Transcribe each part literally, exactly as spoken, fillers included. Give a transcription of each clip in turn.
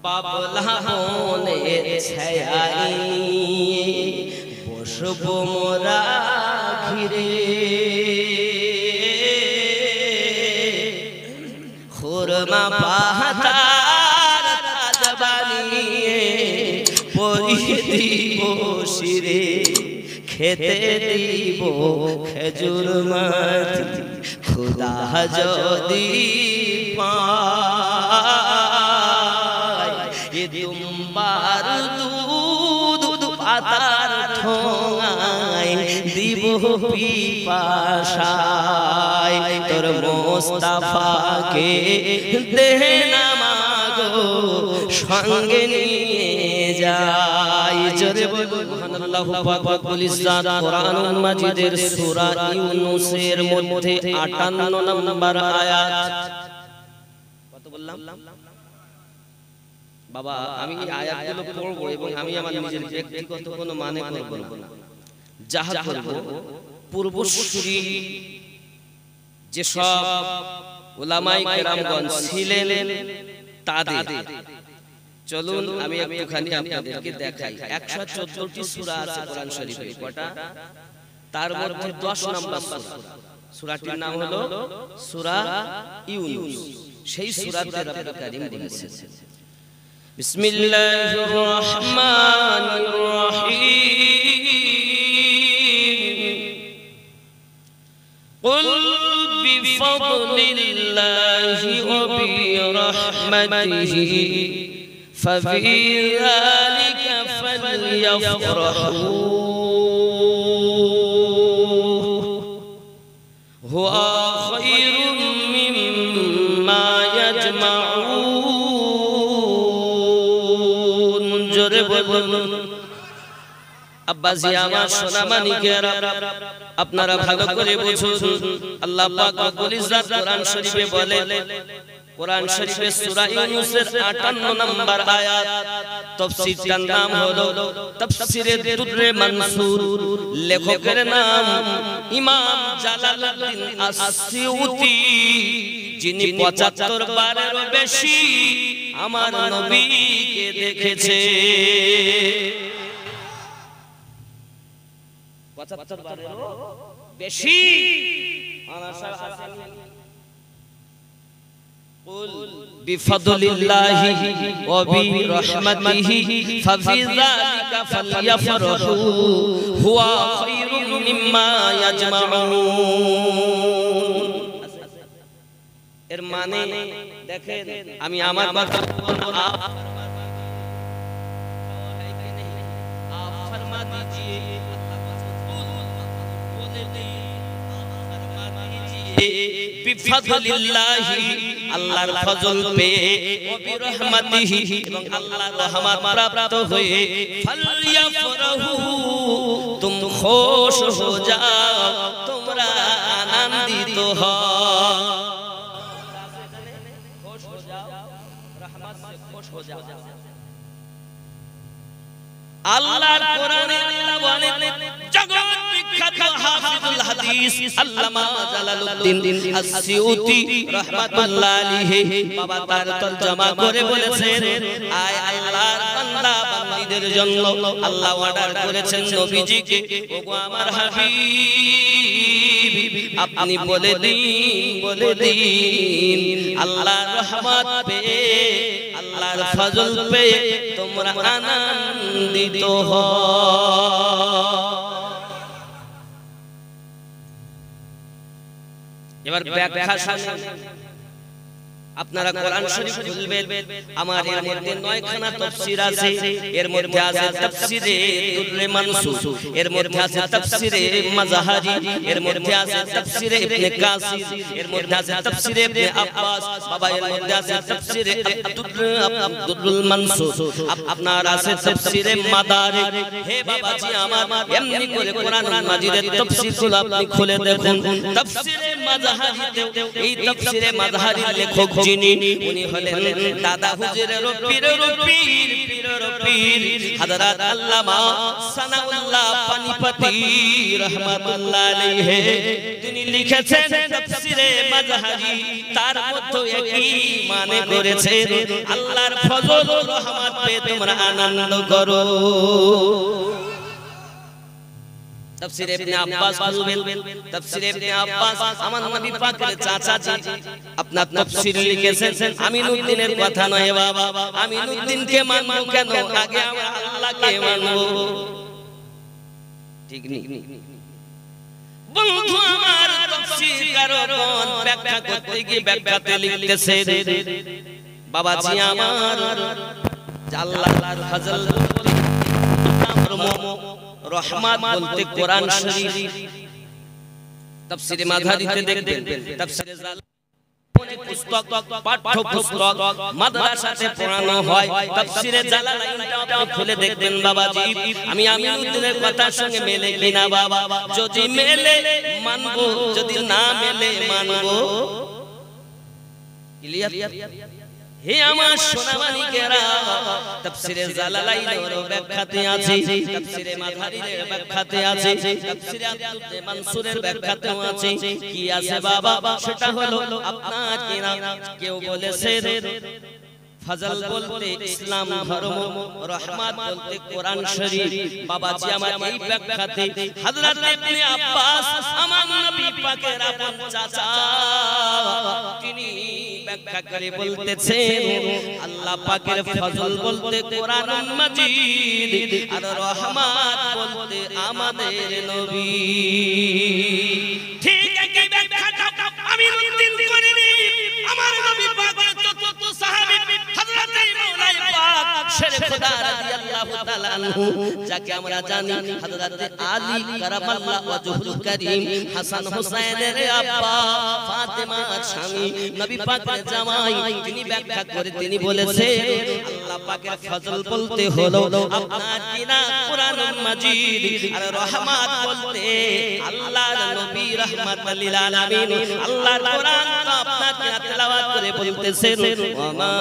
বাবলা বনের ছায়ায় বসবো মোরা ঘিরে, খুরমা পাহাড় তাজ বানিয়ে পরিয়ে দিব শিরে, খেতে দিব খেজুর মাটি খুদা যদি পায়, দুম্বার দুধ পাতার ঠোঙায় দিব পিপাসায়, তোর মোস্তাফাকে দেহে না মাগো সঙ্গে নিয়ে যাই। জোরে বলুন আল্লাহু পাক রব্বুল ইজ্জাত কোরআনুল মাজিদের সূরা ইউনূসের মধ্যে আটান্ন নম্বর আয়াত। কত বললাম বাবা? আমি এই আয়াতগুলো পড়বো এবং আমি আমার নিজের ব্যক্তিগত কোনো মানে করব না, যাহা করব পূর্বসূরি যে সব উলামায়ে কেরামগণ ছিলেন তাদের। চলুন আমি একটুখানি আপনাদেরকে দেখাই। একশো চোদ্দটি সূরা আছে কোরআন শরীফে। কটা? তার মধ্যে দশ নম্বর সূরা, সূরাটির নাম হলো সূরা ইউনূস। সেই সূরাতে রব্বুল কারীম বলেছেন, বিসমিল্লাহির রহমানির রহিম, কুল বিফাদলিল্লাহি ওয়া বিরহমাতিহি ফাবি যালিকা ফালইফরাহু হুয়া খায়রুম মিম্মা ইয়াজমাউন। জোরে বলুন। আব্বাজি আমার সোনা মানিকেরা, আপনারা ভালো করে বুঝুন। আল্লাহ পাক রব্বুল ইজ্জাত কোরআন শরীফে বলেন, কোরআন শরীফের সূরা ইউনূসের আটান্ন নম্বর আয়াত, তাফসীরটার নাম হলো তাফসীরে দুররে মানসুর। লেখকের নাম ইমাম জালালউদ্দিন আস-সিউতি, যিনি পঁচাত্তর বারেরও বেশি আমার নবীকে দেখেছে। পঁচাত্তর বারেরও বেশি আনাসার আছেন। কুল বিফাদলিল্লাহি ওয়া বিরহমাতিহি ফাফি যালিকা ফালইফরাহু হুয়া খায়রুম মিম্মা ইয়াজমাউন। এর মানে দেখেন, আমি আমার কথা বলবো না, আপ ফরমা দিজিয়ে বিফাদলিল্লাহি, আল্লাহর ফজল পেয়ে, ওয়া বিরহমাতিহি, এবং আল্লাহর রহমত প্রাপ্ত হয়ে, ফালইফরাহু, তুম খুশ হো যাও, তোমরা আনন্দিত হও। খুশ হো যাও, রহমত সে খুশ হো যাও। আল্লাহর কোরআনে আল্লাহ বলেন, জগৎ বিখ্যাত হাফিজুল হাদিস আল্লামা জালালউদ্দিন আস-সিউতি রাহমাতুল্লাহ আলাইহি বাবা তার তরজমা করে বলেছেন, আয় আল্লাহর বান্দা বান্দীদের জন্য আল্লাহ অর্ডার করেছেন নবীজিকে, ওগো আমার হাবিব, আপনি বলে দিন, বলে দিন আল্লাহর রহমত পেয়ে, আল্লাহর ফজল পেয়ে তোমরা আনন্দিত হও। এবার ব্যাখ্যা শুনুন। আপনারা কোরআন শরীফ খুলবেন, আমার এর মধ্যে নয়খানা তাফসীর আছে। এর মধ্যে আছে তাফসীরে দুররে মানসুর, এর মধ্যে আছে তাফসীরে মাযহারি, এর মধ্যে আছে তাফসীরে ইবনে কাসির, এর মধ্যে আছে তাফসীরে ইবনে আব্বাস, বাবা এর মধ্যে আছে তাফসীরে আব্দুল মানসুর, আপনার আছে তাফসীরে মাদারিক। হে বাবাজি আমার, এমনি করে কোরআনুল মাজিদের তাফসীরগুলো আপনি খুলে দেখুন। তাফসীরে মাযহারিতে, এই তাফসীরে মাযহারির লেখক যিনি উনি হলেন দাদা হুজুরের পীরের পীর পীরের পীর হযরত আল্লামা সানাউল্লাহ পানিপতি রাহমাতুল্লাহ আলাইহি তিনি লিখেছেন তাফসীরে মাজহারি তার মধ্যে একই মানে করেছে আল্লাহর ফজল ও রহমত পেয়ে তোমরা আনন্দ করো। তাফসীর ইবনে আব্বাস বলবেন তাফসীর ইবনে আব্বাস আমার নবী পাকের চাচা জি আপনার তাফসীর লিখেছেন আমিনুদ্দিনের কথা নয় বাবা আমিনুদ্দিনকে মানবো কেন আগে আমরা আল্লাহকে মানবো ঠিক নেই বন্ধু আমার তাফসীর কারণ ব্যাখ্যা করতে গিয়ে ব্যাখ্যাতে লিখতেছে বাবাজি আমার আল্লাহর ফজল রহমত বলতে কোরআন শরীফ তাফসীরে মাযহারিতে দেখবেন তাফসীরে অনেক পুস্তক পাঠ্য পুস্তক মাদ্রাসাতে পড়ানো হয় তাফসীরে জালালাইনটা খুলে দেখবেন বাবাজি আমি আমিনুদ্দিনের কথার সঙ্গে মেলে কিনা বাবা যদি মেলে মানবো যদি না মেলে মানবো ক্লিয়ার হে আমার সোনামানিকেরা তাফসীরে জালালাইনের ব্যাখ্যাতে আছে তাফসীরে মাযহারির ব্যাখ্যাতে আছে তাফসীরে আব্দুল মানসুরের ব্যাখ্যাতেও আছে কি আছে বাবা সেটা হলো আপনার কিনা কেউ বলেছে ফজল বলতে ইসলাম ধর্ম রহমত বলতে কোরআন শরীফ বাবাজি আমার এই ব্যাখ্যাতে হযরত ইবনে আব্বাস আমার নবী পাকের আপন চাচা তিনি ব্যাখ্যা করে বলতেছেন আল্লাহ পাকের ফজল বলতে কোরআনুল মাজিদ আর রহমত বলতে আমাদের নবী ঠিক একই ব্যাখ্যাটা আমিনুদ্দিন করেনি আমার নবী পাকের চতুর্থ সাহাবী হযরত মাওলাই পাক শেরে খোদা রাদিয়াল্লাহু তাআলা আনহু যাকে আমরা জানি হযরত আলী কারামাল্লাহু ওয়াজহুল কারীম হাসান হোসেনের আব্বা ফাতেমার স্বামী নবী পাকের জামাই তিনি ব্যাখ্যা করে তিনি বলেছেন আল্লাহ পাকের ফজল বলতে হলো আপনার কিনা কোরআনুল মাজিদ আর রহমত বলতে আল্লাহর নবী রাহমাতুল লিল আলামিন আল্লাহর কোরআন আপনার কিনা তেলাওয়াত করে বলতেছেন ওয়ামা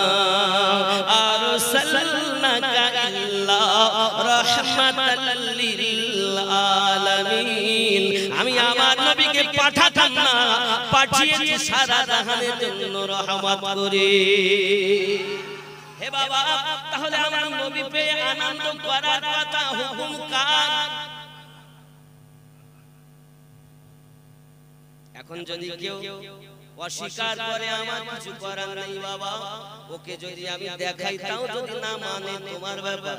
আরসালনাকা ইল্লা রাহমাতাল লিল আলামিন আমি আমার নবীকে পাঠাতাম না পাঠিয়েছি সারা জাহানের জন্য রহমত করে হে বাবা তাহলে আমার নবী পেয়ে আনন্দ করার কথা হুকুম কার এখন যদি কেউ অস্বীকার করে আমার কিছু করার নাই বাবা ওকে যদি আমি দেখাই তাও যদি না মানে তোমার ব্যাপার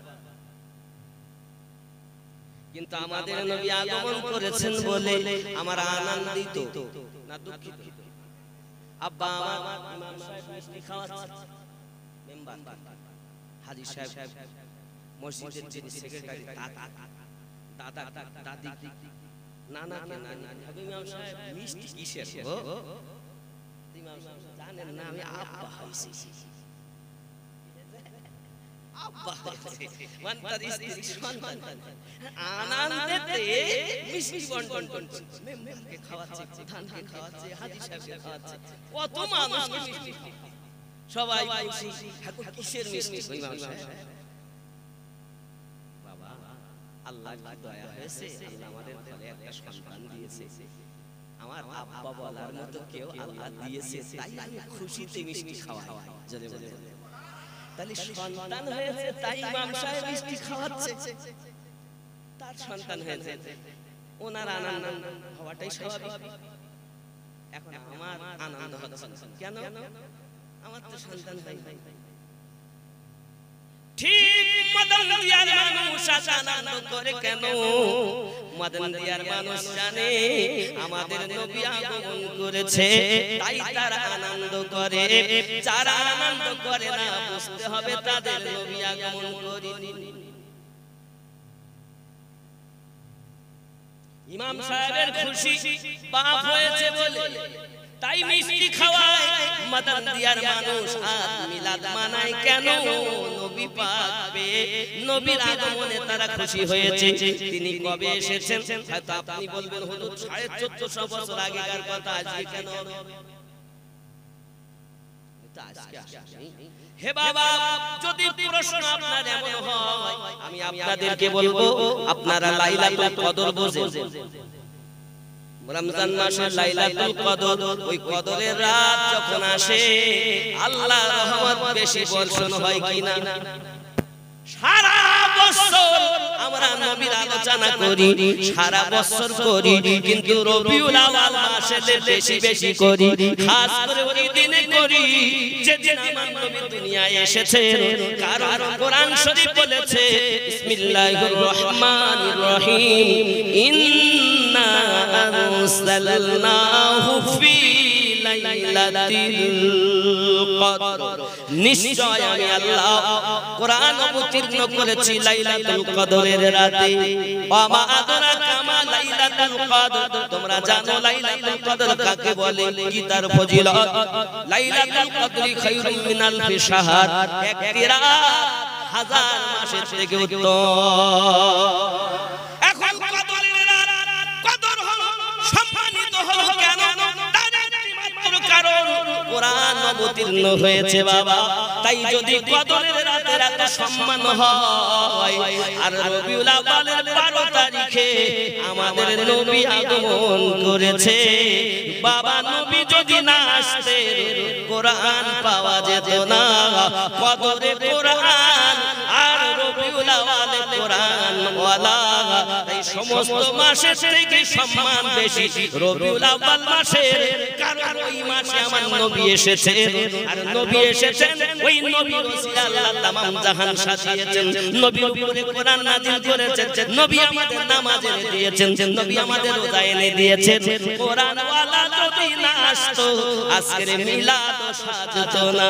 কিন্তু আমাদের নবী আগমন করেছেন বলে আমরা আনন্দিত না দুঃখিত আব্বা আমার ইমাম সাহেব মিষ্টি খাওয়াচ্ছে মেম্বার হাজী সাহেব মসজিদের যিনি সেক্রেটারি দাদা দাদি না না না না ইমাম সাহেব মিষ্টি কিসের গো ইমাম সাহেব জানেন না আমি আব্বা হইছি আব্বা হইছে ওয়ান্তার স্ত্রী সন্তান আনন্দেতে মিষ্টি বন্টন করছে মেম্বারকে খাওয়াচ্ছে প্রধানকে খাওয়াচ্ছে হাজী সাহেবকে খাওয়াচ্ছে কত মানুষ মিষ্টি সবাই খুশি ঠাকুর কিসের মিষ্টি ইমাম সাহেব বাবা আল্লাহ কি দয়া হয়েছে আল্লাহ আমাদের ঘরে একটা সন্তান দিয়েছে আমার আব্বা বলার মতো কেউ আল্লাহ দিয়েছে তাই আমি খুশিতে মিষ্টি খাওয়াই জোরে বলে তাহলে সন্তান হয়েছে তাই ইমাম সাহেব মিষ্টি খাওয়াচ্ছে তার সন্তান হয়েছে ওনার আনন্দ হওয়াটাই স্বাভাবিক এখন আমার আনন্দ হচ্ছে কেন আমার তো সন্তান হয় ঠিক মদন দিয়ার মানুষ আনন্দ করে কেন মদন দিয়ার মানুষ জানে আমাদের নবী আগমন করেছে তাই তারা আনন্দ করে যারা আনন্দ করে না বুঝতে হবে তাদের নবী আগমন করেনি ইমাম সাহেবের খুশি বাপ হয়েছে বলে তাই মিষ্টি খাওয়ায় মদন দিয়ার মানুষ আজ মিলাদ মানায় কেন নবী পাক পেয়ে নবীর আগমনে তারা খুশি হয়েছে তিনি কবে এসেছেন হয়তো আপনি বলবেন হুজুর সাড়ে চোদ্দশো বছর আগেকার কথা আজকে কেন হে বাবা, যদি প্রশ্ন আপনার এমন হয়, আমি আপনাদেরকে বলবো, আপনারা লাইলাতুল কদর বোঝেন? রমজান মাসে লাইলাতুল কদর, ওই কদরের রাত যখন আসে আল্লাহর রহমত বেশি বর্ষণ হয় কিনা? সারা বছর আমরা নবীর আলোচনা করি, সারা বছর করি, কিন্তু রবিউল আউয়াল মাসে বেশি বেশি করি, খাস করে ওই দিনে করি যেদিন আমার নবী দুনিয়ায় এসেছে। কারণ কোরআন শরীফ বলেছে, বিসমিল্লাহির রহমানির রহিম, ইন্না আনসালনাহু ফি লাইলাতিল কদর, নিশ্চয় আমি আল্লাহ কোরআন অবতীর্ণ করেছি লাইলাতুল কদরের রাতে। ওয়া মা আদরাকা মা লাইলাতুল কদর, তোমরা জানো লাইলাতুল কদর কাকে বলে, কি তার ফজিলত? লাইলাতুল কদরি খায়রুম মিন আলফি শাহর, একটি রাত হাজার মাসের থেকে উত্তম। এখন কদরের রাত কদর হলো, সম্মানিত হলো কেন? কারণ কোরআন অবতীর্ণ হয়েছে বাবা। তাই যদি কদরের রাতের এত সম্মান হয়, আর রবিউল আউয়ালের বারো তারিখে আমাদের নবী আগমন করেছে বাবা, নবী যদি না আসতেন কোরআন পাওয়া যেত না। কদরে কোরআন আর রবিউল আউয়ালে কোরআন ওয়ালা, তাই সমস্ত মাসের থেকে সম্মান বেশি রবিউল আউয়াল মাসের। কারণ ওই মাসে আমার নবী এসেছেন, আর নবী এসেছেন ওই নবীর ওসিলা আল্লাহ তামাম জাহান সাজিয়েছেন। নবীর উপরে কোরআন নাযিল করেছেন, নবী আমাদের নামাজ এনে দিয়েছেন, নবী আমাদের রোজা এনে দিয়েছেন। কোরআন ওয়ালা যদি না আসতো আজকের মিলাদ সাজতো না।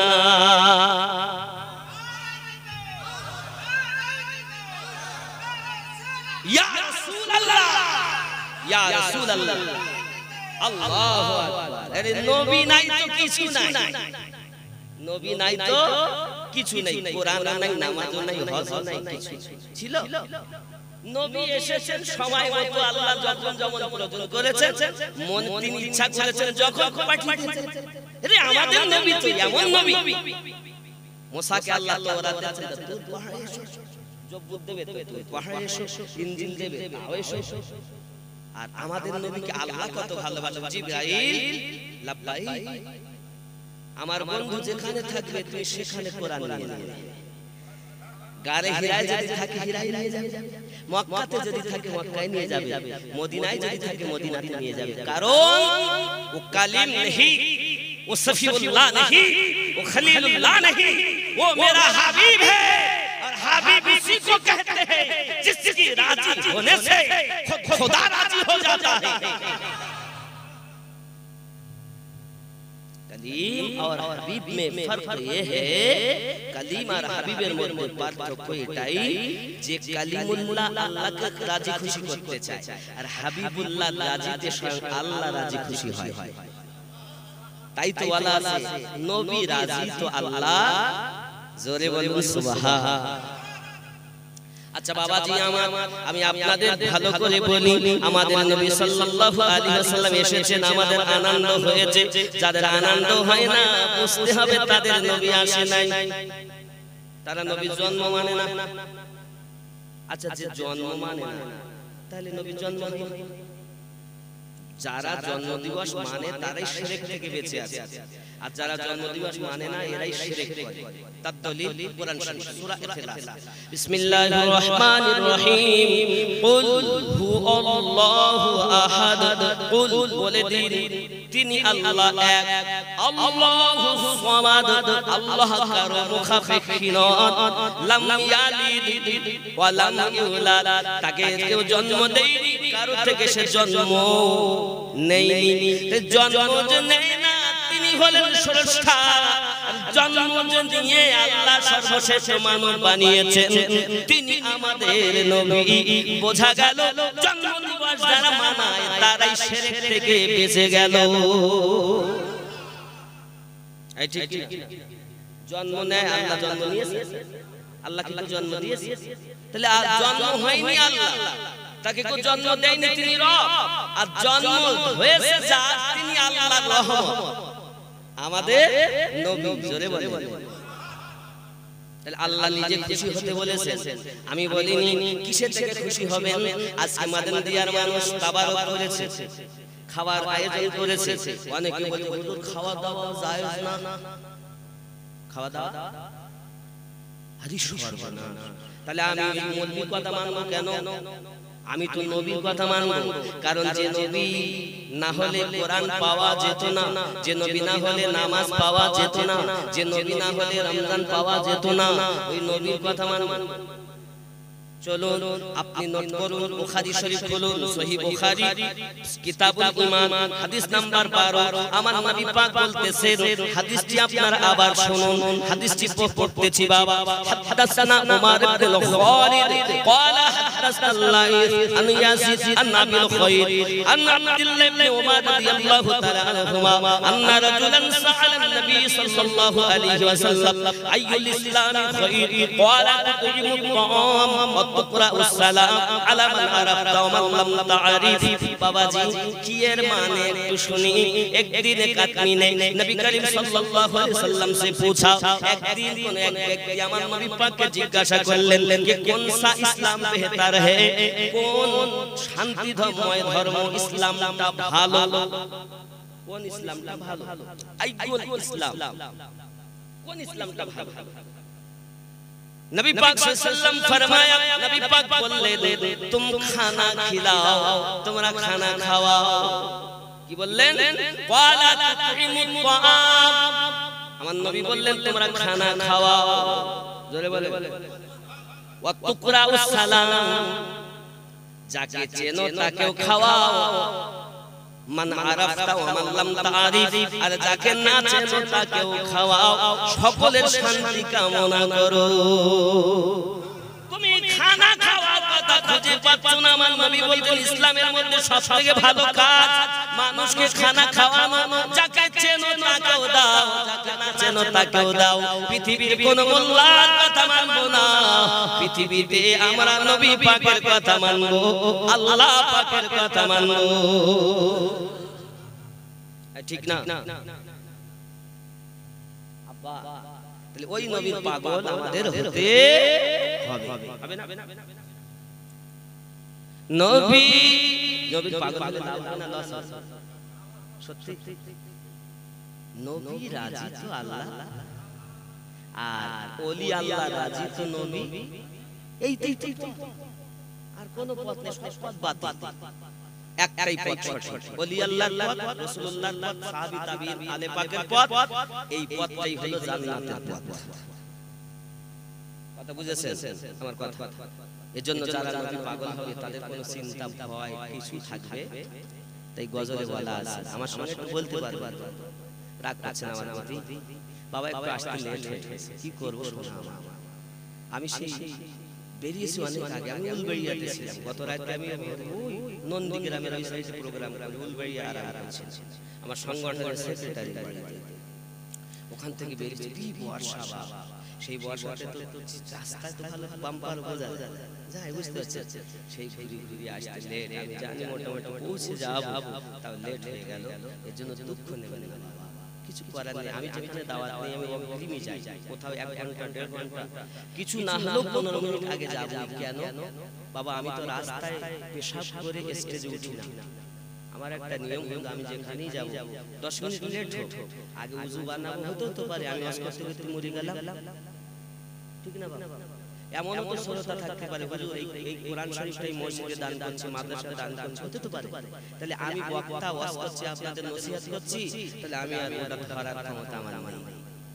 ইয়া রাসূলুল্লাহ, ইয়া রাসূলুল্লাহ, আল্লাহু আকবার। আরে নবী নাই তো কিছু নাই, নবী নাই তো কিছু নাই, কোরআন নাই, নামাজ নাই, হজ নাই, কিছু ছিল। নবী এসেছেন সময় মতো, আল্লাহ যখন যেমন প্রয়োজন করেছেন, মন তিনি ইচ্ছা করেছেন যখন পাঠিয়ে দিয়েছেন। আরে আমাদের নবী তো এমন নবী, মুসাকে আল্লাহ তাওরাত দিয়েছেন, তুই পাহাড়ে এসো, জব্বর দেবে তো তুই পাহাড়ে এসো, ইনজিল দেবে তাও এসো। আর আমাদের নবীকে আল্লাহ কত ভালোবাসেন। জিবরাইল, লাব্বাইক, আমার বন্ধু যেখানে থাকবে তুই সেখানে কোরআন নিয়ে যাবে। গারে হিরায় যদি থাকে হিরায় নিয়ে যাবে, মক্কাতে যদি থাকে মক্কায় নিয়ে যাবে, মদিনায় যদি থাকে মদিনাতে নিয়ে যাবে। কারণ ও কালিম নেহি, ও সফিউল্লাহ নেহি, ও খলিলুল্লাহ নেহি, ও মেরা হাবিব है। और हाबिब इसी को कहते हैं जिसकी राजी होने से खुदा राजी हो जाता है। कलीम और हबीब में फर्क ये है, कलीम और हबीबের মধ্যে পার্থক্য এটাই যে কালিমুল্লাহ আল্লাহকে রাজি খুশি করতে চায়, আর হাবিবুল্লাহ রাজিতে স্বয়ং আল্লাহ রাজি খুশি হয়। তাই তো ওয়ালা আছে, নবী রাজি তো আল্লাহ, জোরে বলুন সুবহান। আচ্ছা বাবাজি আমার, আমি আপনাদের ভালো করে বলি, আমাদের নবী সাল্লাল্লাহু আলাইহি ওয়াসাল্লাম এসেছেন, আমাদের আনন্দ হয়েছে। যাদের আনন্দ হয় না বুঝতে হবে তাদের নবী আসে নাই, তারা নবীর জন্ম মানে না। আচ্ছা যে জন্ম মানে না, তাহলে নবীর জন্ম নেই। যারা জন্মদিবস মানে তারাই শিরক থেকে বেঁচে আছে, আর যারা জন্মদিবস মানে না এরাই শিরক করে। তার দলিল কোরআন শরীফ সূরা ইখলাস, বিসমিল্লাহির রহমানির রহিম, কুল হুয়াল্লাহু আহাদ, কুল বলে দিন তিনি আল্লাহ এক, আল্লাহু সামাদ, আল্লাহ কারো মুখাপেক্ষী নন, লাম ইয়ালিদ ওয়া লাম ইউলাদ, তাকে কেউ জন্ম দেয়নি, কারো থেকে সে জন্ম নেয়নি। জন্ম যে নেয় না তিনি হলেন স্রষ্টা, জন্ম যে নিয়ে আল্লাহ সর্বশেষ মানব বানিয়েছেন তিনি আমাদের নবী। বোঝা গেল জন্ম দিবস যারা মানায় তারাই শিরক থেকে বেঁচে গেল। এই ঠিক জন্ম নেয় আল্লাহ, জন্ম নিয়েছে আল্লাহ, কিন্তু জন্ম দিয়েছে, তাহলে আর জন্ম হয়নি আল্লাহ, তাকে কেউ জন্ম দেয়নি, তিনি রব। আর জন্ম হয়েছে যার তিনি আল্লাহর রহমত। আমাদের নবী। জোরে বলে। তাহলে আল্লাহ নিজে খুশি হতে বলেছেন, আমি বলিনি। কিসের থেকে খুশি হবেন? আজকে মাদানদিয়ার মানুষ তাবারক করেছে, খাবার আয়োজন করেছে। অনেকে বলে হুজুর খাওয়া দাওয়া জায়েজ না, খাওয়া দাওয়া আরে সর্বনাশ। তাহলে আমি মৌলবীর কথা মানবো কেন? আমি তো নবীর কথা মানবো, কারণ যে নবী না হলে কোরআন পাওয়া যেত না, যে নবী না হলে নামাজ পাওয়া যেত না, যে নবী না হলে রমজান পাওয়া যেত না, ওই নবীর কথা মানবো। চলুন আপনি নোট করুন, বুখারী শরীফ খুলুন, সহিহ বুখারী কিতাবুল ঈমান হাদিস নাম্বার বারো। আমার নবী পাক বলতেছেন, হাদিসটি আপনারা আবার শুনুন, হাদিসটি পড়তেছি বাবা। হাদাসানা উমর ইবনে খালিদ قال حدثنا الليث عن يزيد عن ابي الخير عن عبد الله بن عمر رضي الله تعالى عنهما ان رجلا سأل النبي صلى الله عليه وسلم اي الاسلام خير قال تطعم الطعام وتقرأ السلام على من عرفت ومن لم تعرف। বাবাজি কি এর মানে একটু শুনি। এক দিন এক আদমি ने नबी करीम सल्लल्लाहु अलैहि वसल्लम से पूछा, एक दिन কোন এক ব্যক্তি আমার নবী পাককে জিজ্ঞাসা করলেন যে কোন সা ইসলাম বেহতর है, কোন শান্তিময় ধর্ম ইসলামটা ভালো, কোন ইসলামটা ভালো, আইকুল ইসলাম, কোন ইসলামটা ভালো। नबी पाक सल्लल्लाहु फरमाया, नबी पाक बोलले तुम खाना खिलाओ, তোমরা খানা খাওয়াও। কি বললেন? ওয়ালা তুতিমুত তাআম, আমার নবী বললেন তোমরা খানা খাওয়াও। জোরে বলে। ওয়া তুকরাউস সালাম, যাকে চেনো তাকেও খাওয়াও। মান আরাফতা ওয়া মান লাম তারিফ, আর যাকে না চেনো তাকেও খাওয়াও। সকলের শান্তি কামনা করো। তুমি খানা খাওয়ার কথা খুঁজে পাচ্ছ না। আমার নবী বলতেন ইসলামের মধ্যে সবথেকে ভালো কাজ মানুষকে খানা খাওয়ানো। যাকে চেনো তাকেও দাও, যাকে না চেনো তাকেও দাও। পৃথিবীর কোন মোল্লার কথা মানবো না, পৃথিবীতে আমরা নবী পাকের কথা মানবো, আল্লাহ পাকের কথা মানবো। ঠিক না? আব্বা তাহলে ওই নবীর পাগল আমাদের হতে হবে, হবে না? নবী নবীর পাগল হলে লাভ না লস? সত্যি নবী রাজি তো আল্লাহ, আর ওলি আল্লাহ রাজি তো নবী। এই তো আর কোন পথ নেই, সব পথ বাতিল। একটাই পথ সঠিক, ওলি আল্লাহর পথ, রাসূলুল্লাহর পথ, সাহাবী তাবিঈন আলে পাকের পথ। এই পথটাই হলো জান্নাতের পথ। কথা বুঝেছেন আমার কথা? এজন্য যারা নবী পাগল হবে তাদের কোনো চিন্তা ভয় কিছু থাকবে। তাই গজলে বলা আছে, আমার সঙ্গে একটু বলতে পারবে? রাগ করছেন আমার প্রতি? বাবা একটু আসতে লেট হয়েছে, কি করব শোনা। আমি সেই বেরিয়েছি অনেক আগে, আমি উলবেড়িয়াতে ছিলাম। গত রাতে আমি ওই নন্দীগ্রামের ওই সাইডে প্রোগ্রাম করে উলবেড়িয়া আরাম করছি। আমার সংগঠনের সেক্রেটারি বাড়িতে, ওখান থেকে বেরিয়েছি। কি বর্ষা বাবা, সেই বর্ষাতে তো রাস্তায় তো ভালো বাম্পার বোঝা যায়, বুঝতে পারছেন? সেই ঘুরি ঘুরি আসতে লেট, আমি জানি মোটামুটি পৌঁছে যাব, তাও লেট হয়ে গেল। এর জন্য দুঃখ নেবেন না, কিছু করার নেই। আমি যেখানে দাওয়াত নেই আমি অগ্রিমই যাই, কোথাও এক ঘন্টা দেড় ঘন্টা কিছু না হলেও পনেরো মিনিট আগে যাব। কেন বাবা? আমি তো রাস্তায় পেশাব করে স্টেজে উঠি না। আমার একটা নিয়ম হলো আমি যেখানেই যাব দশ মিনিট লেট হোক, আগে উযু বানাবো। হতেও তো পারে আমি ওয়াজ করতে করতে মরে গেলাম, ঠিক না বাবা? এমন তো শ্রোতা থাকতে পারে, হুজুর এই কোরআন শরীফটাই মসজিদে দান করছে, মাদ্রাসায় দান করছে, হতে তো পারে। তাহলে আমি বক্তা ওয়াজ করছি, আপনাদের নসিহত করছি, তাহলে আমি আর ওটা ধরার ক্ষমতা আমার নেই।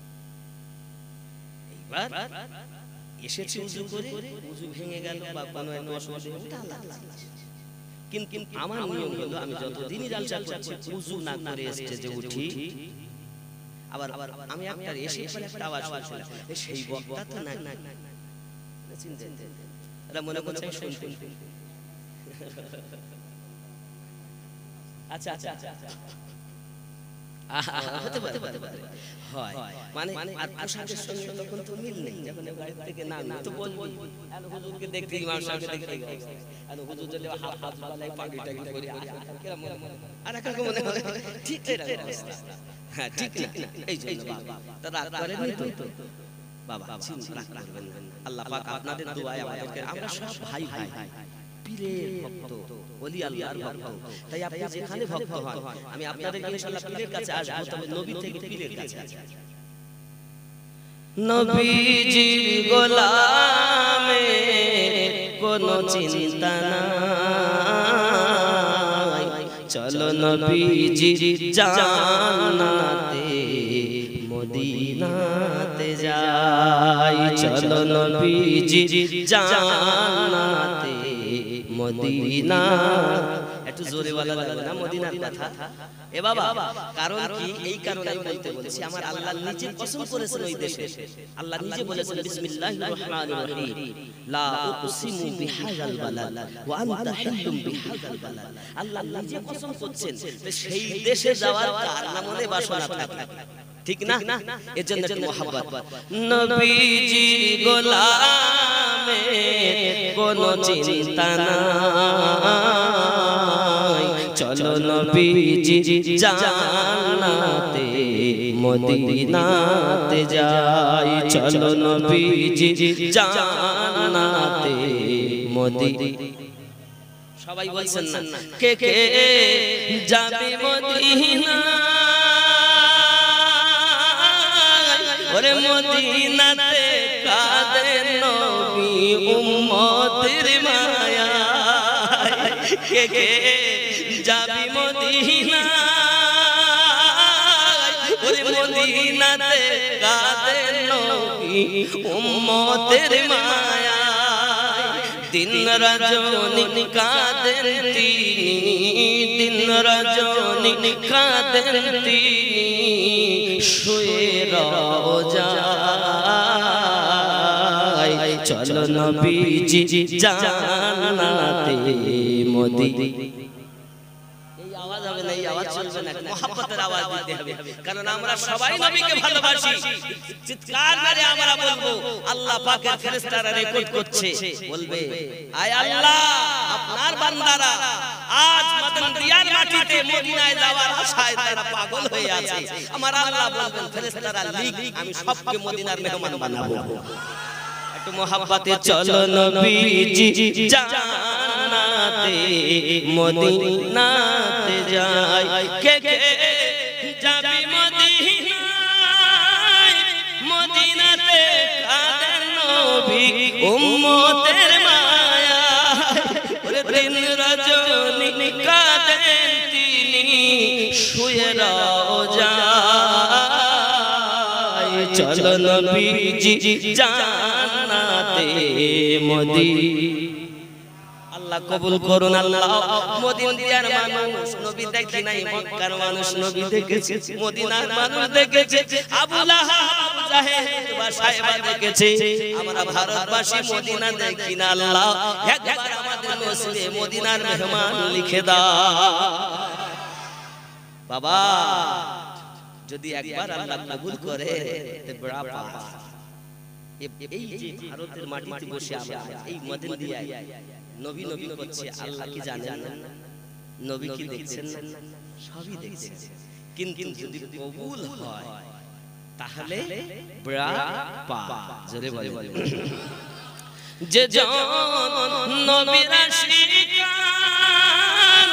এইবার এসেছি উযু করে, উযু ভেঙে গেল বা কোনো একটা অসুবিধা হলো, ওটা আলাদা। কিন্তু আমার নিয়ম হলো আমি যতদিনই জালসা করছি উযু না করে স্টেজে উঠি। আবার আমি একটা এসে একটা আওয়াজ শুনলাম, সেই বক্তা তো না এরা মনে করছে শুনতে। আচ্ছা আচ্ছা আচ্ছা হতে পারে, হয় মানে আর পোশাকের সঙ্গে তখন তো মিল নেই। যখন গাড়ি থেকে নামে তো বলবো হুজুরকে দেখতে, ইমাম সাহেবকে দেখতে, আর হুজুর যদি হাত হাত বালাই পাগড়ি টাগড়ি করে আর একা মনে হয় ঠিক এর অবস্থা। হ্যাঁ ঠিক না, এই জন্য বাবা তা রাগ করেননি তো বাবা, রাগ করবেন না। আল্লাহ পাক আপনাদের দোয়ায় আমাদেরকে, আমরা সব ভাই ভাই, পীরের ভক্ত, ওলি আল্লাহর ভক্ত, তাই আপনি যেখানে ভক্ত হন, আমি আপনাদেরকে ইনশাআল্লাহ পীরের কাছে আসবো, তবে নবী থেকে পীরের কাছে আসবো। নবীজির গোলামে কোনো চিন্তা নাই, চলো নবীজির জান্নাতে মদিনাতে যাই, চলো নবীজির জান্নাতে মদিনা। একটু জোরে বলা যাবে না মদিনার কথা? এ বাবা, কারণ কি? এই কারণে আমি বলতে বলছি, আমার আল্লাহ নিজে কসম করেছেন ওই দেশে, আল্লাহ নিজে বলেছেন বিসমিল্লাহির রহমানির রহিম, লা উকসিমু বিহাযাল বালাদ ওয়া আনতা হিল্লুম বিহাযাল বালাদ। আল্লাহ নিজে কসম করছেন যে সেই দেশে যাওয়ার কার না মনে বাসনা থাকে, ঠিক না? এজন্য একটু মোহাব্বত। নবীজির গোলামে কোনো চিন্তা নাই, চলো নবীজির জান্নাতে মদিনাতে যাই, চলো নবীজির জান্নাতে মদিনা। সবাই বলছেন না, কে কে যাবে মদিনা, ওরে মদিনাতে কাঁদে নবী উম্মতের মায়া, কে কে যাবি মদিনা, ওরে মদিনাতে কাঁদে নবী উম্মতের মায়া, দিন রজনী কাঁদেন তিনি, দিন রজনী কাঁদেন তিনি, শুয়ে রোজায়, চলো নবীজি জান্নাতে মদিনা। এই আওয়াজ হবে না, এই আওয়াজ চলবে না, মোহাব্বতের আওয়াজ দিতে হবে, কারণ আমরা সবাই নবীকে ভালোবাসি। চিৎকার করে আমরা বলবো, আল্লাহ পাকের ফেরেশতারা রেকর্ড করছে, বলবে আয় আল্লাহ, আপনার বান্দারা আজ মদিনার মাটিতে মদিনায় যাওয়ার আশায় তারা পাগল হয়ে আছে। আমার আল্লাহ বলবেন ফেরেশতারা লিখ, আমি সবকে মদিনার মেহমান বানাবো। একটু মোহাব্বতে চলো নবীজি জান্নাতে মদিনাতে যাই, কে কে যাবি মদিনায়, মদিনাতে কাঁদেন নবী উম্মতের মায়া, ওরে দিন রজনী কাঁদেন তিনি, শুয়ে রোজায়, চলো নবীজি জান্নাতে মদিনা। আল্লাহ কবুল করুন। আল্লাহ মদিনার মানুষ নবী দেখি নাই, মক্কার মানুষ নবী দেখেছে, মদিনার মানুষ দেখেছে, আবু লাহাব আবু জাহেল বা সাহেবা দেখেছে, আমরা ভারতবাসী মদিনা দেখি না। আল্লাহ একবার আমাদের নসিবে মদিনার মেহমান লিখে দাও বাবা, যদি একবার আল্লাহ কবুল করে তে বড় পাস। এই যে ভারতের মাটিতে বসে আমরা এই মদিনায় নবী নবী করছে, আল্লাহ কি জানেন না? নবী কি দেখছেন না? সবই দেখছেন, কিন্তু যদি কবুল হয় তাহলে বড় পাস। জোরে বলে যে জন নবীর আশিকান,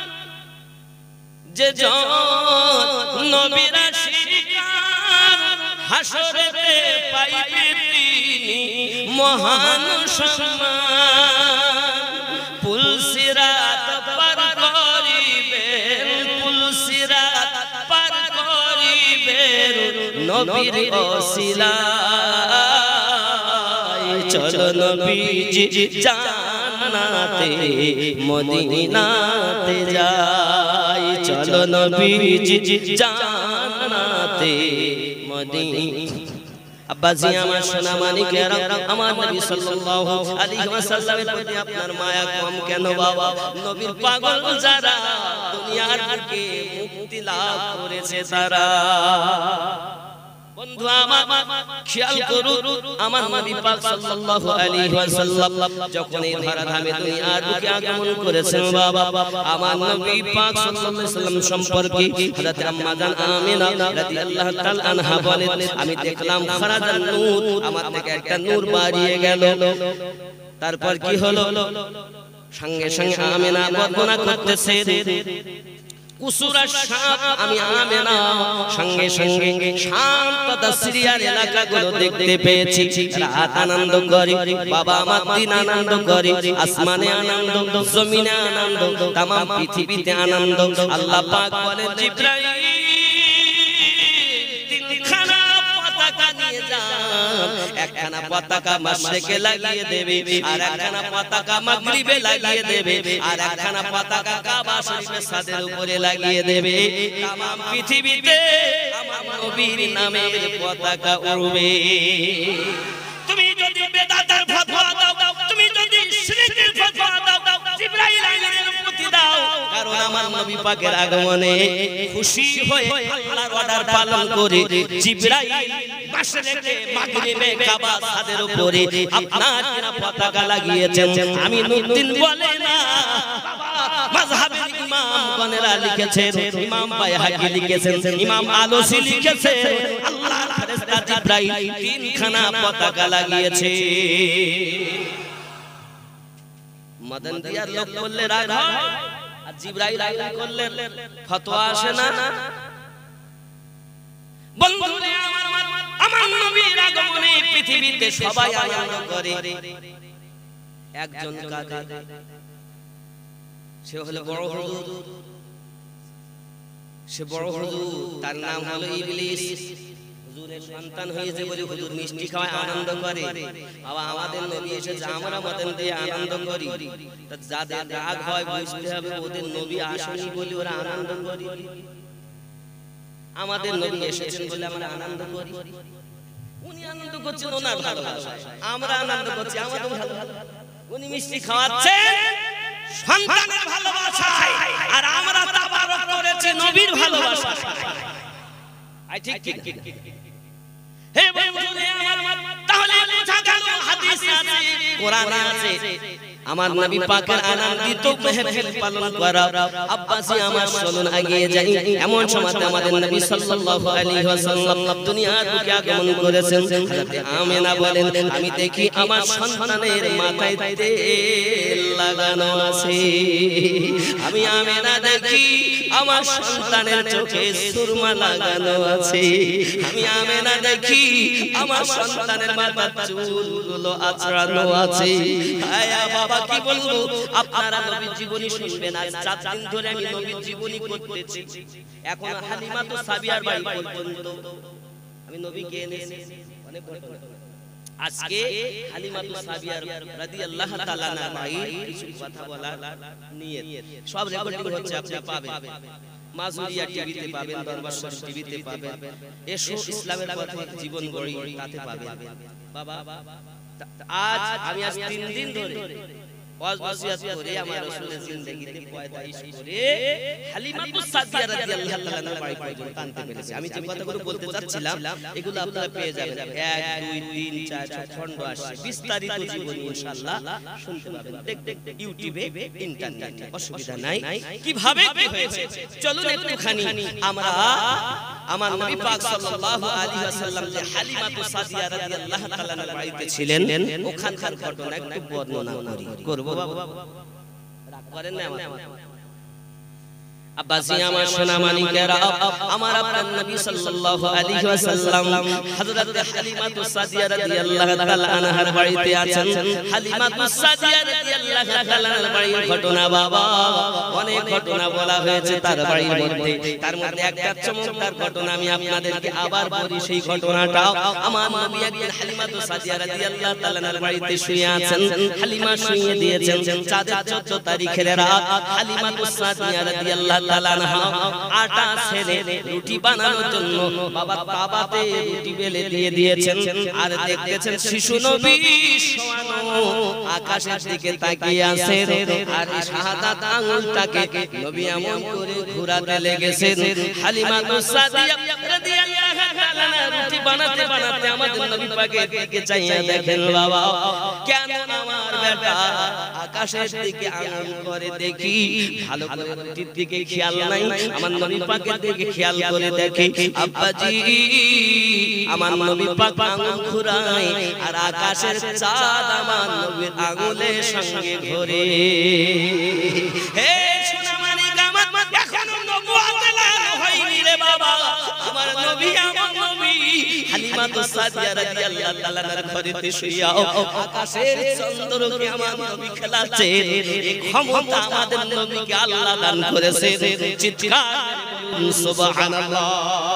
যে জন নবীর আশিকান, হাসরেতে পাইবে তিনি মহান সম্মান, পুলসিরাত পার করিবেন, পুলসিরাত পার করিবেন নবীর ওসিলায়, চলো নবীজি জান্নাতে মদিনাতে যাই, চলো নবীজি জান্নাতে মদিনা। আব্বাজি আমার সোনা মানিকেরা, আমার নবী সাল্লাল্লাহু আলাইহি ওয়াসাল্লামের প্রতি আপনার মায়া কম কেন বাবা? নবীর পাগল যারা দুনিয়ার বুকে মুক্তি লাভ করেছে তারা, বন্ধু আমার খেয়াল করুন, আমার নবী পাক সাল্লাল্লাহু আলাইহি ওয়াসাল্লাম যখন এই ধরাধামে দুনিয়ার বুকে আগমন করেছেন বাবা, আমার নবী পাক সাল্লাল্লাহু আলাইহি ওয়াসাল্লাম সম্পর্কে হযরত আম্মা জান আমিনা রাদিয়াল্লাহু তাআলা আনহা বলেন, আমি দেখলাম খারাজান নূর, আমার থেকে একটা নূর বাড়িয়ে গেল। তারপর কি হলো? সঙ্গে সঙ্গে আমিনা বর্ণনা করতেছে, কুসুরা শাম, আমি আমিনা সঙ্গে সঙ্গে শাম তথা সিরিয়ার এলাকাগুলো দেখতে পেয়েছি। রাত আনন্দ করি, বাবা আমার দিন আনন্দ করি, আসমানে আনন্দ, জমিনে আনন্দ, তাম পৃথিবীতে আনন্দ। আল্লাহ পাক বলেন, জিবরাইল তিনখানা পতাকা নিয়ে যান, একখানা পতাকা মাশরিকে লাগিয়ে দেবে, আর একখানা পতাকা মাগরিবে লাগিয়ে দেবে, আর একখানা পতাকা কাবা শরীফের ছাদের উপরে লাগিয়ে দেবে। तमाम পৃথিবীতে আমার নবীর নামের পতাকা উড়বে। তুমি যদি বেদাতের ফতোয়া দাও, তুমি যদি শিরকের ফতোয়া দাও, জিবরাইল আলাইহিস প্রতি দাও, কারণ আমার নবী পাকের আগমনে খুশি হয়ে আল্লাহর অর্ডার পালন করে জিবরাইল মাশরিকে মাগরিবে কাবা ছাদের উপরে আপনার পতাকা লাগিয়েছেন। আমি নুরউদ্দিন বলে না, মাযহাবের ইমাম গণেরা লিখেছেন, ইমাম বাইহাকি লিখেছেন, ইমাম আলোসি লিখেছেন, আল্লাহর ফেরেশতা জিবরাইল তিনখানা পতাকা লাগিয়েছে। মদন দিয়ার লোক করলে রাগ হয়, আর জিবরাইল আইন করলে ফতোয়া আসে না। বন্ধুরে আমার, আমার নবীর আগমনে পৃথিবীতে সবাই আনন্দ করে, একজন কাঁদে, সে হলো বড় হুজুর। সে বড় হুজুর, তার নাম হলো ইবলিস। হুজুরের সন্তান হয়েছে বলে হুজুর মিষ্টি খাওয়ায় আনন্দ করে। বাবা আমাদের নবী এসেছে, আমরা মদন দিয়ে আনন্দ করি। তা যাদের রাগ হয় বুঝতে হবে ওদের নবী আসেনি বলে ওরা আনন্দ করি। আমাদের নবী এসেছেন বলে আমরা আনন্দ করি। উনি আনন্দ করছেন ওনার ভালোবাসায়, আমরা আনন্দ করছি আমাদের ভালোবাসা। উনি মিষ্টি খাওয়াচ্ছেন সন্তানের ভালোবাসায়, আর আমরা তাবারক করেছি নবীর ভালোবাসায়। আই ঠিক ঠিক হে বন্ধুরে আমার, তাহলে বোঝা গেল হাদিসে আছে, কোরআনে আছে, আমার নবী পাকের আনন্দিত মেহফিল পালন করা। আব্বাসি আমার চলুন এগিয়ে যাই। এমন সময় আমাদের নবী সাল্লাল্লাহু আলাইহি ওয়াসাল্লাম দুনিয়ার বুকে আগমন করেছেন। হযরত আমিনা বলেন, আমি দেখি আমার সন্তানের মাথায় তেল লাগানো আছে। আমি আমিনা দেখি আমার সন্তানের চোখে সুরমা লাগানো আছে। আমি আমিনা দেখি আমার সন্তানের মাথার চুলগুলো আঁচড়ানো আছে। আয়া বাবা কি বলবো, আপনারা নবীর জীবনী শুনবেন। আজ চার দিন ধরে আমি নবীর জীবনী করতেছি। এখন হালিমাতু সাবিয়ার বাড়ি পর্যন্ত আমি নবীকে এনেছি। অনেক আজকে হালিমাতু সাবিয়ার রাদিয়াল্লাহু তাআলা আনহা বাড়ির কিছু কথা বলা নিয়ে সব রেকর্ডিং হচ্ছে, আপনি পাবেন। মাজুরিয়া টিভিতে পাবেন, দরবার শরীফ টিভিতে পাবেন, এসো ইসলামের পথে জীবন গড়ি তাতে পাবেন। বাবা আজ আমি আজ তিন দিন ধরে ওয়াজ ওয়াসিয়াত করে আমার রাসূলের জিন্দেগিতে পয়দাইশ করে হালিমাতু সাদিয়া রাদিয়াল্লাহু তাআলা আনহা বাড়ি পর্যন্ত আনতে পেরেছি। আমি যে কথাগুলো বলতে চাচ্ছিলাম এগুলো আপনারা পেয়ে যাবেন। এক দুই তিন চার খণ্ড আসছে, বিস্তারিত জীবনী ইনশাআল্লাহ শুনতে পাবেন। দেখ দেখ ইউটিউবে, ইন্টারনেটে, অসুবিধা নাই। কিভাবে কি হয়েছে চলুন একটুখানি আমরা আমার নবী পাক সাল্লাল্লাহু আলাইহি ওয়াসাল্লাম যে হালিমাতু সাদিয়া রাদিয়াল্লাহু তাআলা আনহার বাড়িতে ছিলেন ওখানকার ঘটনা একটু বর্ণনা করি করব। বাবা রাগ করেন না আমার আব্বাসি আমার সোনা মানিকেরা, আমার আপনার নবী সাল্লাল্লাহু আলাইহি ওয়াসাল্লাম হযরত হালিমাতু সাদিয়া রাদিয়াল্লাহু তাআলা আনহার বাড়িতে আছেন। হালিমাতু সাদিয়া রাদিয়াল্লাহু তাআলা আনহার বাড়ির ঘটনা বাবা অনেক ঘটনা বলা হয়েছে তার বাড়ির মধ্যে। তার মধ্যে একটা চমৎকার ঘটনা আমি আপনাদেরকে আবার বলি। সেই ঘটনাটা আমার নবী একদিন হালিমাতু সাদিয়া রাদিয়াল্লাহু তাআলা আনহার বাড়িতে শুয়ে আছেন। হালিমা শুয়ে দিয়েছেন চাঁদের চৌদ্দ তারিখের রাত। হালিমাতু সাদিয়া রাদিয়াল্লাহু তাআলা আনহা আটা ছেলে রুটি বানানোর জন্য বাবা তাওয়াতে রুটি বেলে দিয়ে দিয়েছেন। আর দেখতেছেন শিশু নবী শোয়ানো আকাশের দিকে তাকিয়ে আছে। আর শাহাদাত আঙ্গুলটাকে নবী এমন করে ঘোরাতে লেগেছেন। হালিমাতু সাদিয়া রাদিয়াল্লাহু তাআলা রুটি বানাতে বানাতে আমাদের নবী পাকের দিকে চাইয়া দেখেন বাবা কেন আমার বেটা আকাশের দিকে আঙুল করে দেখি ভালো করে রুটির দিকে খেয়াল নাই আমার নবী পাকের দিকে খেয়াল করে দেখে আব্বাজি আমার নবী পাক আঙুল ঘুরায় আর আকাশের চাঁদ আমার নবীর আঙুলের সঙ্গে ঘোরে হে সোনামানি গামাত এখনো নবুয়ত লাল হয়নি রে বাবা আমার নবী আমার নবী হালিমা তো সাদিয়া রাদিয়াল্লাহু তাআলা এর ঘরেতে শুইয়া আকাশের চন্দ্রকে আমার নবী খেলাচ্ছে এই ক্ষমতা আমাদের নবীকে আল্লাহ দান করেছে চিৎকার সুবহানাল্লাহ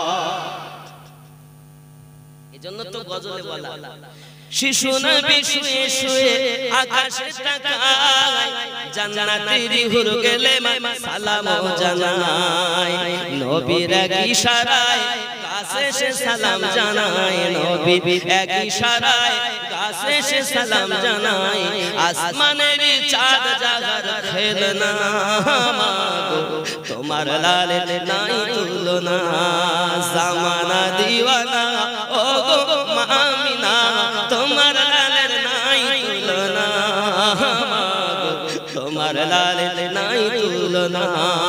এজন্য তো গজলে বলা শিশু নবী শুয়ে শুয়ে আকাশে তাকায় জান্নাতের হুর গেলে সালাম জানায় নবীর এক ইশারায় কাছে সে সালাম জানায় নবীর এক ইশারায় কাছে সে সালাম জানায় আসমানের চাঁদ জাগার খেলনা মাগো তোমার লালের নাই তুলনা জামানা দিওয়ানা ও গো আমিনা তোমার লালের নাই তুলনা মাগো তোমার লালের নাই তুলনা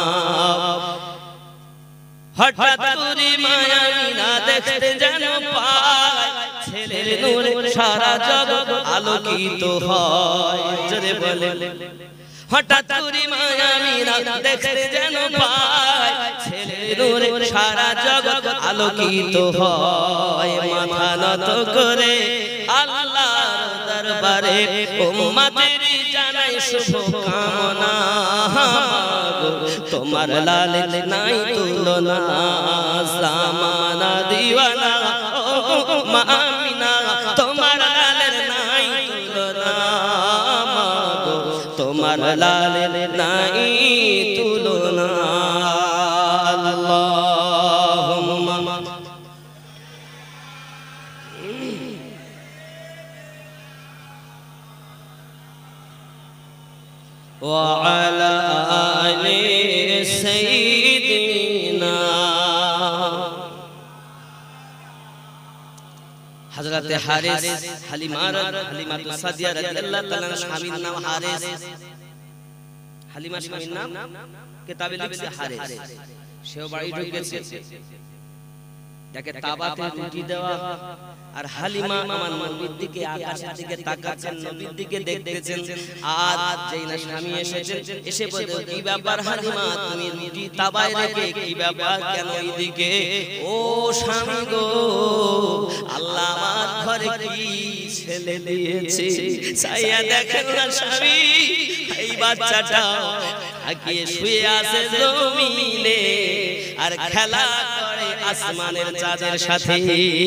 হঠাৎ করে মায়ামিনা দেখতে যেন পায় ছেলের নূরে সারা জগৎ আলোকিত হয় জোরে বলে হঠাৎ করে মায়ামিনা দেখতে যেন পায় ছেলের নূরে সারা জগৎ আলোকিত হয় মাথা নত করে আল্লাহর দরবারে উম্মতের জানাই শুভ কামনা তোমার লালের নাই তুলনা জামানা দিওয়ানা ও আমিনা তোমার লালের নাই তুলনা মাগো তোমার লালের নাই তুলনা আল্লাহুম্মা ওয়া আলা আলি সাইয়্যিদিনা হযরতে হারিস হালিমার হালিমা তো সাদিয়া রাদিয়াল্লাহু তাআলা স্বামীর নাম হারিস হালিমা স্বামীর নাম কিতাবে লিখছে হারিস সেও বাড়ি ঢুকেছে দেখে তাবাতে রুটি দেওয়া আর হালিমা আমার নবীর দিকে আকাশের দিকে তাকাচ্ছেন নবীর দিকে দেখতেছেন আর যেই না স্বামী এসেছেন এসে বলে কি ব্যাপার হালিমা তুমি রুটি তাবায় রেখে কি ব্যাপার কেন এইদিকে ও স্বামী গো আল্লাহ আমার ঘরে কি ছেলে দিয়েছে চাইয়া দেখেন না স্বামী এই বাচ্চাটা আকিয়ে শুয়ে আছে জমিনে আর খেলা করে আসমানের চাঁদের সাথে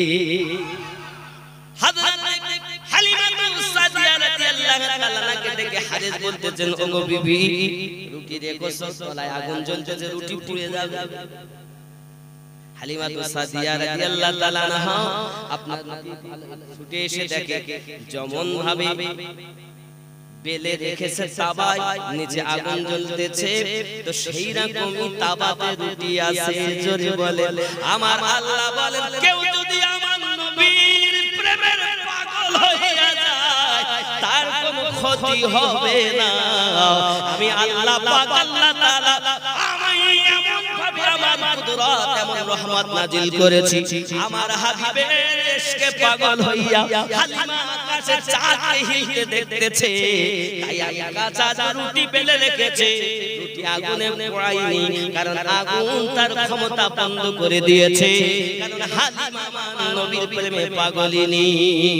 হযরত হালিমা সাদিয়া রাদিয়াল্লাহু তাআলা কে দেখে হারিস বলতেছেন ওগো বিবি রুটি রেখো তলায় আগুন জ্বলছে রুটি পুড়ে যাবে হালিমা সাদিয়া রাদিয়াল্লাহু তাআলা আনহা আপনার ছুটে এসে দেখে যেমন ভাবে বেলে রেখেছে তাবায় নিচে আগুন জ্বলতেছে তো সেই রকমই তাবাতে রুটি আছে জোরে বলে আমার আল্লাহ বলেন কেউ যদি আমার নবীর প্রেমের পাগল হইয়া যায় তার কোনো ক্ষতি হবে না আমি আল্লাহ পাক আল্লাহ তাআলা আমি এমন ভাবে আমার কুদরত এমন রহমত নাজিল করেছি আমার হাবিবের ইশকে পাগল হইয়া হালিমা আকাশে চাঁদকে হিলতে দেখতেছে তাই আকাশে চাঁদ রুটি পেলে রেখেছে রুটি আগুনে পোড়ায়নি কারণ আগুন তার ক্ষমতা বন্ধ করে দিয়েছে কারণ হালিমা আমার নবীর প্রেমে পাগলিনী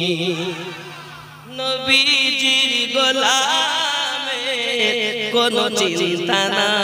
নবীজির গোলামের কোনো চিন্তা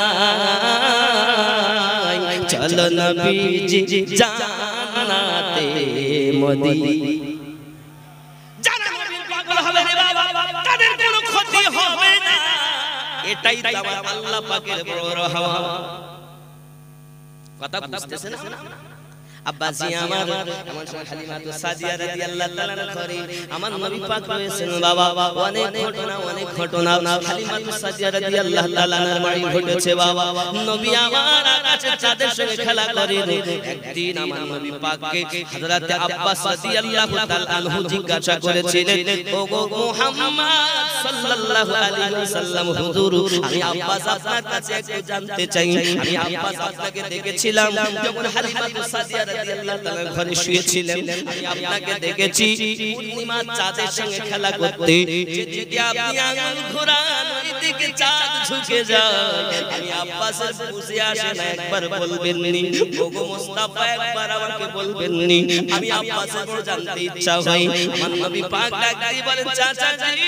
নাই চলো নবীজি জান্নাতে মদিনা যারা নবীর পাগল হবে রে বাবা তাদের কোনো ক্ষতি হবে না এটাই তো আমার আল্লাহ পাকের বড় রহমত কথা বুঝতেছেন না আব্বাজি আমার এমন সময় হালিমাতু সাদিয়া রাদিয়াল্লাহু তাআলা ঘরে আমার নবী পাক রয়েছেন বাবা অনেক ঘটনা অনেক ঘটনা হালিমাতু সাদিয়া রাদিয়াল্লাহু তাআলার বাড়ি ঘটেছে বাবা নবী আমার আকাশে চাঁদের সঙ্গে খেলা করে একদিন আমার নবী পাককে হযরত আব্বাস রাদিয়াল্লাহু তাআলা আনহু জিজ্ঞাসা করেছিলেন ওগো মুহাম্মদ সাল্লাল্লাহু আলাইহি ওয়াসাল্লাম হুজুর আমি আব্বাস আপনার কাছে একটু জানতে চাই আমি আব্বাস আপনাকে দেখেছিলাম যখন হালিমাতু সাদিয়া রাদিয়াল্লাহু তাআলা ঘরে শুয়েছিলেন আমি আপনাকে দেখেছি পূর্ণিমার চাঁদের সঙ্গে খেলা করতে যেদিকে আপনি আঙুল ঘোরান ওইদিকে চাঁদ ঝুঁকে যায় আমি আব্বাসের বুঝে আসে না একবার বলবেন নি ওগো মুস্তাফা একবার আমাকে বলবেন নি আমি আব্বাসের জানতে ইচ্ছা হয় আমার নবী পাক ডাক দিয়ে বলেন চাচাজি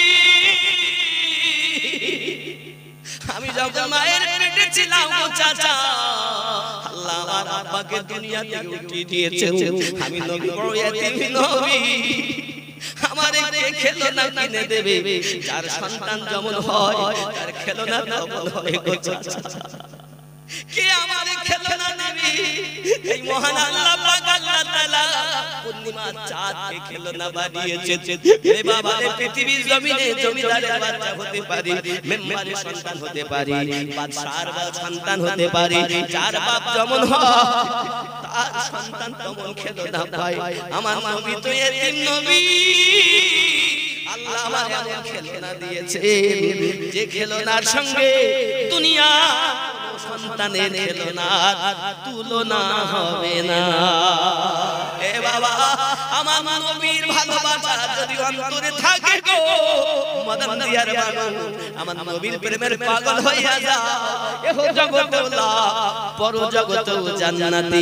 আমি যখন মায়ের পেটে ছিলাম ও চাচা আল্লাহ আমার আব্বাকে দুনিয়া থেকে উঠিয়ে দিয়েছেন আমি নবী বড় এতিম নবী আমার একটি খেলনা কিনে দেবে যার সন্তান যেমন হয় তার খেলনা তেমন হয় গো চাচা কে আমার খেলনা নেবে এই মহান আল্লাহ পাক আল্লাহ তাআলা পূর্ণিমার চাঁদকে খেলনা বানিয়েছেন রে বাবা রে পৃথিবীর জমিনে জমিদারের বাচ্চা হতে পারে মেম্বারের সন্তান হতে পারে বাদশার সন্তান হতে পারে যার বাপ যেমন হয় তার সন্তান তেমন খেলনা পায় আমার নবী তো এতিম নবী আল্লাহ আমাকে এমন খেলনা দিয়েছে যে খেলনার সঙ্গে দুনিয়া সন্তানের খেলনার তুলনা হবে না এ বাবা আমার নবীর ভালোবাসা যদি অন্তরে থাকে গো মদন দিয়ার বানু আমার নবীর প্রেমের পাগল হইয়া যা এহ জগতেও লাভ পর জগতেও জান্নাতি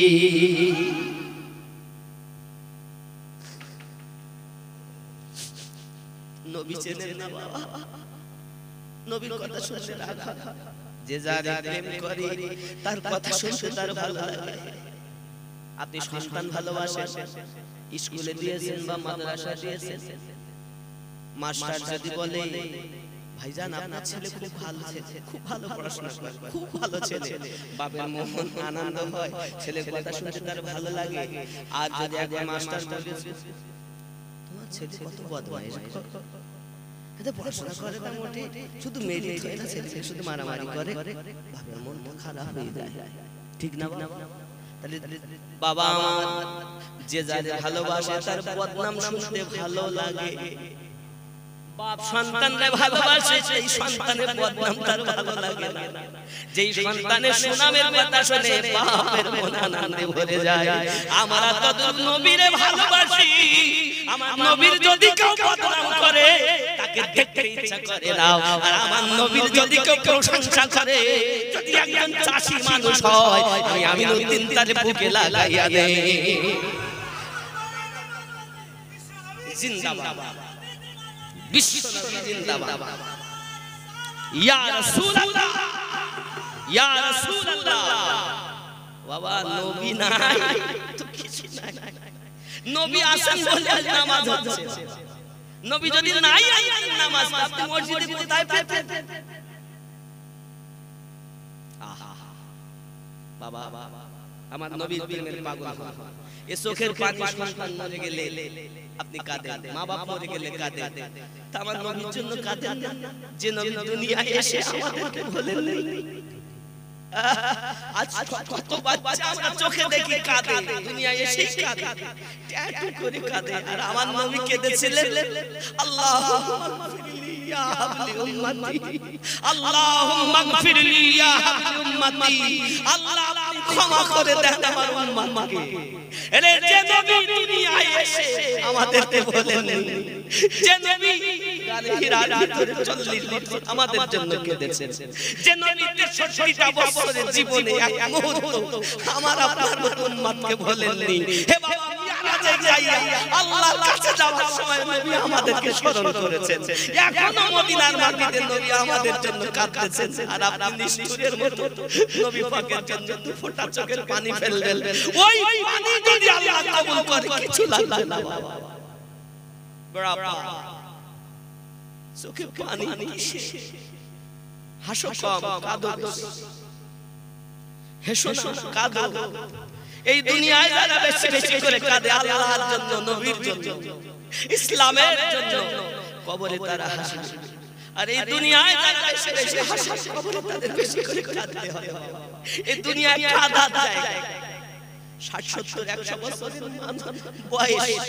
নবী চেনেন না বাবা নবীর কথা শুনতে রাখা যে যার প্রেম করে তার কথা শুনতে তার ভালো লাগে আপনি সন্তান ভালোবাসেন স্কুলে দিয়েছেন বা মাদ্রাসা দিয়েছেন মাস্টার যদি বলে ভাইজান আপনার ছেলে খুব ভালো ছেলে খুব ভালো পড়াশোনা করে খুব ভালো ছেলে বাবার মন আনন্দ হয় ছেলের কথা শুনতে তার ভালো লাগে আর যদি একবার মাস্টার বলে তোমার ছেলে কত বদমাইশ এটা পড়াশোনা করে না মোটে শুধু মেরিট হয় না ছেলে শুধু মারামারি করে বাবার মন খারাপ হয়ে যায় ঠিক না তাহলে বাবা আমার যে যাদের ভালোবাসে তার বদনাম শুনতে ভালো লাগে বাপ সন্তানকে ভালোবাসে সেই সন্তানের বদনাম তার ভালো লাগে না যেই সন্তানের সুনামের কথা শুনে বাপের মন আনন্দে ভরে যায় আমরা তো নবীরে ভালোবাসি আমার নবীর যদি কেউ বদনাম করে তাকে দেখতে ইচ্ছা করে না আর আমার নবীর যদি কেউ প্রশংসা করে যদি একজন চাষী মানুষ হয় আমি আমি তিন তারে বুকে লাগাইয়া দেই জিন্দাবাদ বিশ্ব নবী জিন্দাবাদ ইয়া রাসূলুল্লাহ ইয়া রাসূলুল্লাহ বাবা নবী নাই তো কিছু নাই নবী আসেন বলে আজ নামাজ হচ্ছে নবী যদি নাই নামাজ আপনি মসজিদে কোথায় পেতেন আহা বাবা আমার নবীর প্রেমের পাগল এ চোখের পানি সন্তান মরে গেলে আপনি কাঁদেন মা বাপ মরে গেলে কাঁদেন তা আমার নবীর জন্য কাঁদেন না যে নবী দুনিয়ায় এসে আমাদেরকে বলেন আজ কত বাচ্চা আমরা চোখে দেখি কাঁদে দুনিয়ায় এসে কাঁদে ট্যাটু করে কাঁদে আর আমার নবী কেঁদেছিলেন আল্লাহুম্মা গফিরলি ইয়া হাবলি উম্মতি আল্লাহুম্মা গফিরলি ইয়া হাবলি উম্মতি আল্লাহ আপনি ক্ষমা করে দেন আমার উম্মতকে এরে যে নবী দুনিয়ায় এসে আমাদেরকে বলেন যে নবী গালে হীরার ভিতরে চল্লিশ বছর আমাদের জন্য কেঁদেছেন যে নবী তেষট্টিটা বছরের জীবনে এক মুহূর্ত আমার আপনার উম্মতকে বলেননি হে বাবা মিরাজে যাইয়া আল্লাহর কাছে যাওয়ার সময় নবী আমাদেরকে স্মরণ করেছেন এখনো মদিনার মাটিতে নবী আমাদের জন্য কাঁদতেছেন আর আপনি নিষ্ঠুরের মতো নবী পাকের জন্য দু ফোঁটা চোখের পানি ফেললেন ওই পানি যদি আল্লাহ কবুল করে কিছু লাগবে না বাবা বড়াপা চোখে পানি কিসে হাসো কম কাঁদো হেসো না কাঁদো এই দুনিয়ায় যারা বেশি বেশি করে কাঁদে আল্লাহর জন্য, নবীর জন্য, ইসলামের জন্য, কবরে তারা হাসে। আর এই দুনিয়ায় যারা বেশি বেশি হাসে, কবরে তাদের বেশি করে কাঁদতে হয়। এই দুনিয়ায় কাঁদার জায়গা ষাট সত্তর একশো বছরের বয়স,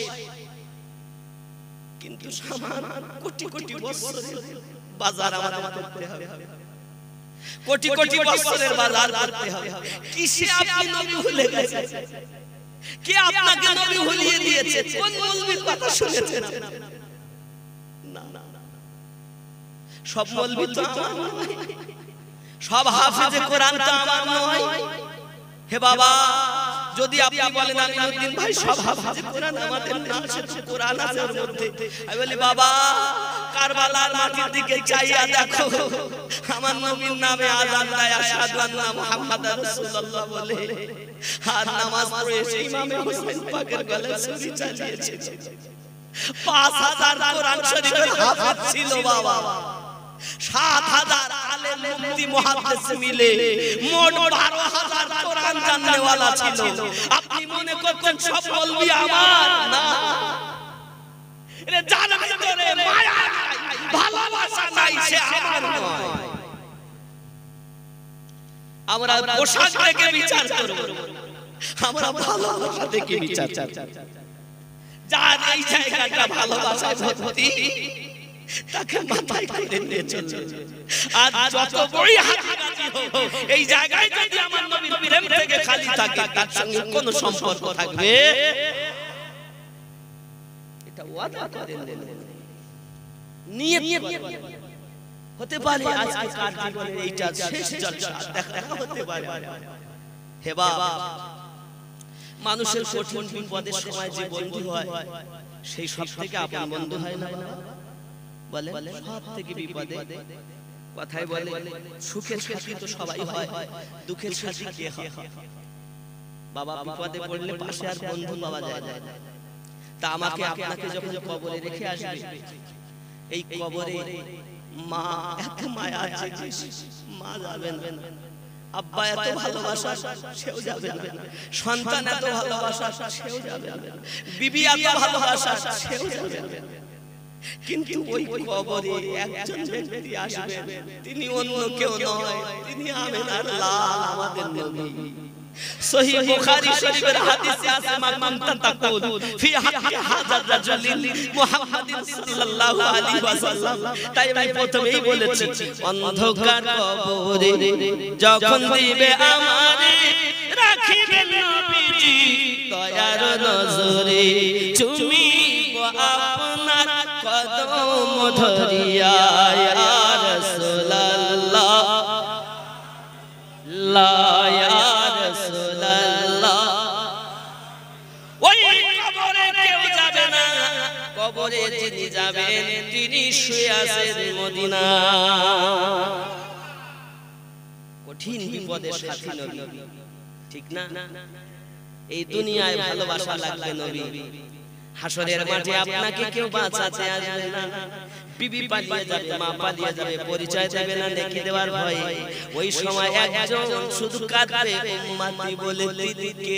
কিন্তু সামান কোটি কোটি বছরের বাজার আমাদের করতে হবে, কোটি কোটি বছরের বাজার করতে হবে। কিসে আপনি নবী ভুলে গেছেন? কে আপনাকে নবী ভুলিয়ে দিয়েছে? কোন মৌলবীর কথা শুনেছেন? না না, সব মৌলবী তো আমার নয়, সব হাফেজে কোরআন তো আমার নয়। হে বাবা, যদি আপনি বলেন আমিনুদ্দিন ভাই সব হাফেজে কোরআন আমাদের না, সে তো কোরআন আছে ওর মধ্যে। আমি বলি বাবা, কারবালার মাটির দিকে চাইয়া দেখো, আমার নবীর নামে আযান দেয় আশহাদু আন্না মুহাম্মাদার রাসূলুল্লাহ বলে, আর নামাজ পড়ে সেই ইমামে হোসেন পাকের গলায় ছুরি চালিয়েছে। পাঁচ হাজার কোরআন শরীফের হাফেজ ছিল বাবা, সাত হাজার আলেম মুফতি মুহাদ্দিস মিলে মোট বারো হাজার কোরআন জাননেওয়ালা ছিল। আপনি মনে করছেন সব মৌলবি আমার? না, এর যার ভিতরে মায়া নাই, ভালোবাসা নাই, সে আমার নয়। আমরা পোশাক দেখে বিচার করব, আমরা ভালোবাসা দেখে বিচার করব। যার এই জায়গাটা ভালোবাসা ভর্তি, তাকে মাথায় করে নিয়ে চলছে। আর যত বড়ই হাজি হোক, এই জায়গায় যদি আমার নবীর প্রেম থেকে খালি থাকে, তার সঙ্গে কোনো সম্পর্ক থাকবে? এটা ওয়াদা করেন, নিয়ত হতে পারে আজকে কার জীবনে এইটা শেষ জলসা, দেখা হতে পারে। হে বাবা, মানুষের কঠিন বিপদের সময় যে বন্ধু হয়, সেই সব থেকে আপন বন্ধু হয় না? বলে সব থেকে বিপদে কথাই বলে সুখের সাথী তো সবাই হয়, দুঃখের সাথী কে হয়? বাবা, বিপদে পড়লে পাশে আর বন্ধু পাওয়া যায় না। তা আমাকে আপনাকে যখন কবরে রেখে আসবে, এই কবরে মা এত মায়া আছে, মা যাবেন না, আব্বা এত ভালোবাসা, সেও যাবে না, সন্তান এত ভালোবাসা, সেও যাবে না, বিবি এত ভালোবাসা, সেও যাবে না। কিন্তু ওই কবরে একজন ব্যক্তি আসবেন, তিনি অন্য কেউ নয়, তিনি আমিনার লাল, আমাদের নবী। সহিহ বুখারী শরীফের হাদিসে আছে, মান তাতাকুল ফি হাক্কি হাযার রাজুলিন মুহাম্মাদিন সাল্লাল্লাহু আলাইহি ওয়াসাল্লাম। তাই আমি প্রথমেই বলেছি, অন্ধকার কবরে যখন দিবে আমারে, রাখিবেন নবীজি দয়ার নজরে, চুমিব আপনার কদম ধরিয়া, ইয়া রাসূলুল্লাহ লা ইয়া রাসূলুল্লাহ। ওই কবরে কেউ যাবে না, কবরে যিনি যাবেন তিনি শুয়ে আছেন মদিনা। কঠিন বিপদের সাথী নবী, ঠিক না? এই দুনিয়ায় ভালোবাসা লাগবে নবী, হাসরের মাঠে আপনাকে কেউ বাঁচাতে আসবে না। বিবি পালিয়ে যাবে, মা পালিয়ে যাবে, পরিচয় দেবে না নেকি দেওয়ার ভয়ে। ওই সময় একজন শুধু কাঁদবে, উম্মতি বলে দিদিকে।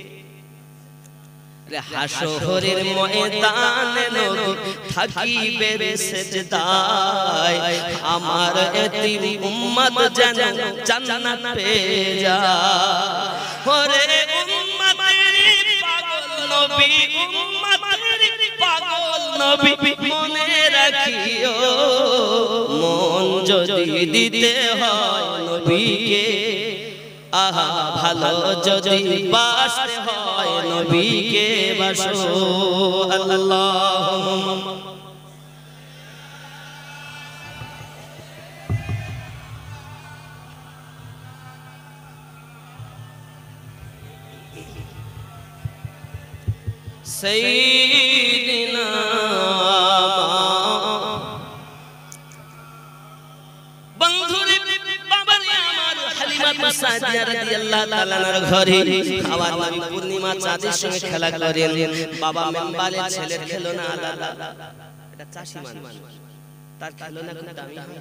হাসরের ময়দানে নবী থাকিবে সেজদায়, আমার এতিম উম্মত যেন জান্নাত পেয়ে যায়। ওরে উম্মতের পাগল নবী, উম্মতের পাগল নবী, মনে রাখিও, মন যদি দিতে হয় নবীকে, আহা ভালো যদি বাসতে হয় নবীকে বাসো। আল্লাহুম্মা সাইয়্যিদিনা বন্ধুরে বাবারে আমার হালিমা সাদিয়া রাদিয়াল্লাহু তাআলা আনহার ঘরে আমার নবী পূর্ণিমা চাঁদের সঙ্গে খেলা করেন। বাবা মেম্বারে ছেলের খেলনা আলাদা, এটা চাষি মানুষ, তার খেলনা খুব দামি হয়,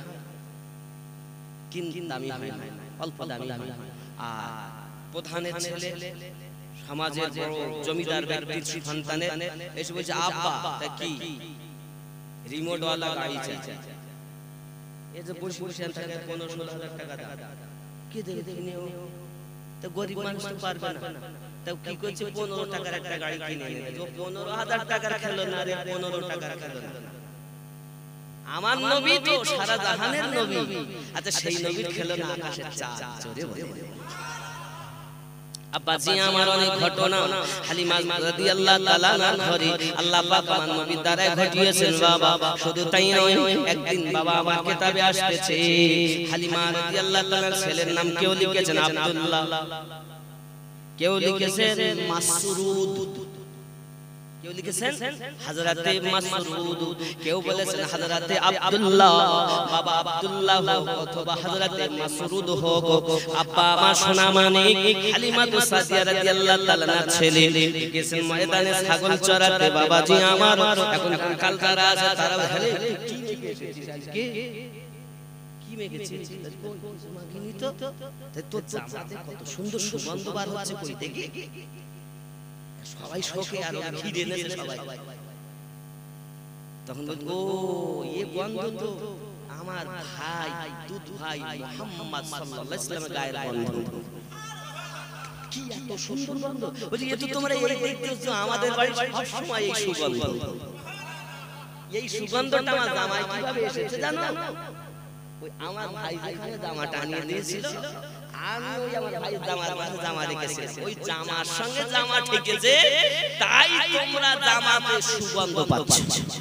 কিন্তু দামি হয় না, অল্প দামি হয়। আর প্রধানের ছেলে সমাজের বড় জমিদার ব্যক্তির সন্তানের এসে বলছে আব্বা তা কি রিমোট ওয়ালা গাড়ি চাই। এই যে বসে বসে থাকে পনেরো ষোলো হাজার টাকা দাম, কি দেখে কিনে তো গরিব মানুষ তো পারবে না। তাও কি করছে পনেরো টাকার একটা গাড়ি কিনে নিয়ে যে পনেরো হাজার টাকার খেলো না রে, পনেরো টাকার খেলো না। আমার নবী তো সারা জাহানের নবী, আচ্ছা সেই নবীর খেলো না আকাশের চাঁদ জোরে বলে। আব্বাজি আমার অনেক ঘটনা হালিমা রাদিয়াল্লাহু তাআলা আনহার ঘরে আল্লাহ পাক আমার নবীর দ্বারা ঘটিয়েছেন বাবা। শুধু তাই নয়, একদিন বাবা আমার কিতাবে আসছে হালিমা রাদিয়াল্লাহু তাআলার ছেলের নাম কেউ লিখেছেন আব্দুল্লাহ, কেউ লিখেছেন মাসরুদ, কেউ লিখেছেন হযরতে মাসরুদ, কেউ বলেছেন হযরতে আব্দুল্লাহ। বাবা আব্দুল্লাহ হোক অথবা হযরতে মাসরুদ হোক, আব্বা আমার সোনা মানিক হালিমা তো সাদিয়া রাদিয়াল্লাহু তাআলা ছেলে গেছেন ময়দানে ছাগল চরাতে। বাবাজি আমার এখন কাল তারা আছে, তারা হেলে কি মেখেছিস আজকে, কি মেখেছিস মাগিনি তো তোর জামাতে কত সুন্দর সুগন্ধ বার হচ্ছে, কই দেখি। সবাই শোকে আর ঘিরে এনেছে সবাই। তখন বলতো ও এই গন্ধ তো আমার ভাই দুধ ভাই মুহাম্মদ সাল্লাল্লাহু আলাইহি ওয়াসাল্লামের গায়ের গন্ধ, কি এত সুন্দর গন্ধ। বলি এ তো তোমরা এই দেখতেছো আমাদের বাড়ি সব সময় এই সুগন্ধ, এই সুগন্ধটা আমার জামাই কিভাবে এসেছে জানো? ওই আমার ভাই যেখানে জামাটা আনিয়ে দিয়েছিল, আমি ওই আমার ভাই জামার মাঝে জামা রেখেছিলাম, ওই জামার সঙ্গে জামা ঠেকেছে, তাই তোমরা জামাতে সুগন্ধ পাচ্ছ।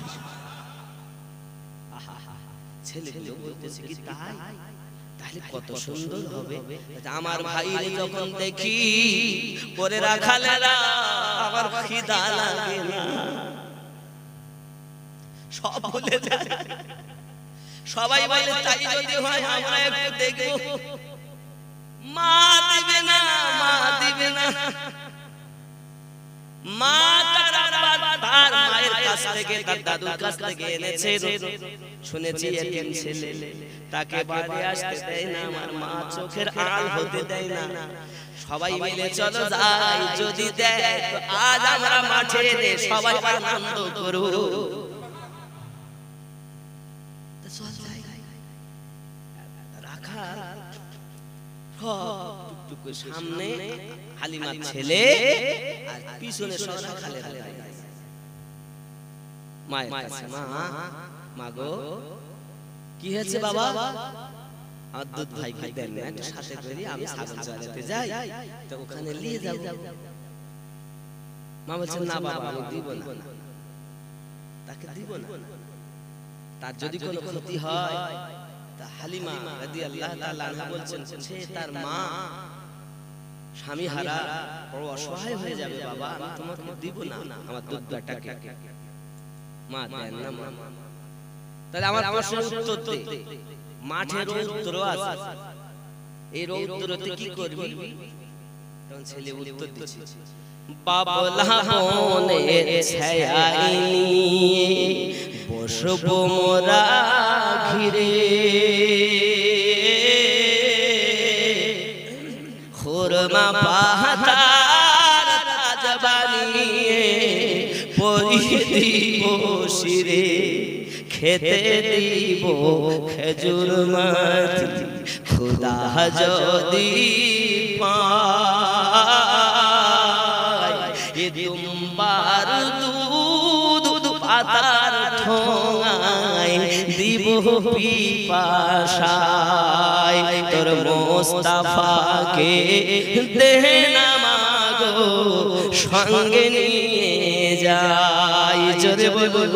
ছেলেগুলো বলতেছে কি তাই, তাহলে কত সুন্দর হবে। আমার ভাইরে যখন দেখি করে রাখালেরা আমার খিদা লাগে না, সব ভুলে যায়। সবাই বলে তাই যদি হয় আমরা একটু দেখবো। মা দিবে না, মা দিবে না, মা তার তার মায়ের কাছ থেকে তার দাদুর কাছ থেকে এনেছে। শুনেছি এতিম ছেলে, তাকে বাড়ি আসতে দেয় না, আমার মা চোখের আড়াল হতে দেয় না। সবাই মিলে চলো যাই, যদি দেয় তো আজ আমরা মাঠে এনে সবাই আনন্দ করব। রাখা সামনে হালিমার ছেলে আর পিছনে সোনা খালেদা মায়ের কাছে, মা মা গো কি হয়েছে বাবা? আমার দুধ ভাই ভাই দেন না একটু সাথে করে, আমি ছাগল চরাতে যাই তো ওখানে নিয়ে যাব। মা বলছেন না বাবা আমি দিব না, তাকে দিব না, তার যদি কোনো ক্ষতি হয়। হালিমা রাদিয়াল্লাহু তাআলা আনহা বলছেন সে তার মা স্বামী হারা বড় অসহায় হয়ে যাবে, বাবা আমি তোমাকে দিব না আমার দুধটাকে। মা দেন না মা। তাহলে আমার প্রশ্নের উত্তর দে, মাঠে রৌদ্র আছে, এই রৌদ্রতে কি করবি? তখন ছেলে উত্তর দিচ্ছে বাবলা বনের ছায়ায় নিয়ে বসবো মোরা ঘিরে, খুরমা পাতার তাজ বানিয়ে পরিয়ে দিব শিরে, খেতে দিব খেজুর মাটি খুদা যদি পায়, এ দুম্বার দুধ পাতার ঠোঙায় দিব পিপাসায়, তোর মোস্তাফাকে দে না মাগো সঙ্গে নিয়ে যাই। জোরে বল।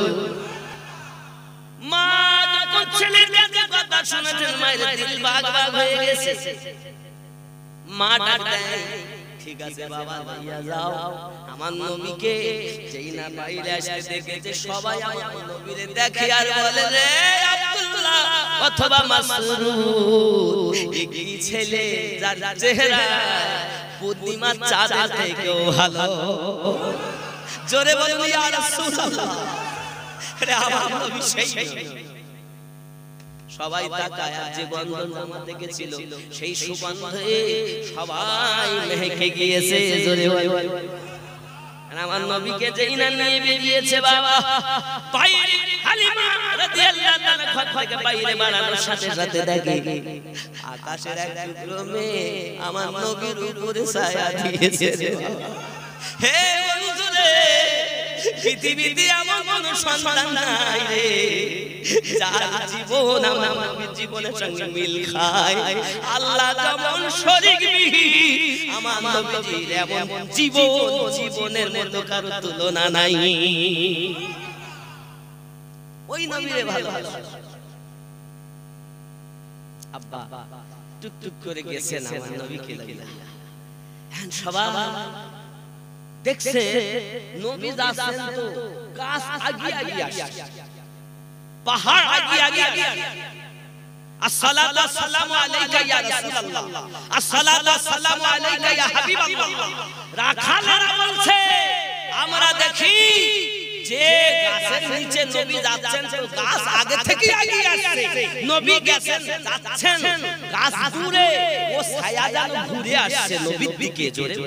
মা যখন ছেলের কাছে কথা শুনেছেন মায়ের দিল বাগ বাগ হয়ে গেছে। মা ডাক দেয় ঠিক আছে বাবা ভাইয়া যাও, আমার নবীকে যেই না বাইরে আসতে দেখেছে সবাই আমার নবীরে দেখে আর বলে রে আব্দুল্লাহ অথবা মাসরুদ, এই ছেলে যার চেহারা পূর্ণিমার চাঁদের থেকেও ভালো। জোরে বলুন ইয়া রাসূলুল্লাহ, আরে আমার নবী সেই সবাই তাকায়, আর যে গন্ধ জামা থেকে ছিল সেই সুগন্ধে সবাই মেহেকে গিয়েছে। জোরে বল। আর আমার নবীকে যেই না নিয়ে বেরিয়েছে বাবা, বাইরে হালিমা রাদিয়াল্লাহু তাআলা ঘর থেকে বাইরে বাড়ানোর সাথে সাথে দেখে আকাশের এক টুকরো মেয়ে আমার নবীর উপরে ছায়া দিয়েছে। হে বন্ধুরে, পৃথিবীতে আমার কোনো সন্তান নাই রে যার জীবন আমার নবীর জীবনের সঙ্গে মিল খায়। আল্লাহ যেমন শরীক বিহীন, আমার নবীর এমন জীবন, জীবনের মতো কারো তুলনা নাই। ওই নবীরে ভালোবাসা আব্বা টুক টুক করে গেছেন আমার নবীকে লাগিয়ে। হ্যাঁ, সবাই দেখছে নবী যাচ্ছেন তো গাছ আগিয়ে আগিয়ে আসছে, পাহাড় আগিয়ে আগিয়ে আসছে। আসসালাতু ওয়াসসালামু আলাইকা ইয়া রাসূলুল্লাহ, আসসালাতু ওয়াসসালামু আলাইকা ইয়া হাবিবাল্লাহ। রাখালেরা বলছে আমরা দেখি যে গাছের নিচে নবী যাচ্ছেন তো গাছ আগে থেকে আগিয়ে আসছে, নবী গেছেন যাচ্ছেন গাছ দূরে, ও ছায়া যেন ঘুরে আসছে নবীর দিকে। জোরে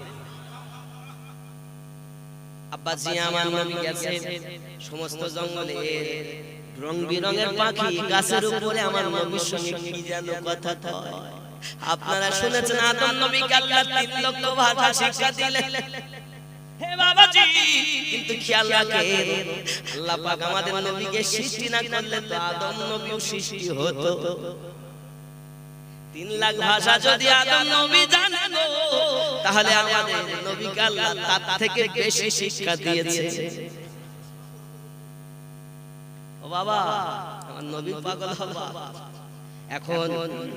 আব্বাজি আমার নবী গেছেন সমস্ত জঙ্গলে রং বিরঙের পাখি গাছের উপরে আমার নবীর সঙ্গে কি যেন কথা কয়। আপনারা শুনেছেন আদম নবীকে আল্লাহ তিন লক্ষ ভাষা শিক্ষা দিলেন। হে বাবাজি, কিন্তু খেয়াল রাখেন আল্লাহ পাক আমাদের নবীকে সৃষ্টি না করলে তো আদম নবীও সৃষ্টি হতো। তিন লাখ ভাষা যদি আদম নবী জানতো তাহলে আমাদের নবীকে আল্লাহ তার থেকে বেশি শিক্ষা দিয়েছে। ও বাবা, আমার নবী পাগল হবা। এখন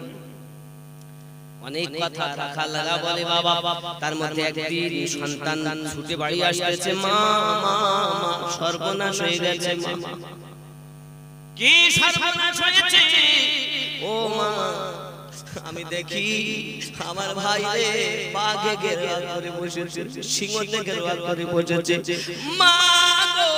অনেক কথা রাখা লাগা বলে বাবা, তার মধ্যে একদিন সন্তান ছুটে বাড়ি আসতেছে, মা মা মা সর্বনাশ হয়ে গেছে। মা কি সর্বনাশ হয়েছে? ও মা, আমি দেখি আমার ভাই রে বাঘে ঘেরাও করে বসেছে, সিংহতে ঘেরাও করে বসেছে। মা গো,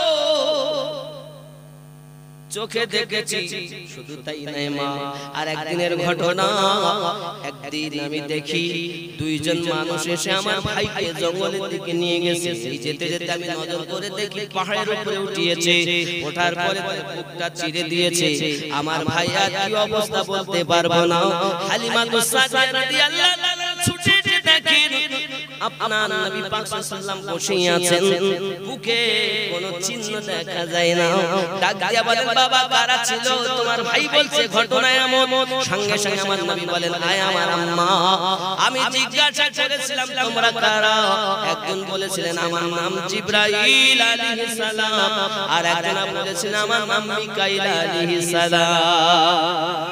চোখে দেখেছি, শুধু তাই নাই মা, আর একদিনের ঘটনা। একদিন আমি দেখি দুইজন মানুষ এসে আমার ভাইকে জঙ্গলের দিকে নিয়ে গেছে। এই যেতে যেতে আমি নজর করে দেখি পাহাড়ের উপরে উঠিয়েছে, ওঠার পরে বুকটা চিরে দিয়েছে। আমার ভাই আর কি অবস্থা বলতে পারবো না। হালিমা সাদিয়া রাদিয়াল্লাহু তাআলা ছুটে দেখেন আপনার নবী পাক সাল্লাল্লাহু আলাইহি ওয়াসাল্লাম বসে আছেন, বুকে কোনো চিহ্ন দেখা যায় না। ডাক দিয়া বলেন, বাবা কারা ছিল? তোমার ভাই বলছে ঘটনা এমন। সঙ্গে সঙ্গে আমার নবী বলেন, আয় আমার আম্মা। আমি জিজ্ঞাসা করেছিলাম তোমরা কারা? একজন বলেছিলেন আমার নাম জিবরাইল আলাইহিস সালাম, আর একজন বলেছিলেন আমার নাম মিকাইল আলাইহিস সালাম।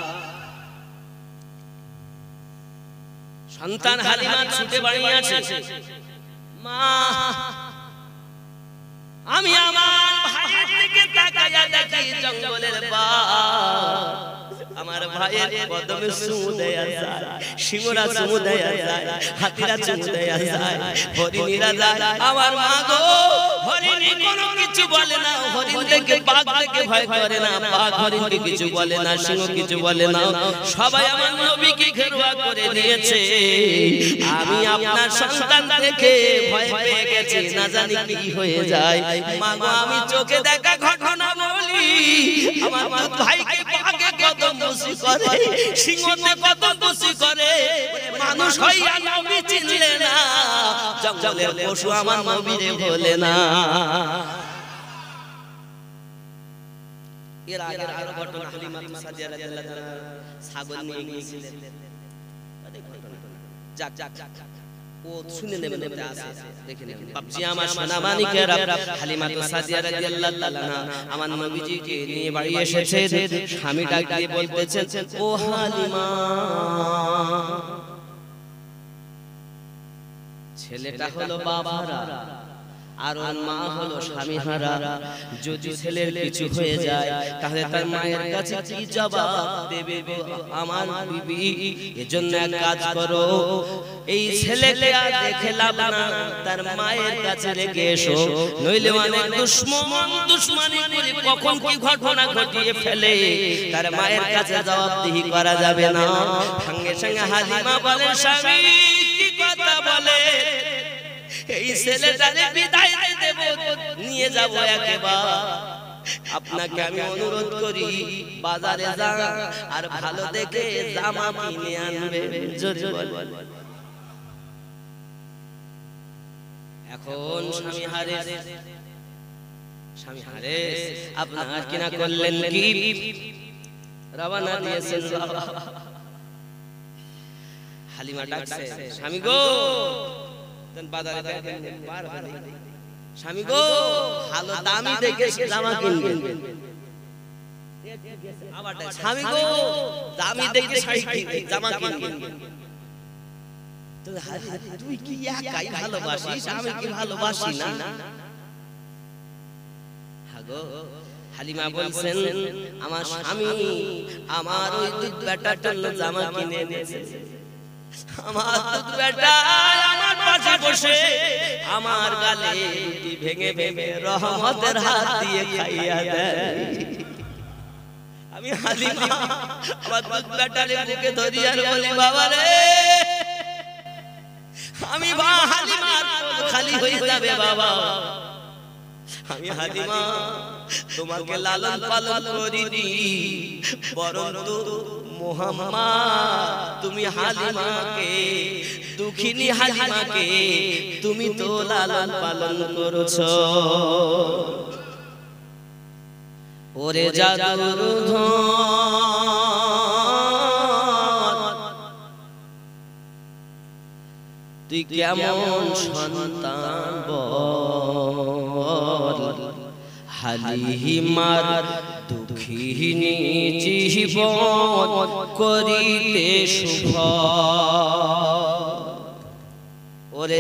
সন্তান হালিমা ছুটে বাড়ি আছে, মা আমি আমার ভাইয়ের দিকে তাকায়া দেখি জঙ্গলের বাঘ আমার ভাইয়ের কদমে চুমু দেয়া যায়, সিংহরা চুমু দেয়া যায়, হাতিরা চুমু দেয়া যায়, হরিণীরা যায়। আমার মা গো, হরিণী কোনো কিছু বলে না, হরিণ দেখে বাঘ দেখে ভয় করে না, বাঘ হরিণকে কিছু বলে না, সিংহ কিছু বলে না। সবাই আমার নবীকে ঘেরুয়া করে দিয়েছে। আমি আপনার সন্তান দেখে ভয় পেয়ে গেছি, না জানি কি হয়ে যায়। মা গো, আমি চোখে দেখা ঘটনা বলি, আমার ভাইকে বাঘে কত দোষী করে, সিংহতে কত দোষী করে, মানুষ হইয়া নবী চিনলে না, জঙ্গলের পশু আমার নবীরে বলে না। এর আগের আরো ঘটনা, হালিমা সাদিয়া রাদিয়াল্লাহু তাআলা ছাগল নিয়ে গিয়েছিলেন। যাক যাক যাক ও শুনে নেবেন, আছে দেখে নেবেন। বাপজি আমার সোনা মানিকেরা, হালিমা সাদিয়া রাদিয়াল্লাহু তাআলা আমার নবীজিকে নিয়ে বাড়ি এসেছে। স্বামী ডাক দিয়ে বলতেছেন, ও হালিমা, ছেলেটা হলো বাবারা আর ওর মা হলো স্বামীহারা। যদি ছেলের কিছু হয়ে যায় তাহলে তার মায়ের কাছে কি জবাব দেবে গো আমার বিবি? এজন্য এক কাজ করো, এই ছেলেকে আর দেখে লাভ না, তার মায়ের কাছে রেখে এসো, নইলে অনেক দুশমন দুশমনি করে কখন কি ঘটনা ঘটিয়ে ফেলে তার মায়ের কাছে জবাবদিহি করা যাবে না। সঙ্গে সঙ্গে হালিমা বলে, স্বামী কি কথা বলে? এই ছেলেটারে বিদায় দেব, নিয়ে যাব একেবারে। আপনাকে আমি অনুরোধ করি বাজারে যান আর ভালো দেখে জামা কিনে আনবে। এখন স্বামী হারেস স্বামী হারেস আপনার কিনা করলেন কি? রওনা দিয়েছেন। হালিমা ডাকছে, স্বামী গো, বাজারে বার হলে স্বামী গো, ভালো দামি দেখে জামা কিনবেন। স্বামী গো, দামি দেখে শাড়ি কিনবেন, জামা কিনবেন। তুই কি একাই ভালোবাসিস, আমি কি ভালোবাসি না? হাগো হালিমা বলছেন, আমার স্বামী আমার ওই দুধ বেটার জন্য জামা কিনে এনেছে। আমার দুধ বেটা আমার পাশে বসে আমার গালে রুটি ভেঙে ভেঙে রহমতের হাত দিয়ে খাইয়া দেয়। আমি হালিমা আমার দুধ বেটারে বুকে ধরি আর বলি, বাবা রে, আমি বা হালিমা খালি হয়ে যাবে বাবা। আমি হালিমা তোমাকে লালন পালন করিনি, বরং মুহাম্মদ তুমি হালিমাকে, দুঃখিনী হালিমাকে তুমি তো লালন পালন করেছো। ওরে জাদুর তুই কেমন সন্তান বল, হালিমার দুঃখিনী জীবন করিলে শুভ। ওরে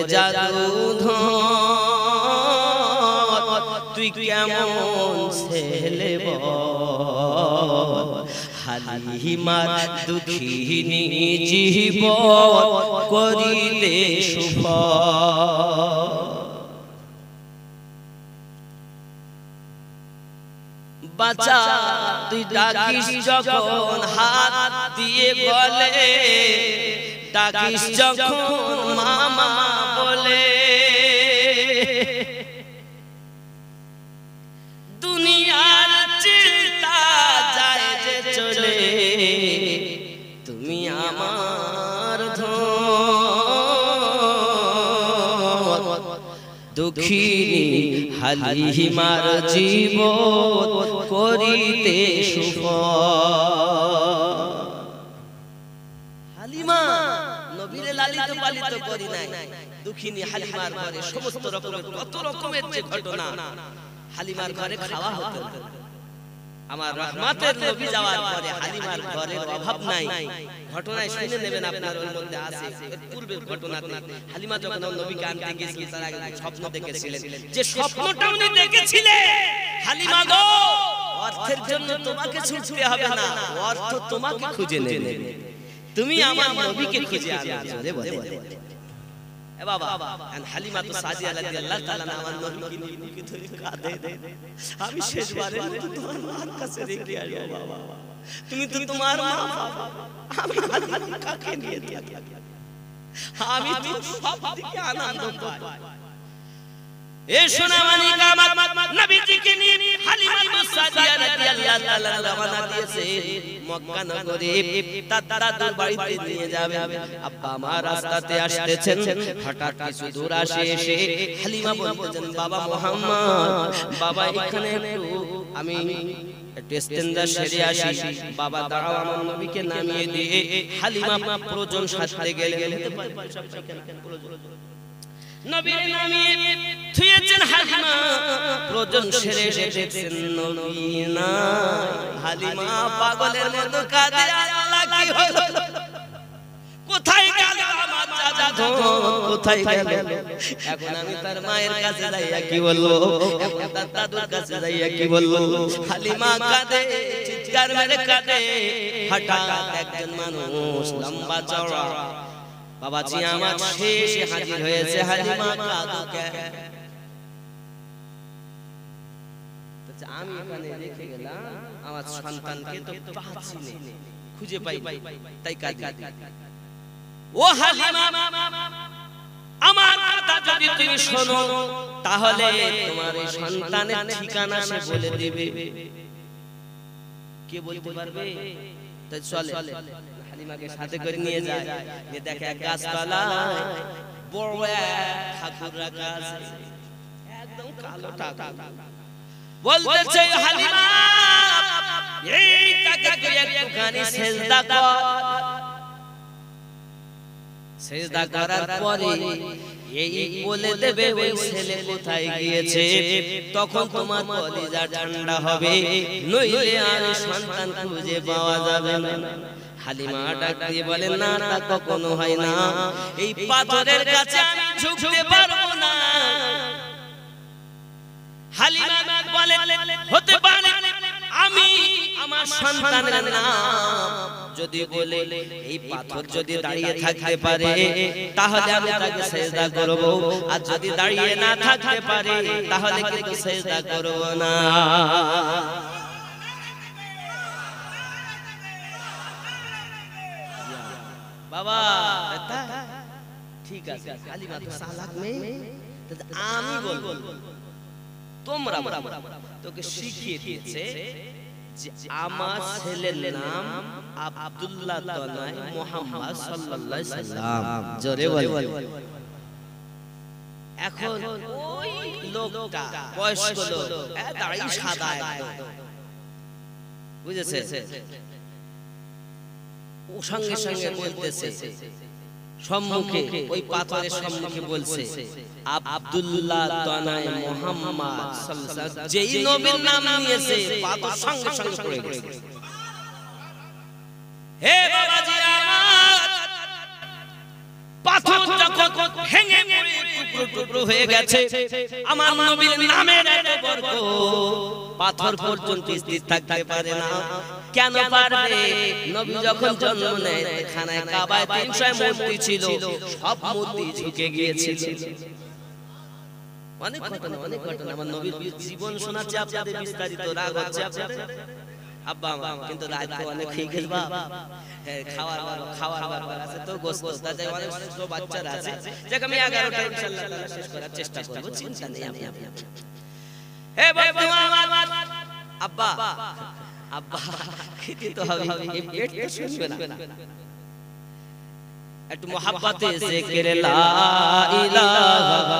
জাদুধর তুই কেমন ছেলে বল, হালিমার দুঃখিনী জীবন করিলে শুভ। বাচ্চা তুই ডাকিস যখন হাত দিয়ে বলে, ডাকিস যখন মামা বলে, দুনিয়ার চিন্তা যায় যে চলে, তুমি আমার ধন। দুঃখিনী হালিমার জীবন করিতে শুভ। হালিমা নবীরে লালিত পালিত করি নাই, দুঃখিনী হালিমার ঘরে সমস্ত রকমের কত রকমের যে ঘটনা। হালিমার ঘরে খাওয়া হতো, আমার রহমতের নবী যাওয়ার পরে হালিমার ঘরের অভাব নাই। ঘটনায় শুনে নেবেন আপনার, ওর মধ্যে আছে পূর্বের ঘটনা। হালিমা যখন নবীকে আনতে গিয়েছিলেন তার আগে স্বপ্ন দেখেছিলেন, যে স্বপ্নটা উনি দেখেছিলেন, হালিমা গো অর্থের জন্য তোমাকে ছুটতে হবে না, অর্থ তোমাকে খুঁজে নেবে, তুমি আমার নবীকে খুঁজে আনবে। বলে এ বাবা, হালিমা তো সাদিয়া রাদিয়াল্লাহু তাআলা আমার নবীকে বুকে ধরে কাঁদে, আমি শেষবারের মতো তোমার মার কাছে রেখে আসবো বাবা, তুমি তো তোমার মা, আমি হালিমা কাকে নিয়ে থাকি, আমি তো সব দিকে আনন্দ পাই। এ সোনা মানিক আমার নবীজিকে নিয়ে হালিমা তো সাদিয়া রাদিয়াল্লাহু তাআলা রওনা দিয়েছে মক্কা নগরে, তার দাদুর বাড়িতে নিয়ে যাবে। আব্বা আমার রাস্তাতে আসতেছেন, হঠাৎ কিছু দূর আসে এসে হালিমা বলতেছেন, বাবা মুহাম্মদ, বাবা এখানে একটু আমি একটু ইস্তেনজা সেরে আসি, বাবা দাঁড়াও, আমার নবীকে নামিয়ে দিয়ে হালিমা প্রয়োজন সারতে গেলেন। নবীর নামিয়ে থুয়েছেন হালিমা, প্রয়োজন সেরে এসেছেন নবী নাই। হালিমা পাগলের মতো কাঁদে, আল্লাহ কি হলো, কোথায় গেল আমার চাচা সাধন কোথায় গেল? এখন আমি তার মায়ের কাছে যাইয়া কি বলবো, এখন তার দাদুর কাছে যাইয়া কি বলবো? হালিমা কাঁদে, চিৎকার মেরে কাঁদে। হঠাৎ একজন মানুষ লম্বা চওড়া বাবাজি আমার শেষে হাজির হয়েছে। হালিমা কাঁদো কেন? আমি এখানে রেখে গেলাম আমার সন্তানকে, তো পাচ্ছি না, খুঁজে পাই, তাই কাঁদি। ও হালিমা, আমার কথা যদি তুমি শোনো তাহলে তোমার এই সন্তানের ঠিকানা সে বলে দিবে। কে বলতে পারবে? তাই চলে হালিমাকে সাথে করে নিয়ে যায়, যে দেখে এক গাছতলায় বড় এক ঠাকুর রাখা আছে, একদম কালো ঠাকুর। বলতেছে হালিমা এইটাকে তুই একটুখানি সেজদা কর। সেজদা করার পরে এই বলে দেবে ওই ছেলে কোথায় গিয়েছে, তখন তোমার কলিজা ঠান্ডা হবে, নইলে আর সন্তান খুঁজে পাওয়া যাবে না। হালিমা ডাক দিয়ে বলে না, তা কখনো হয় না, এই পাথরের কাছে আমি ঝুঁকতে পারবো না। হালিমা বলে হতে পারে আমি আমার সন্তানের নাম যদি বলে এই পাথর যদি দাঁড়িয়ে থাকতে পারে তাহলে আমি তাকে সেজদা করব, আর যদি দাঁড়িয়ে না থাকতে পারে তাহলে কিন্তু সেজদা করব না। বাবা ঠিক আছে, হালিমা তো সালাক মেয়ে, আমি বলবো তোমরা তোকে শিখিয়ে দিয়েছে যে আমার ছেলের নাম আব্দুল্লাহ নয়, মুহাম্মদ সাল্লাল্লাহু আলাইহি সাল্লাম। জোরে বল। এখন ওই লোকটা বয়স্ক লোক, দাড়ি সাদা একদম, বুঝেছে? ও সঙ্গে সঙ্গে বলতেছে সম্মুখে, ওই পাথরের সম্মুখে বলছে আব্দুল্লাহ তনায় মুহাম্মদ সাল্লাল্লাহু আলাইহি ওয়াসাল্লাম, যেই নবীর নাম নিয়েছে পাথর সঙ্গে সঙ্গে পড়ে গেছে। হে বাবাজি আমার, পাথর যখন ভেঙে টুকরো টুকরো হয়ে গেছে, আমার নবীর নামের এত বরকত পাথর পর্যন্ত স্থির থাকতে পারে না। কেন পারবে? নবী যখন জন্ম নেয় খানায় কাবায় তিনশো মূর্তি ছিল, সব মূর্তি ঝুঁকে গিয়েছিল। অনেক ঘটনা, অনেক ঘটনা আমার নবীর জীবন শোনাচ্ছে আপনাদের, বিস্তারিত রাগ হচ্ছে আপনাদের আব্বা আমার, কিন্তু রাত তো অনেক খেয়ে খেলবা, হ্যাঁ খাওয়ার খাওয়ার ব্যাপার আছে তো, গোশত তাতে অনেক ছোট বাচ্চারা আছে, যাকে আমি এগারোটা ইনশাআল্লাহ তাআলা শেষ করার চেষ্টা করব, চিন্তা নেই আপনি আপনি হে বাবা আমার আব্বা আব্বা খেতে তো হবে, এই পেট তো শুনবে না, একটু মোহাব্বতে জিকির লা ইলাহা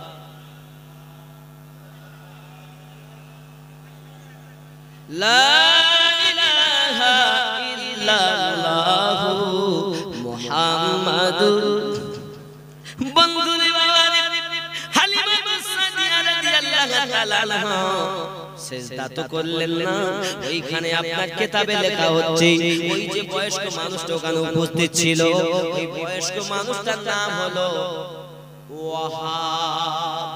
লা ইলাহা ইল্লাল্লাহু মুহাম্মাদুর। বন্ধুরে বাবা হালিমা সাদিয়া রাদিয়াল্লাহু তাআলা আনহা সেজদা তো করলেন না, ওইখানে আপনার কিতাবে লেখা হচ্ছে ওই যে বয়স্ক মানুষটা ওখানে উপস্থিত ছিল, ওই বয়স্ক মানুষটার নাম হলো ওয়াহাব।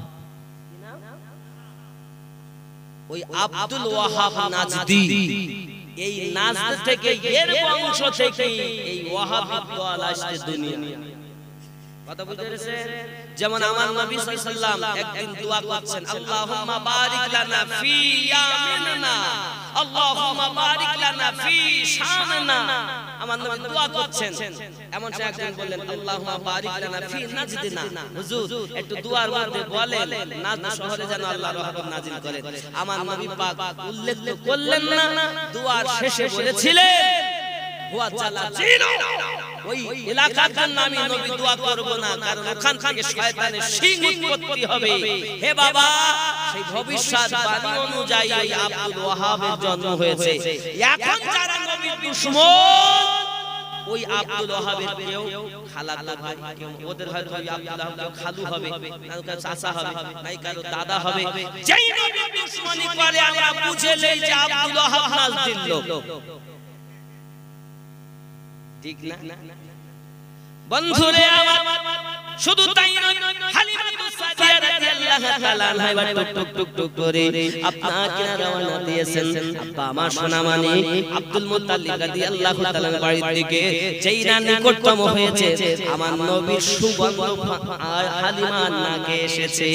ওই আব্দুল ওয়াহাব নাজদি, এই নাজদ থেকে এর বংশ থেকে এই ওয়াহাবী দল আসছে দুনিয়া। কথা বুঝতে পেরেছেন? যেমন আমার নবী সাল্লাল্লাহু আলাইহি ওয়াসাল্লাম একদিন দোয়া করছেন, আল্লাহুম্মা বারিক লানা ফি ইয়ামিনা, আল্লাহুম্মা বারিক লানা ফি শামনা। আমার নবী দোয়া করছেন, এমন সে একজন বললেন আল্লাহুম্মা বারিক লানা ফি নাজদিনা, হুজুর একটু দুয়ার মধ্যে বলেন নাজদ শহরে যেন আল্লাহর রহমত নাজিল করেন। আমার নবী পাক উল্লেখ করলেন না, দুয়ার শেষে বলেছিলেন হুয়া জালাজিন, ওই এলাকার জন্য আমি নবী দোয়া করব না, কারণ ওখান থেকে শয়তানের শিং উৎপত্তি হবে। হে বাবা, সেই ভবিষ্যৎবাণী অনুযায়ী আব্দুল ওয়াহাবের জন্ম হয়েছে। এখন যারা নবীর দুশমন, ওই আব্দুল ওয়াহাবের কেউ খালাতো ভাই, কেউ ওদের হয়তো ওই আব্দুল ওয়াহাব কেউ খালু হবে, না কারো চাচা হবে, নাই কারো দাদা হবে। যেই নবীর দুশমনি করে আমরা বুঝে লই যে আব্দুল ওয়াহাব নাজদিন লোক, ঠিক না? বন্ধুরে আমার শুধু তাই নয়, হালিমাতুস সাদিয়া রাদিয়াল্লাহু তাআলা আনহা টুক টুক টুক টুক করে আপনাকে রওনা দিয়েছেন আব্বা আমার সোনামানি আব্দুল মুত্তালিব রাদিয়াল্লাহু তাআলা বাড়ির দিকে। যেই না নিকটতম হয়েছে আমার নবীর সুগন্ধ হালিমার নাকে এসেছে,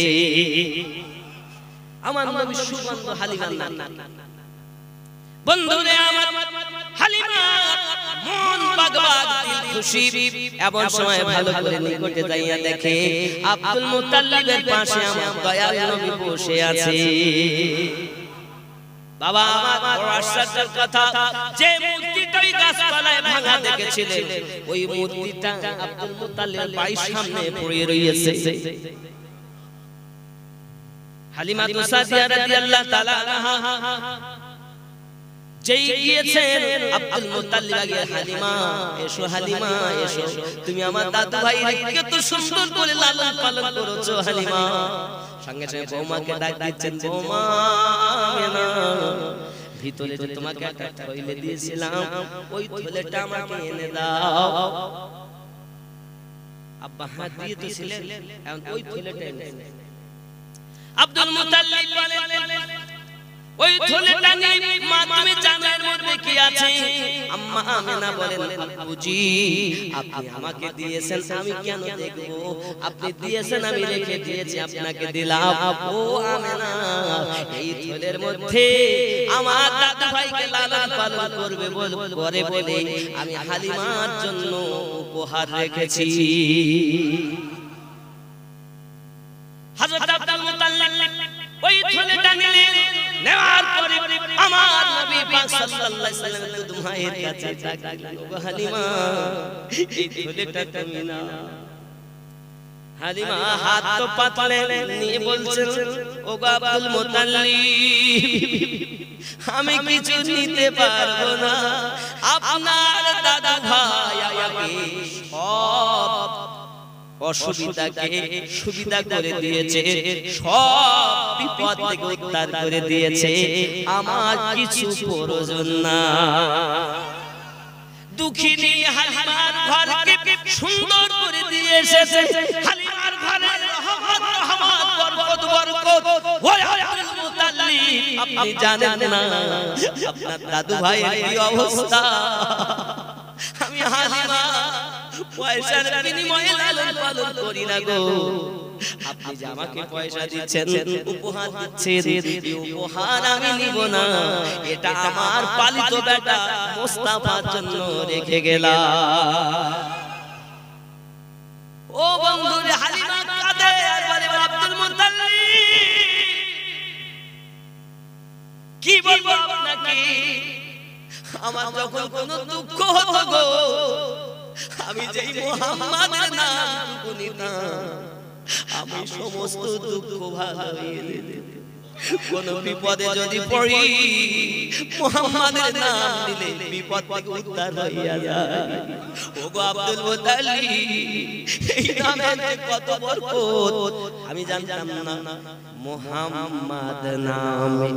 আমার নবীর সুগন্ধ হালিমার নাকে। বন্ধুরে আমার হালিমা মন বাগবাগ দিল খুশি। এমন সময় ভালো করে নিকটে যাইয়া দেখে আব্দুল মুত্তালিবের পাশে আমার দয়াল নবী বসে আছে। বাবা আমার বড় আশ্চর্যের কথা, যে মূর্তিটা ওই গাছতলায় ভাঙা দেখেছিলেন ওই মূর্তিটা আব্দুল মুত্তালিবের বাড়ির সামনে পড়ে রয়েছে। হালিমাতুস সাদিয়া রাদিয়াল্লাহু তাআলা আনহা যেই গিয়েছেন আব্দুল মুত্তালিব আগে, হালিমা এসো, হালিমা এসো, তুমি আমার দাদু ভাইকে তো সুন্দর করে লালন পালন করেছো হালিমা। সঙ্গে সঙ্গে বৌমাকে ডাক দিচ্ছেন, বৌমা আমেনা, ভিতরে যে তোমাকে একটা থলে দিয়েছিলাম ওই থলেটা আমাকে এনে দাও। আব্বা হাত দিয়ে দিয়েছিলেন, এখন ওই থলেটা এনে দাও। আব্দুল মুত্তালিব বলেন, ওই থলেটা নিয়ে মা তুমি জানার মধ্যে কি আছে? আম্মা আমেনা বলেন, আব্বুজি আপনি আমাকে দিয়েছেন, আমি কেন দেখব? আপনি দিয়েছেন, আমি রেখে দিয়েছি, আপনাকে দিলাম। ও আমেনা, এই থলের মধ্যে আমার দাদু ভাইকে লালন পালন করবে বল করে বলে আমি হালিমার জন্য উপহার রেখেছি। হযরত আব্দুল মুত্তালিব ওই থলেটা নিলেন, নেওয়ার পরে আমার নবী পাক সাল্লাল্লাহু আলাইহি ওয়াসাল্লাম দুধ মায়ের কাছে ডাকলেন, ও হালিমা এই থলেটা তুমি নাও। হালিমা হাত তো পাতলেন, নিয়ে বলছেন, ও আব্দুল মুত্তালিব আমি কিছু নিতে পারবো না, আপনার দাদা ভাই আমাকে সব অসুবিধাকে সুবিধা করে দিয়েছে, সব বিপদ থেকে উদ্ধার করে দিয়েছে, আমার কিছু প্রয়োজন না। দুঃখিনী হালিমার ঘরকে সুন্দর করে দিয়ে এসেছে, হালিমার ঘরে রহমত রহমত বরকত বরকত। ওই আব্দুল মুত্তালিব আপনি জানেন না আপনার দাদু ভাইয়ের কি অবস্থা। আমি হালিমা পয়সার বিনিময়ে লালন পালন করি না গো, আপনি যে আমাকে পয়সা দিচ্ছেন, উপহার দিচ্ছেন, এই উপহার আমি নিব না, এটা আমার পালিত বেটা মোস্তাফার জন্য রেখে গেলাম। ও বন্ধুরে, হালিমা কাঁদে আর বলে, আব্দুল মুত্তালিব কি বলবো আপনাকে, আমার যখন কোনো দুঃখ হতো গো, আমি যেই মুহাম্মাদের নাম গুনিতাম, আমি সমস্ত দুঃখ ভালোই দিতাম। কোন বিপদে যদি পড়ি মুহাম্মাদের নাম নিলে বিপদ থেকে উদ্ধার হইয়া যায়। ওগো আব্দুল মুত্তালিব এই নামে কত বরকত আমি জানতাম না। মুহাম্মদ নামে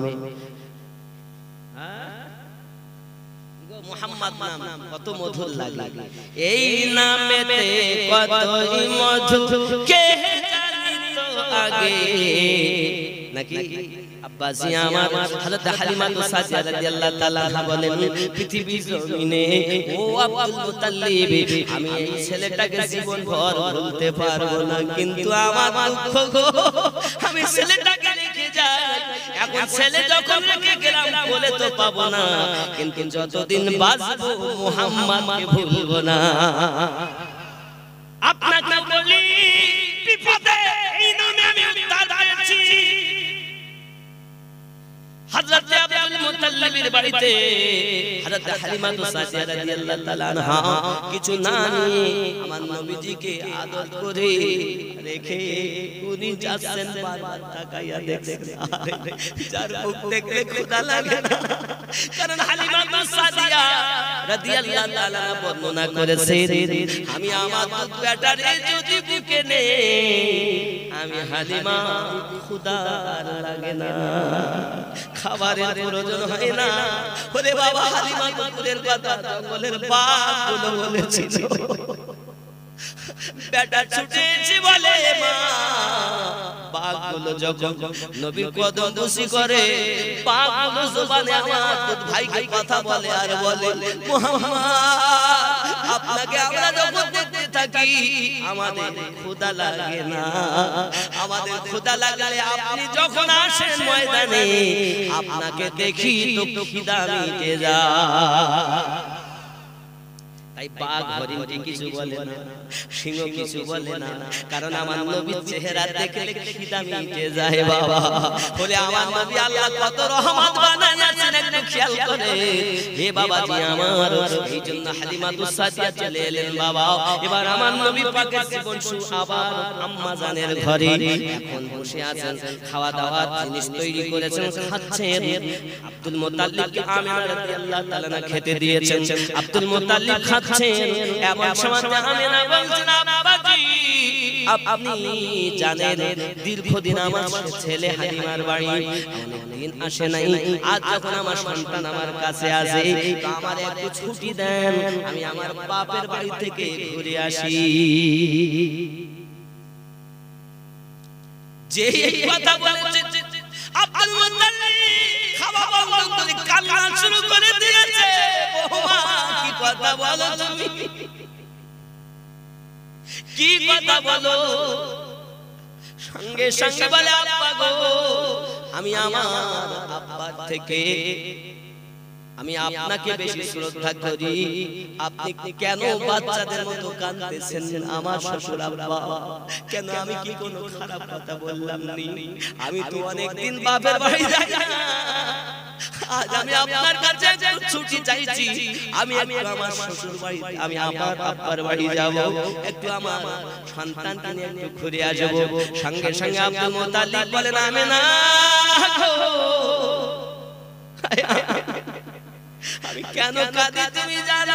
মুহাম্মদ নাম কত মধুর লাগে, এই নামেতে কতই মধু কে জানিত আগে নাকি। আব্বাসি আমার হযরত হালিমাতুস সাদিয়া রাদিয়াল্লাহু তাআলা বলেন, পৃথিবীর জমিনে ও আব্দুল মুত্তালিব আমি এই ছেলেটাকে জীবন ভর ভুলতে পারবো না, কিন্তু আমার দুঃখ গো আমি ছেলেটাকে রেখে যাই। এখন ছেলে যখন রেখে গেলাম বলে তো পাবো না, কিন্তু যতদিন বাঁচবো মুহাম্মদকে ভুলবো না। আপনাকে বলি বিপদে এই নামে আমি উদ্ধার পেয়েছি। হযরত আব্দুল মুত্তালিবের বাড়িতে হযরত হালিমাতুস সাদিয়া রাদিয়াল্লাহু তাআলা আনহা কিছু না নিয়ে আমার নবীজিকে আদর করে রেখে উনি যাচ্ছেন, বারবার তাকাইয়া দেখছেন, আরে যার মুখ দেখলে ক্ষুধা লাগে না। কারণ হালিমাতুস সাদিয়া রাদিয়াল্লাহু তাআলা বর্ণনা করেছেন, আমি আমার দুধ বেটারে যদি বুকে নে আমি হালিমা ক্ষুধা লাগে না, খাবারের প্রয়োজন হয় না। ওরে বাবা, হালিমা কুকুরের কথা জঙ্গলের বাঘগুলো বলেছিল, বেটা ছুটে এসে বলে মা বাঘগুলো যখন নবীর কদম বুসি করে বাঘগুলো জবানে আমার দুধ ভাইকে কথা বলে আর বলে মুহাম্মদ আপনাকে আমরা যখন দেখতে থাকি আমাদের ক্ষুধা লাগে না, আমাদের ক্ষুধা লাগলে আপনি যখন আসেন ময়দানে আপনাকে দেখি তো খিদা মিটে যায়। তাই বাঘ হরিণ কিছু বলে না, সিংহ কিছু বলে না, কারণ আমার নবীর চেহারা দেখলে খিদা মিটে যায় বাবা। বলে আমার নবী আল্লাহ কত রহমত বানাইয়াছেন একটু খেয়াল করে হে বাবাজি আমার। এই জন্য হালিমাতুস সাদিয়া চলে এলেন বাবা। এবার আমার নবী পাকের জীবন শুরু আবার আম্মা জানের ঘরে এখন বসে আছেন, খাওয়া দাওয়ার জিনিস তৈরি করেছেন, খাচ্ছেন। আব্দুল মুত্তালিবকে আমিনা রাদিয়াল্লাহু তাআলা খেতে দিয়েছেন। আব্দুল মুত্তালিব খাচ্ছেন, এমন সময় আমিনা বলছেন আব্বাজি আপনি জানেন দীর্ঘদিন আমার ছেলে হালিমার বাড়ি অনেকদিন আসে নাই, আজ যখন আমার সন্তান আমার কাছে আসে তো আমার একটু ছুটি দেন, আমি আমার বাপের বাড়ি থেকে ঘুরে আসি। যে এই কথা বলেছে আব্দুল মুত্তালিব খাওয়া বন্ধ করে কান্না শুরু করে দিয়েছে। ওমা কি কথা বলো তুমি, কি কথা বলো? সঙ্গে সঙ্গে বলে আব্বা গো আমি আমার আব্বার থেকে আমি আপনাকে বেশি শ্রদ্ধা করি, আপনি কেন বাচ্চাদের মতো কাঁদতেছেন? আমার শ্বশুর আব্বা কেন, আমি কি কোনো খারাপ কথা বললাম নি? আমি তো অনেকদিন বাপের বাড়ি যাই না, আজ আমি আপনার কাছে একটু ছুটি চাইছি, আমি আমি আমার শ্বশুর বাড়ি আমি আমার আব্বার বাড়ি যাব, একটু আমার সন্তানকে নিয়ে একটু ঘুরে আসব। সঙ্গে সঙ্গে আব্দুল মুত্তালিব বলেন আমিনা আমি কেন কাঁদি তুমি জানো?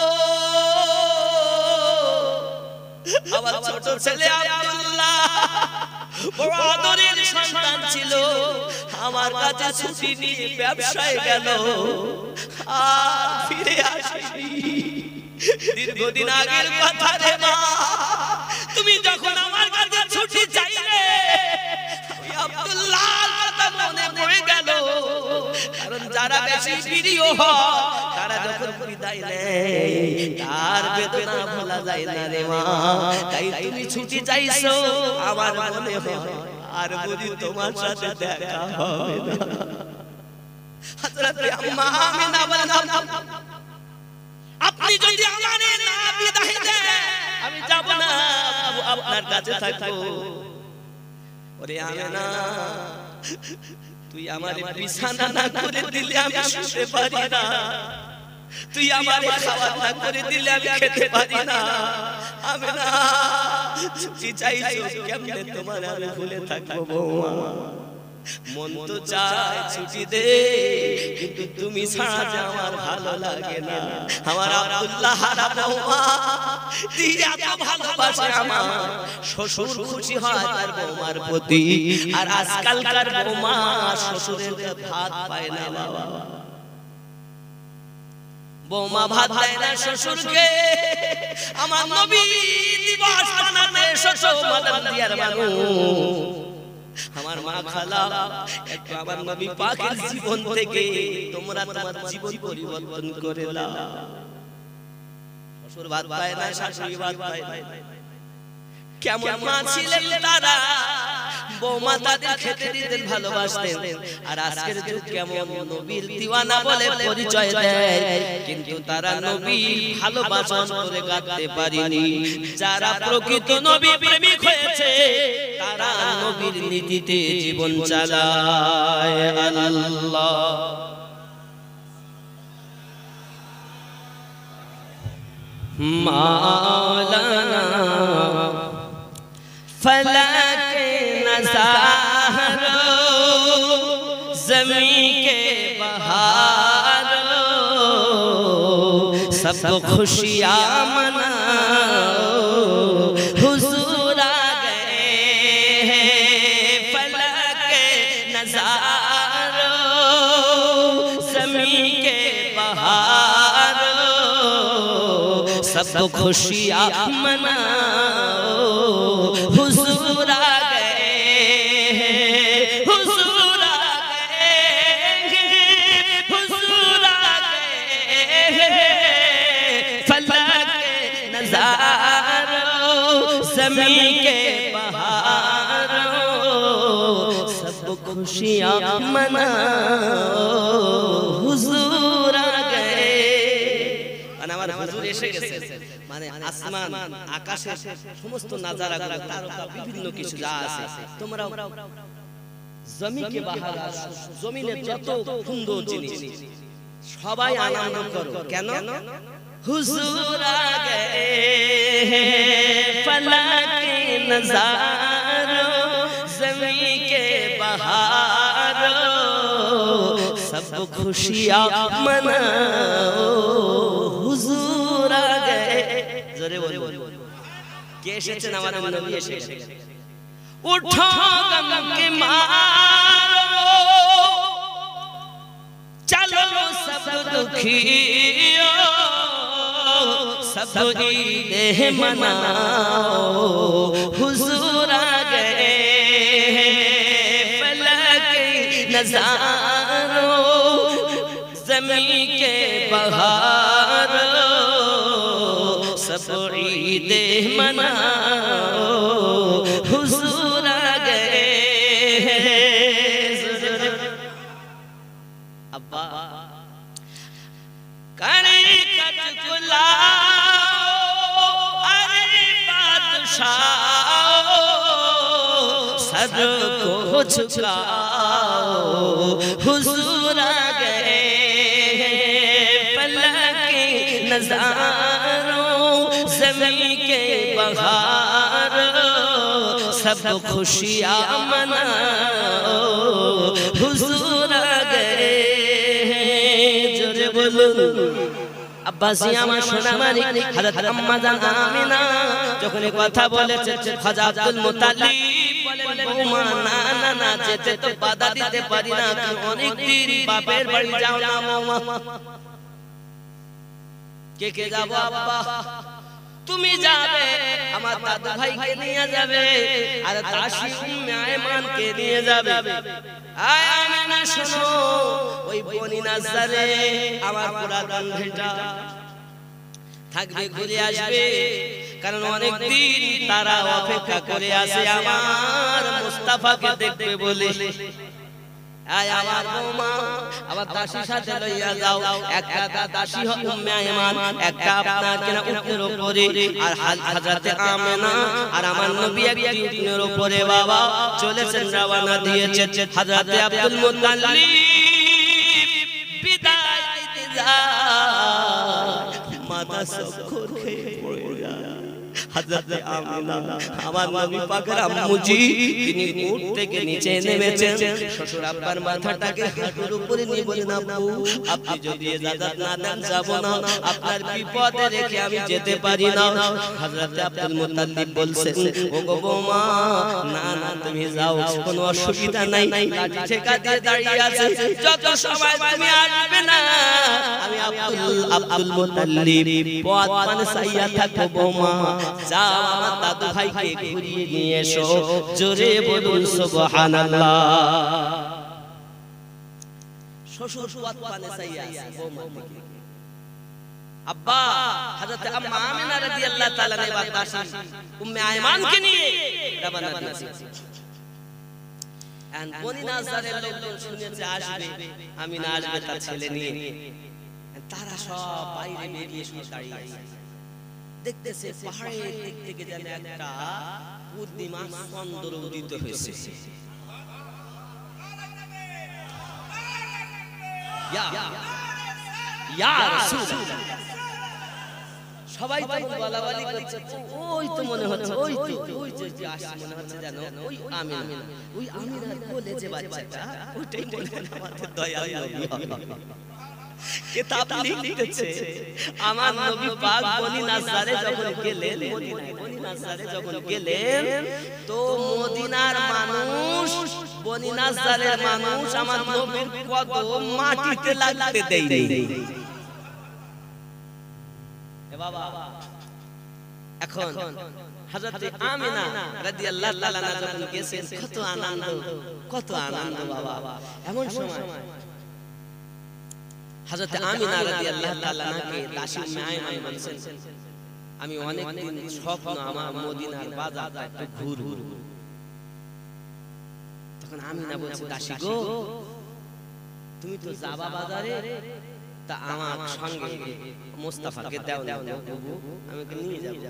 আমার ছোট ছেলে আব্দুল্লাহ বড় আদরের সন্তান ছিল, আমার কাছে ছুটি নিয়ে ব্যবসায় গেল আর ফিরে আসেনি। দীর্ঘদিন আগের কথা রে মা, তুমি যখন আমার কাছে ছুটি চাইলে আব্দুল্লাহর কথা মনে পড়ে গেল, কারণ যারা বেশি প্রিয় হয় তারা যখন বিদায় নেয় তার বেদনা ভোলা যায় না রে মা। তাই তুমি ছুটি চাইছো, আমার মনে হয় আর বুঝি তোমার সাথে দেখা হবে না। হযরত আম্মা আমিনা বলেন আপনি যদি আমারে না বিদায় দেন আমি যাব না, আপনার কাছে থাকবো। ওরে আমিনা তুই আমারে বিছানা না করে দিলে আমি শুতে পারি না, তুই আমারে খাওয়া না করে দিলে আমি খেতে পারি না। আমিনা ছুটি চাইছো কেমনে তোমার আমি ভুলে থাকবো বৌমা? মন তো চায় ছুটি দে, কিন্তু তুমি ছাড়া যে আমার ভালো লাগে না। আমার আব্দুল্লাহ হারা বৌমা তুই এত ভালোবাসে আমার শ্বশুর খুশি হয় তার বৌমার প্রতি, আর আজকালকার বৌমা শ্বশুরের ভাত পায় না বাবা। বৌমা ভাত দেয় না শ্বশুরকে। আমার নবী দিবস মানাতে শ্বশুর মাদান দিয়ার মানুষ আমার মা খালা একটু আমার নবী পাকের জীবন থেকে তোমরা তোমার জীবন পরিবর্তন করে দাও। শ্বশুর ভাত পায় না, শাশুড়ি ভাত পায় না। কেমন মা ছিলেন তারা, বৌমা তাদের খেতে দিতেন, ভালোবাসতেন। আর আজকের যুগ কেমন নবীর দিওয়ানা বলে পরিচয় দেয়, কিন্তু তারা নবীর ভালোবাসা করে কাটতে পারেনি। যারা প্রকৃত নবী প্রেমিক হয়েছে তারা নবীর নীতিতে জীবন চালায়। আল্লাহ মাওলানা फलक नज़ारो ज़मीं के बहारो सबको खुशियाँ मनाओ हुजूर आ गए हैं। फलक नज़ारो ज़मीं के बहारो सब खुशियां मनाओ हुजूर आ गए हुजूर आ गए हुजूर आ गए फलक के नज़ारों ज़मीं के बहारों सब खुशियां मनाओ हुजूर आ गए। আমার হুজুর এসে গেছে মানে আসমান আকাশের সমস্ত নাজারাগুলো তারকা বিভিন্ন কিছু যা আছে তোমরা জমিকে বাহার জমিনে যত সুন্দর জিনিস সবাই আনন্দ করো কেন হুজুর আ গয়ে ফলকে নজারো জমি কে বাহারো सब खुशियां मनाओ हुजूर आ गए। जोरे बोलो কে এসেছেন আমাদের নবী এসে গেছেন। उठो गम के मारो चलो सब दुखियों सब ईद मनाओ हुजूर आ गए फलक नज़ारों ज़मीं के बहारों सब ईद मनाओ हुजूर आ गए। अब्बा कड़ी कट बुलाओ अरे बादशाह सर को झुकाओ हुजूर आ गए फलक नज़ारों ज़मीं के बहारों सब खुशियां मनाओ हुजूर आ गए। जोरे बोलो আব্বাসি আমার সোনা মানিক হযরত আম্মা জান আমিনা যখন এই কথা বলেছে খাজা আব্দুল মুতালিব বলেন বৌমা না না না যেতে তো বাধা দিতে পারি না অনেক দিন বাপের বাড়ি যাও না বৌমা। কে কে যাব আব্বা তুমি যাবে আমার দাদু ভাইকে নিয়ে যাবে আর দাসী উম্মে আয়মানকে নিয়ে যাবে। আয় আমিনা শোনো ওই বনি নাজারে আমার পুরাতন ভেটা থাকবে ঘুরে আসবে কারণ অনেক দিন তারা অপেক্ষা করে আছে আমার মুস্তাফাকে দেখবে বলে। আয় আমার বৌমা আমার দাসীর সাথে লইয়া যাও একটা দাসী উম্মে আয়মান একটা আপনার কিনা উটের উপরে আর হযরত আমিনা আর আমার নবী একটি উটের উপরে বাবা চলেছেন রওনা দিয়েছে হযরত আব্দুল মুত্তালিব বিদায় দিতে যায় মাথা সক্কর খেয়ে পড়ে যায়। হযরত আমিনা আমার নবী পাকের আম্মুজি তিনি উট থেকে নিচে নেমেছেন শ্বশুর আব্বার মাথাটাকে হাঁটুর উপরে নিয়ে বলেন আব্বু আপনি যদি ইজাজত না দেন যাব না আপনার বিপদে রেখে আমি যেতে পারি না। হযরত আব্দুল মুত্তালিব বলছেন ওগো বৌমা না না তুমি যাও কোনো অসুবিধা নাই লাঠি ঠেকা দিয়ে দাঁড়িয়ে আছে যত সময় তুমি আসবে না আমি আব্দুল আব্দুল মুত্তালিব পথ মানে সাইয়া থাকবো বৌমা যাও আমার দাদু ভাইকে ঘুরিয়ে নিয়ে এসো। জোরে বলুন সুবহানাল্লাহ। শ্বশুর পথ মানে সাইয়া বৌমা দিকে আব্বা হযরত আম্মা আমিনা রাদিয়াল্লাহু তাআলা এবার দাসী উম্মে আয়মানকে নিয়ে রওনা দিয়েছে। এন্ড বনি নাজারের লোকজন শুনেছে আসবে আমিনা আসবে তার ছেলে নিয়ে তারা সব বাইরে বেরিয়ে শুয়ে দাঁড়িয়ে আছে দেখতেছে পাহাড়ের দিক থেকে যেন একটা পূর্ণিমা চন্দ্র উদিত হয়েছে। ইয়া ইয়া রাসূলুল্লাহ সবাই তো বলাবলি করছে ওই তো মনে হচ্ছে ওই তো ওই যে আসছে মনে হচ্ছে যেন ওই আমিনা ওই আমিনার কোলে যে বাচ্চাটা ওইটাই মনে হয় আমাদের দয়াল নবী। কিতাব লিখতেছে আমার নবী পাক বনি নাজারে যখন গেলেন মদিনায় বনি নাজারে যখন গেলেন তো মদিনার মানুষ বনি নাজারের মানুষ আমার নবীর কদম মাটিতে লাগতে দেয়নি। এ বাবা এখন হযরত আমিনা রাদিয়াল্লাহু তাআলা আনহা যখন গেছেন কত আনন্দ কত আনন্দ বাবা এমন সময় হযরত আমিনা রাদিয়াল্লাহু তাআলা আনহাকে দাসী উম্মে আয়মান বলেছেন আমি অনেক দিন স্বপ্ন আমার মদিনার বাজারটা একটু ঘুরবো তখন আমিনা বলছে দাসী গো তুমি তো যাবা বাজারে তা আমার সঙ্গে মুস্তাফাকে দাও না আমি ওকে নিয়ে যাব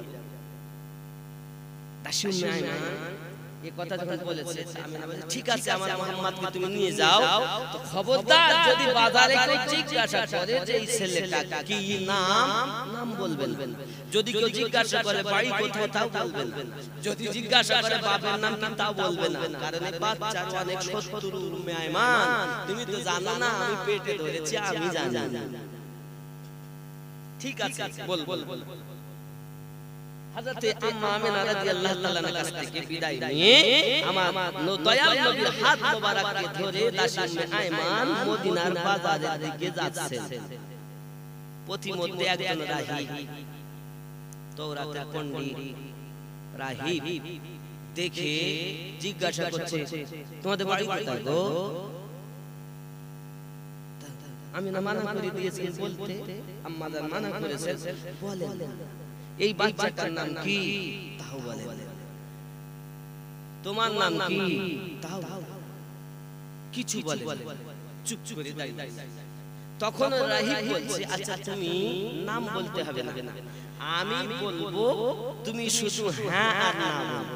দাসী উম্মে আয়মান এই কথা যখন বলেছে আমিনা বলে ঠিক আছে আমার মুহাম্মদকে তুমি নিয়ে যাও তো খবরদার যদি বাজারে কেউ জিজ্ঞাসা করে যে এই ছেলেটা কি নাম নাম বলবেন যদি কেউ জিজ্ঞাসা করে বাড়ি কোথায় তাও বলবেন যদি জিজ্ঞাসা করে বাবার নাম কি তাও বলবেন না কারণ এই বাচ্চার অনেক শত্রু উম্মে আয়মান তুমি তো জানো না আমি পেটে ধরেছি আমি জানি ঠিক আছে বল বল বল হযরত আম্মা আমিনা রাদিয়াল্লাহু তাআলা আনহার কাছ থেকে বিদায় নিয়ে আমার দয়াল নবীর হাত মোবারককে ধরে দাসী উম্মে আয়মান মদিনার বাজারের দিকে যাচ্ছেন পথিমধ্যে একজন রাহিব তাওরাতের পণ্ডিত রাহিব দেখে জিজ্ঞাসা করছে তোমাদের বাড়ি কোথায় গো আমিনা মানা করে দিয়েছেন বলতে আম্মা জান মানা করেছেন বলেন এই বাচ্চাটার নাম কি তাও বলে তোমার নাম কি তাও কিছু বলে চুপ চুপ করে দাঁড়িয়ে তখন রাহিব বলছে আচ্ছা তুমি নাম বলতে হবে না আমি বলবো তুমি শুধু হ্যাঁ আর না বলো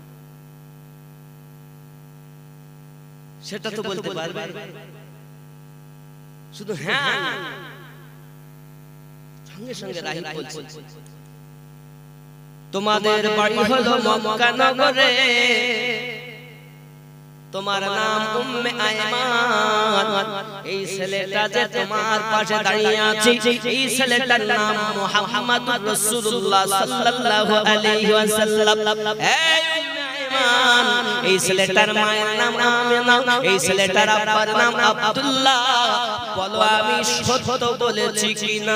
সেটা তো বলতে পারবে শুধু হ্যাঁ সঙ্গে সঙ্গে রাহিব বলছে তোমাদের বাড়ি হলো মক্কা নগরে তোমার নাম উম্মে আয়মান এই ছেলেটা যে তোমার পাশে দাঁড়িয়ে আছে এই ছেলেটার নাম মুহাম্মদুর রাসূলুল্লাহ সাল্লাল্লাহু আলাইহি ওয়াসাল্লাম এই উম্মে আয়মান এই ছেলেটার মায়ের নাম আমিনা এই ছেলেটার আব্বার নাম আব্দুল্লাহ বলো আমি সত্য বলেছি কিনা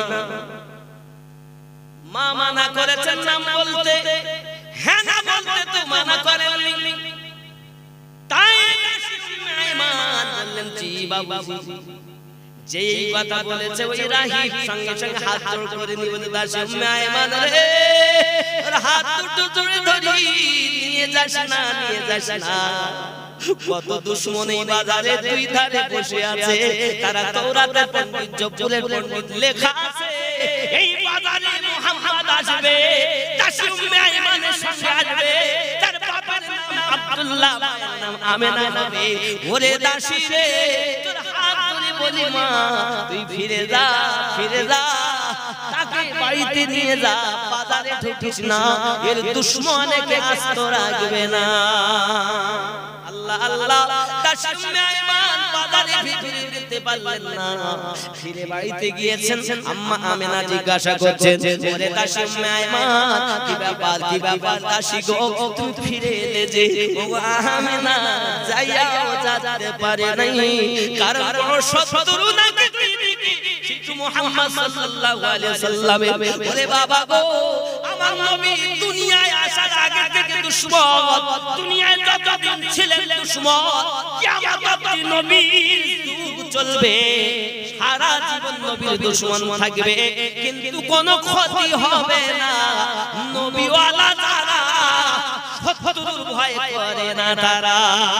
মা মানা করেছেন নাম বলতে হ্যাঁ না বলতে তো মানা করেননি তাই উম্মে আয়মান বললেন জি বাবু যেই কথা বলেছে ওই রাহিব সঙ্গে সঙ্গে হাত জোড় করে নিয়ে দাসী উম্মে আয়মান রে ওর হাত দুটো ধরে ধরি নিয়ে যাস না নিয়ে যাস না কত দুশমন এই বাজারে দুই ধারে বসে আছে তারা তাওরাতের পণ্ডিত জবুরের পণ্ডিত লেখা আছে এই বাজারে মুহাম্মদ আসবে দাসী উম্মে আয়মানের সঙ্গে আসবে তার বাবার নাম আব্দুল্লাহ মায়ের নাম আমিনা হবে ওরে দাসী রে তোর হাত ধরে বলি মা তুই ফিরে যা ফিরে যা তাকে বাড়িতে নিয়ে যা বাজারে ঢুকিস না এর দুশমনকে আস্ত রাখবে না আল্লাহ আল্লাহ দাসী উম্মে আয়মান বাজারে ফিরে যেতে পারলেন না ফিরে বাড়িতে গিয়েছেন আম্মা আমিনা জিজ্ঞাসা করছেন ওরে দাসী উম্মে আয়মান কি ব্যাপার কি ব্যাপার দাসী গো তুমি ফিরে এলে যে ও আমিনা যাইয়াও যেতে পারে নাই কারণ কোন শত্রু নাকি শিশু মুহাম্মদ সাল্লাল্লাহু আলাইহি ওয়াসাল্লামে ওরে বাবা গো আমার নবী দুনিয়ায় আসার আগে থেকে দুশমন দুনিয়ায় যতদিন ছিলেন দুশমন কিয়ামত অবধি নবীর যুগ চলবে সারা জীবন নবীর দুশমন থাকবে কিন্তু কোনো ক্ষতি হবে না নবীওয়ালা যারা শত্রুর ভয় করে না তারা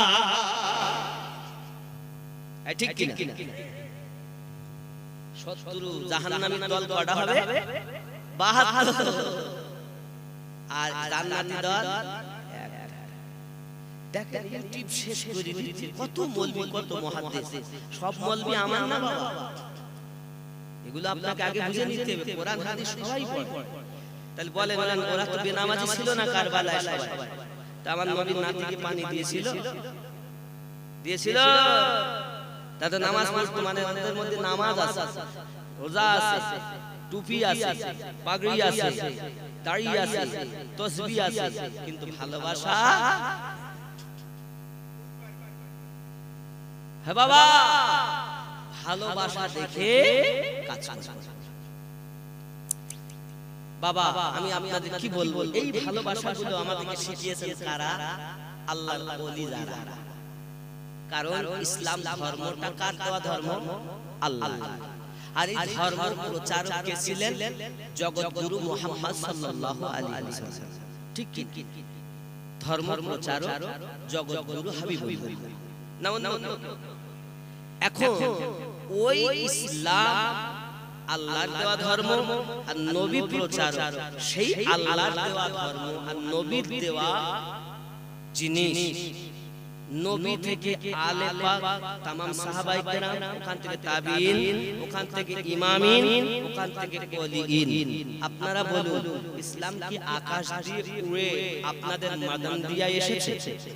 ঠিক কি না শত্রু জাহান্নামী দল কয়টা হবে বাহাত্তর আর জান্নাতি দল দেখেন ইউটিউব শেষ করে দিচ্ছে কত মৌলবি কত মুহাদ্দিস সব মৌলবি আমার না বাবা এগুলো আপনাকে আগে বুঝে নিতে হবে কোরআন হাদিস সবাই পড়ে তাহলে বলেন বলেন ওরা তো বেনামাজি ছিল না কারবালায় সবাই তা আমার নবীর নাতিকে পানি দিয়েছিল দিয়েছিল তাতে নামাজ পড়তো মানে ওদের মধ্যে নামাজ আছে রোজা আছে টুপি আছে পাগড়ি আছে দাড়ি আছে তাসবিহ আছে কিন্তু ভালোবাসা হ্যাঁ বাবা ভালোবাসা দেখে কাজ করে বাবা আমি আপনাদের কি বলবো, এই ভালোবাসাগুলো আমাদেরকে শিখিয়েছেন কারা? আল্লাহর ওলি যারা। কারণ ইসলাম ধর্মটা কার দেওয়া ধর্ম? আল্লাহ। আর এই ধর্মের প্রচারক কে ছিলেন? জগৎগুরু মুহাম্মদ সাল্লাল্লাহু আলাইহি ওয়াসাল্লাম। ঠিক কি? ধর্মের প্রচারক জগৎগুরু হাবিবুল্লাহ। নাও নাও এখন ওই ইসলাম আল্লাহর দেওয়া ধর্ম আর নবী প্রচারক সেই আল্লাহর দেওয়া ধর্ম আর নবীর দেওয়া জিনিস, নবী থেকে আলে পাক तमाम সাহাবায়ে কেরাম, ওখান থেকে তাবিঈন, ওখান থেকে ইমামিন, ওখান থেকে ওলিঈন। আপনারা বলুন ইসলাম কি আকাশ দিয়ে উড়ে আপনাদের মাদান দিয়া এসেছে?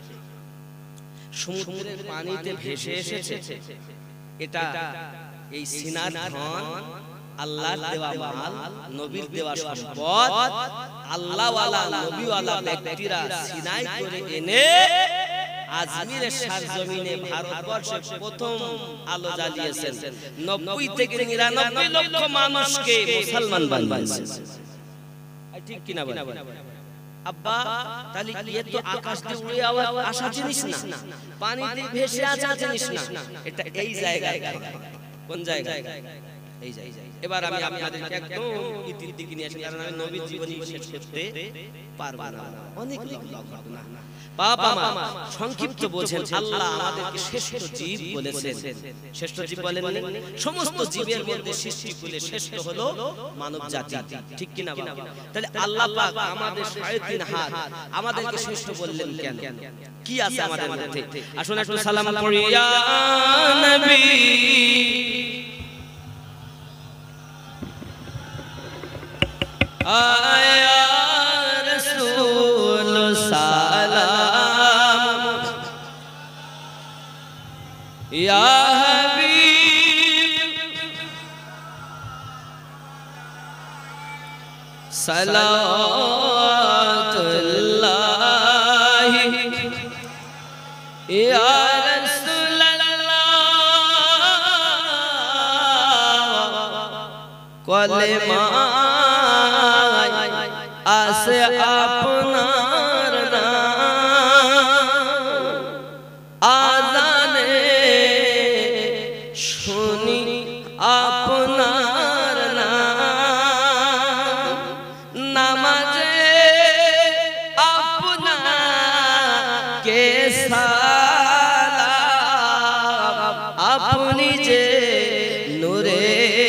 সমুদ্রের পানিতে ভেসে এসেছে? এটা এই সিনার ধন, আল্লাহর দেওয়া মাল, নবীর দেওয়া সম্পদ, আল্লাহওয়ালা নবীওয়ালা ব্যক্তিরা সিনাই করে এনে আজমিরের সারজমিনে ভারতবর্ষে প্রথম আলো জ্বালিয়েছেন। নব্বই থেকে নিরানব্বই লক্ষ মানুষকে মুসলমান বানিয়েছেন। ঠিক কিনা বলেন আব্বা? তাহলে ये तो আকাশ দিয়ে উড়ে আসা জিনিস না, পানিতে ভেসে আসা জিনিস না, এটা এই জায়গায়। কোন জায়গায়? এই জায়গায়। এবার আমি আপনাদেরকে একদম ইতির দিকে নিয়ে আসি, কারণ আমি নবীর জীবনী শেষ করতে পারবো না, অনেক লম্বা ঘটনা। বাবা মা সংক্ষিপ্ত বোঝেন, আল্লাহ আমাদেরকে শ্রেষ্ঠ জীব বলেছেন। শ্রেষ্ঠ জীব বলেন সমস্ত জীবের মধ্যে সৃষ্টি করে শ্রেষ্ঠ হলো মানব জাতি। ঠিক কিনা বাবা? তাহলে আল্লাহ পাক আমাদের সাড়ে তিন হাত আমাদেরকে শ্রেষ্ঠ বললেন কেন? কি আছে আমাদের মধ্যে? আসুন একটু সালাম পড়ি, ইয়া নবী आया रसूल सलाम, या हबीब सलावतुल्लाह, या रसूल अल्लाह कलेमा आसे आपनार नाम, आजाने शुनी आपनार नाम, नमाजे अपना के सालाम, अपनी जे नूरे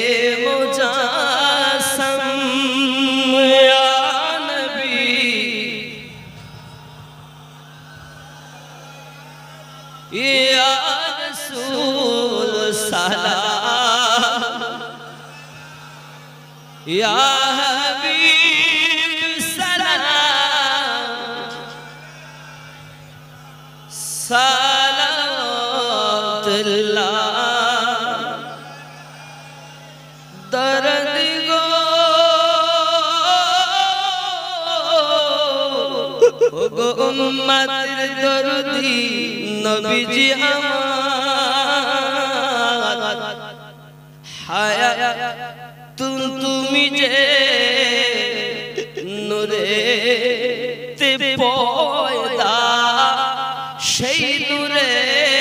या रसूल सलाम, या हबीब सलाम, सलावतुल्लाह, दर्द गो गो उम्मत दर्दी नबीजी আমার হায়াত তুমি যে নূরে তে পয়দা, সেই নূরে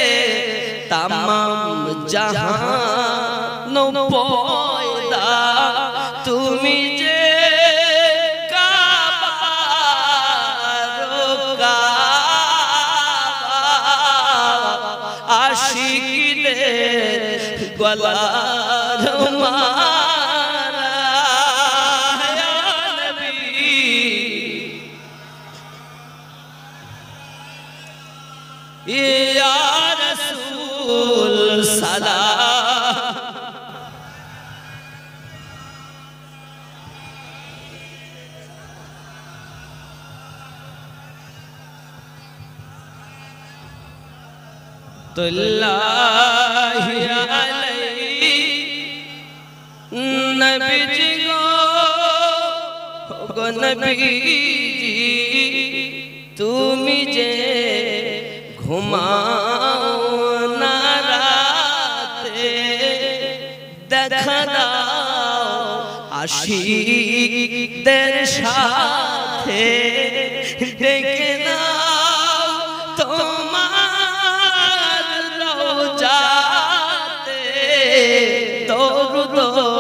तमाम জাহান পয়দা, তুমি যে गलार मारा, या नबी या रसूल सलाम, तुल्लाहि अलैहि नबीजी गो नबीजी, তুমি যে ঘুমাও না রাতে দেখা দাও আশিকদের সাথে ডেকে নাও তোমার রওজাতে দরুদ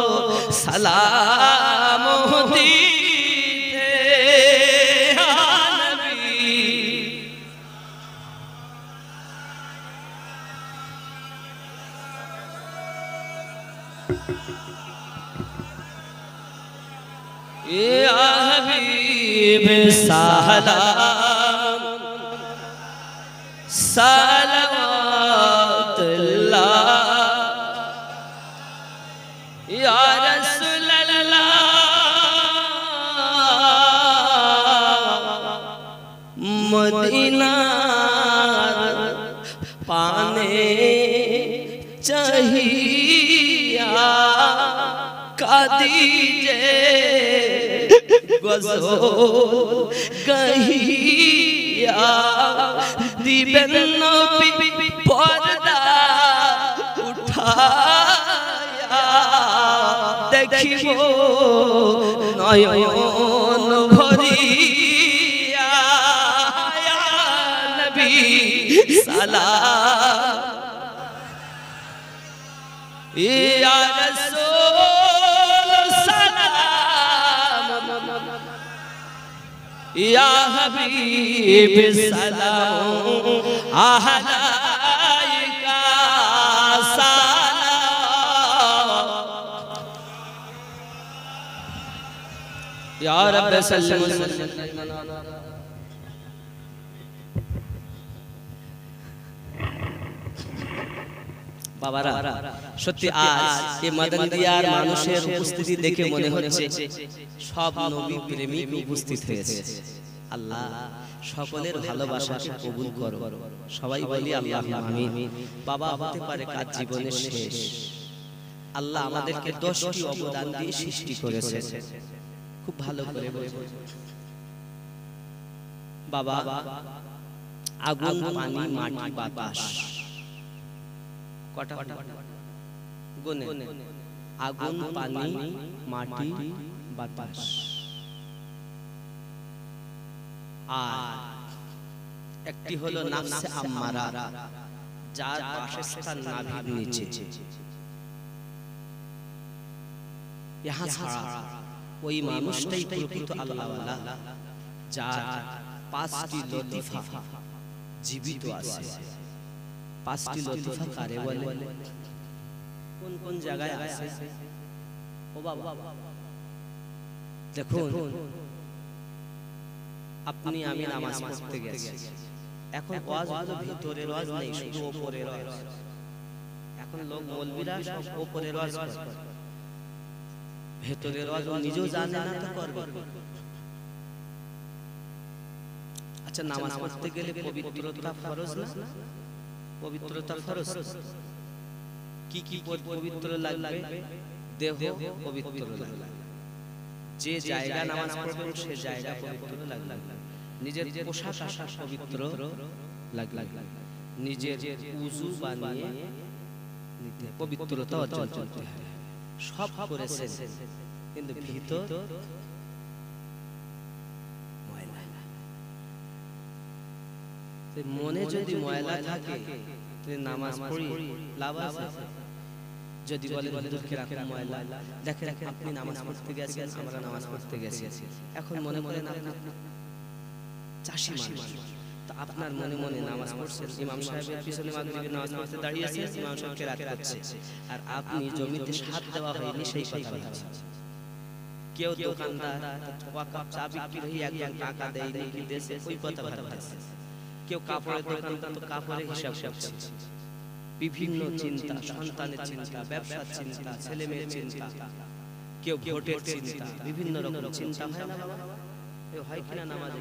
সালাম দিতে ইয়া নবী या हबीब सलाम सलावतुल्लाह या रसूल अल्लाह मदीना पाने चाहिया कादीजे गजो कहिया दिबेन नबी पर्दा उठाया देखिबो नयन भरिया या नबी सलाम या रसूल सलाम या हबीब सलाम अलैका सलाम या रब सल्लल्लाहु বাবারা সত্যি আজ এই মাদানিয়ার মানুষের উপস্থিতি দেখে মনে হচ্ছে সব নবী প্রেমিক উপস্থিত হয়েছে। আল্লাহ সকলের ভালোবাসাকে কবুল করো, সবাই বলি আল্লাহুম্মা আমিন। বাবা হতে পারে কাজ জীবনের শেষ, আল্লাহ আমাদেরকে দশটি অবদান দিয়ে সৃষ্টি করেছেন, খুব ভালো করে বোঝো বাবা। আগুন, পানি, মাটি, বাতাস, কটা গুনে আগুন, পানি, মাটি, বাতাস, আর একটি হলো নাফসে আম্মারা, যার বাসস্থান নাভির নিচে। ইহা ছাড়া ওই মানুষটাই প্রকৃত আল্লাহওয়ালা, যার পাঁচটি লতিফা জীবিত আছে। পাঁচটি লতিফা কারে বলে? কোন কোন জায়গায় আছে? ও বাবা দেখুন, আপনি আমি নামাজ পড়তে গেছি, এখন ওয়াজ হলো ভিতরের ওয়াজ নেই, শুধু উপরের ওয়াজ। এখন লোক মৌলবীরা সব উপরের ওয়াজ করে, ভিতরের ওয়াজ ও নিজেও জানে না তো করবে। আচ্ছা, নামাজ পড়তে গেলে পবিত্রতা ফরজ না? পবিত্রতা ফরজ। কি কি পবিত্র লাগবে? দেহ পবিত্র লাগবে, যে জায়গা নামাজ পড়বেন সে জায়গা পবিত্র লাগবে, নিজের পোশাক আশাক পবিত্র লাগবে, নিজের উযু বানিয়ে নিতে পবিত্রতা অর্জন করতে হবে। সব করেছেন, কিন্তু ভিতর ময়লা। মনে যদি ময়লা থাকে নামাজ পড়ি লাভ আছে? যদি বলেন হুজুরকে রাখুন ময়লা, দেখেন আপনি নামাজ পড়তে গেছেন, আমরা নামাজ পড়তে গেছি, এখন মনে মনে আপনি চাষি মানুষ, তো আপনার মনে মনে নামাজ পড়ছেন, ইমাম সাহেবের পিছনে মাগরিবের নামাজ পড়তে দাঁড়িয়েছেন, ইমাম সাহেব কিরাত করছে, আর আপনি জমিতে হাত দেওয়া হয়নি সেই কথা ভাবছেন। কেউ দোকানদার ওয়াকাফ চা বিক্রি হয়ে একজন টাকা দেয়নি কি দেশে, ওই কথা ভাবছে। কেউ কাপড়ের দোকানদার তো কাপড়ের হিসাব করছে। বিভিন্ন চিন্তা, সন্তানের চিন্তা, ব্যবসার চিন্তা, ছেলে মেয়ের চিন্তা, কেউ ভোটের চিন্তা, বিভিন্ন রকম চিন্তা হয় না বাবা? এ হয় কিনা নামাজ?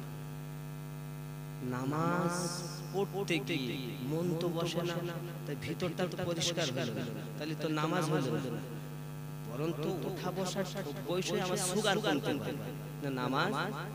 নামাজ পড়তে গিয়ে মন তো বসে না, তাই ভিতরটা তো পরিষ্কার হলো না, তাহলে তো নামাজ হলো না। বরঞ্চ উঠা বসার বয়সে আমার সুগার কমতে পারে না, নামাজ।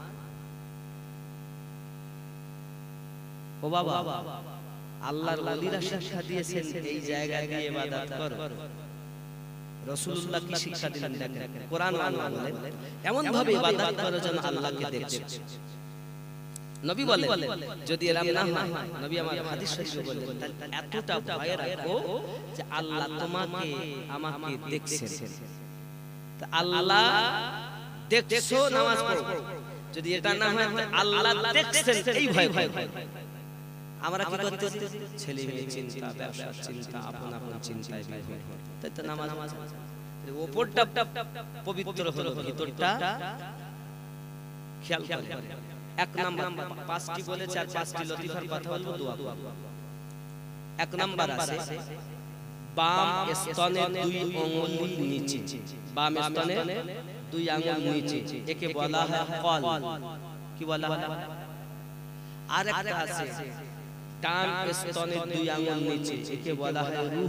ও বাবা, আল্লাহর ওলিরা শিক্ষা দিয়েছেন এই জায়গা দিয়ে ইবাদত করো, রাসূলুল্লাহ কি শিক্ষা দিলেন দেখেন, কোরআন আল্লাহ বলেন এমন ভাবে ইবাদত করো যেন আল্লাহকে দেখছো। নবী বলেন যদি এরকম না হয়, নবী আমার হাদিস শরীফে বলেন এতটা ভয় রাখো যে আল্লাহ তোমাকে আমাকে দেখছেন। তা আল্লাহ দেখছো নামাজ পড়ো, যদি এটা না হয় আল্লাহ দেখছেন এই ভয় ভয় আমরা কি করতে, ছেলে মেয়ে চিন্তা, ব্যবসা চিন্তা, আপন আপন চিন্তায় বিহ্বল, তাই তো নামাজ উপরটা পবিত্র হলো, ভিতরটা খেয়াল করে। এক নাম্বার পাঁচটি বলেছে আর পাঁচটি লতিফার কথা বলবো, দোয়া করব। এক নাম্বার আছে বাম স্তনের দুই আঙ্গুল নিচে, বাম স্তনের দুই আঙ্গুল নিচে, একে বলা হয় কল। কি বলা হয়? আর একটা আছে ডান স্তনের দুই আঙ্গুল নিচে, একে বলা হয় রূহ।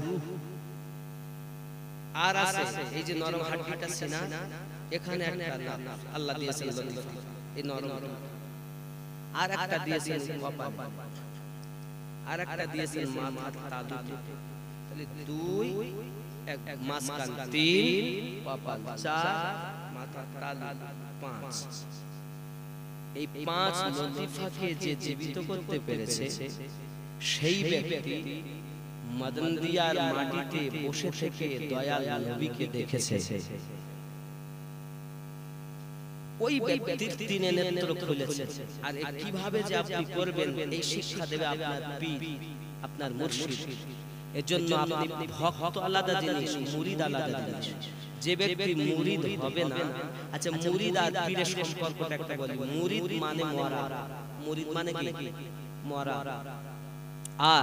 আর আছে এই যে নরম হাড়টা সিনা, এখানে একটা নাম আল্লাহ দিয়েছেন লতিফা, এই নরম। আর একটা দিয়েছেন কপাল, আর একটা দিয়েছেন মাথার তালু। তাহলে দুই, এক মাসকান, তিন, কপাল চার, মাথার তালু পাঁচ। এই পাঁচ লতিফাকে যে জীবিত করতে পেরেছে সেই ব্যক্তি মদনদিয়ার মাটিতে বসে থেকে দয়াল নবীকে দেখেছে। ওই ব্যক্তির তিনে নেত্র খুলেছে। আর কিভাবে যে আপনি করবেন এই শিক্ষা দেবে আপনার পীর, আপনার মুর্শিদ। এর জন্য আপনি ভক্ত আলাদা জিনিস, মুরিদ আলাদা জিনিস। যে ব্যক্তি মুরিদ হবে না, আচ্ছা মুরিদ আর পীরের সম্পর্কটা একটা বলি। মুরিদ মানে মরা, মুরিদ মানে কি? মরা। আর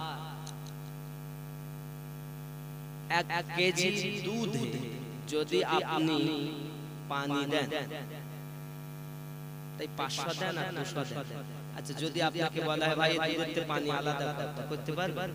এক কেজি দুধে যদি আপনি পানি দেন, তাই পাঁচশো দেন আর দুশো দেন। আচ্ছা যদি আপনাকে বলা হয় ভাই দুধের পানি আলাদা করতে পারবেন?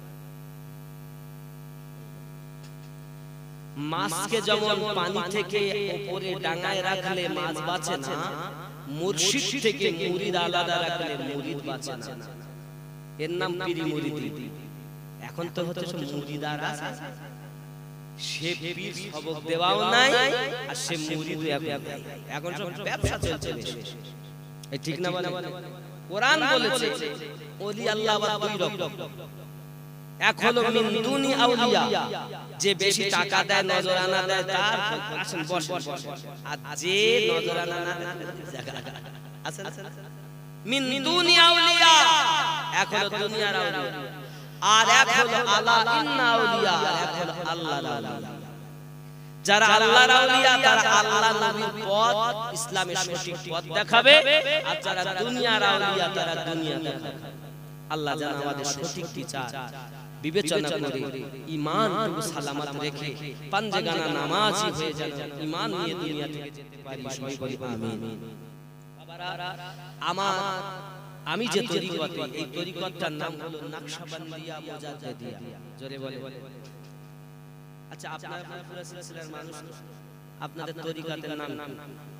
মাছকে যেমন পানি থেকে উপরে ডাঙায় রাখলে মাছ বাঁচে না, মুর্শিদ থেকে মুরিদ আলাদা রাখলে মুরিদ বাঁচে না। এর নাম পীরি মুরিদি। এখন তো হচ্ছে সব মুরিদার আছে, সে পীর সবক দেওয়াও নাই আর সে মুরিদ এখন সব ব্যবসা চলছে বেশি। এই ঠিক না বলে? কোরআন বলেছে ওলি আল্লাহ আবার দুই রকম। এক হলো মিন দুনি আউলিয়া, যে বেশি টাকা দেয়, নজরানা দেয়, তার আসেন বসেন। আর যে নজরানা না আসেন মিন দুনি আউলিয়া, এক হলো দুনিয়ার আউলিয়া, আর এক হলো আলা ইন্না আউলিয়া, এক হলো আল্লাহর আউলিয়া। যারা আল্লাহর আউলিয়া তারা আল্লাহ নবীর পথ, ইসলামের সঠিক পথ দেখাবে। আর যারা দুনিয়ার আউলিয়া তারা দুনিয়া দেখাবে। আল্লাহ যেন আমাদের সঠিক বিচার বিবেচনা করে ঈমান সালামত রেখে পাঞ্জেগানা নামাজি হয়ে যেন ঈমান নিয়ে দুনিয়া থেকে যেতে পারি। সবাই বলি আমিন। বাবারা আমার আমি যে তরিকতে, এই তরিকতটার নাম হলো নকশবন্দিয়া মুজাদ্দিদিয়া। জোরে বলে। আচ্ছা আপনারা পুরা সিলসিলার মানুষ, আপনাদের তরিকতের নাম কি?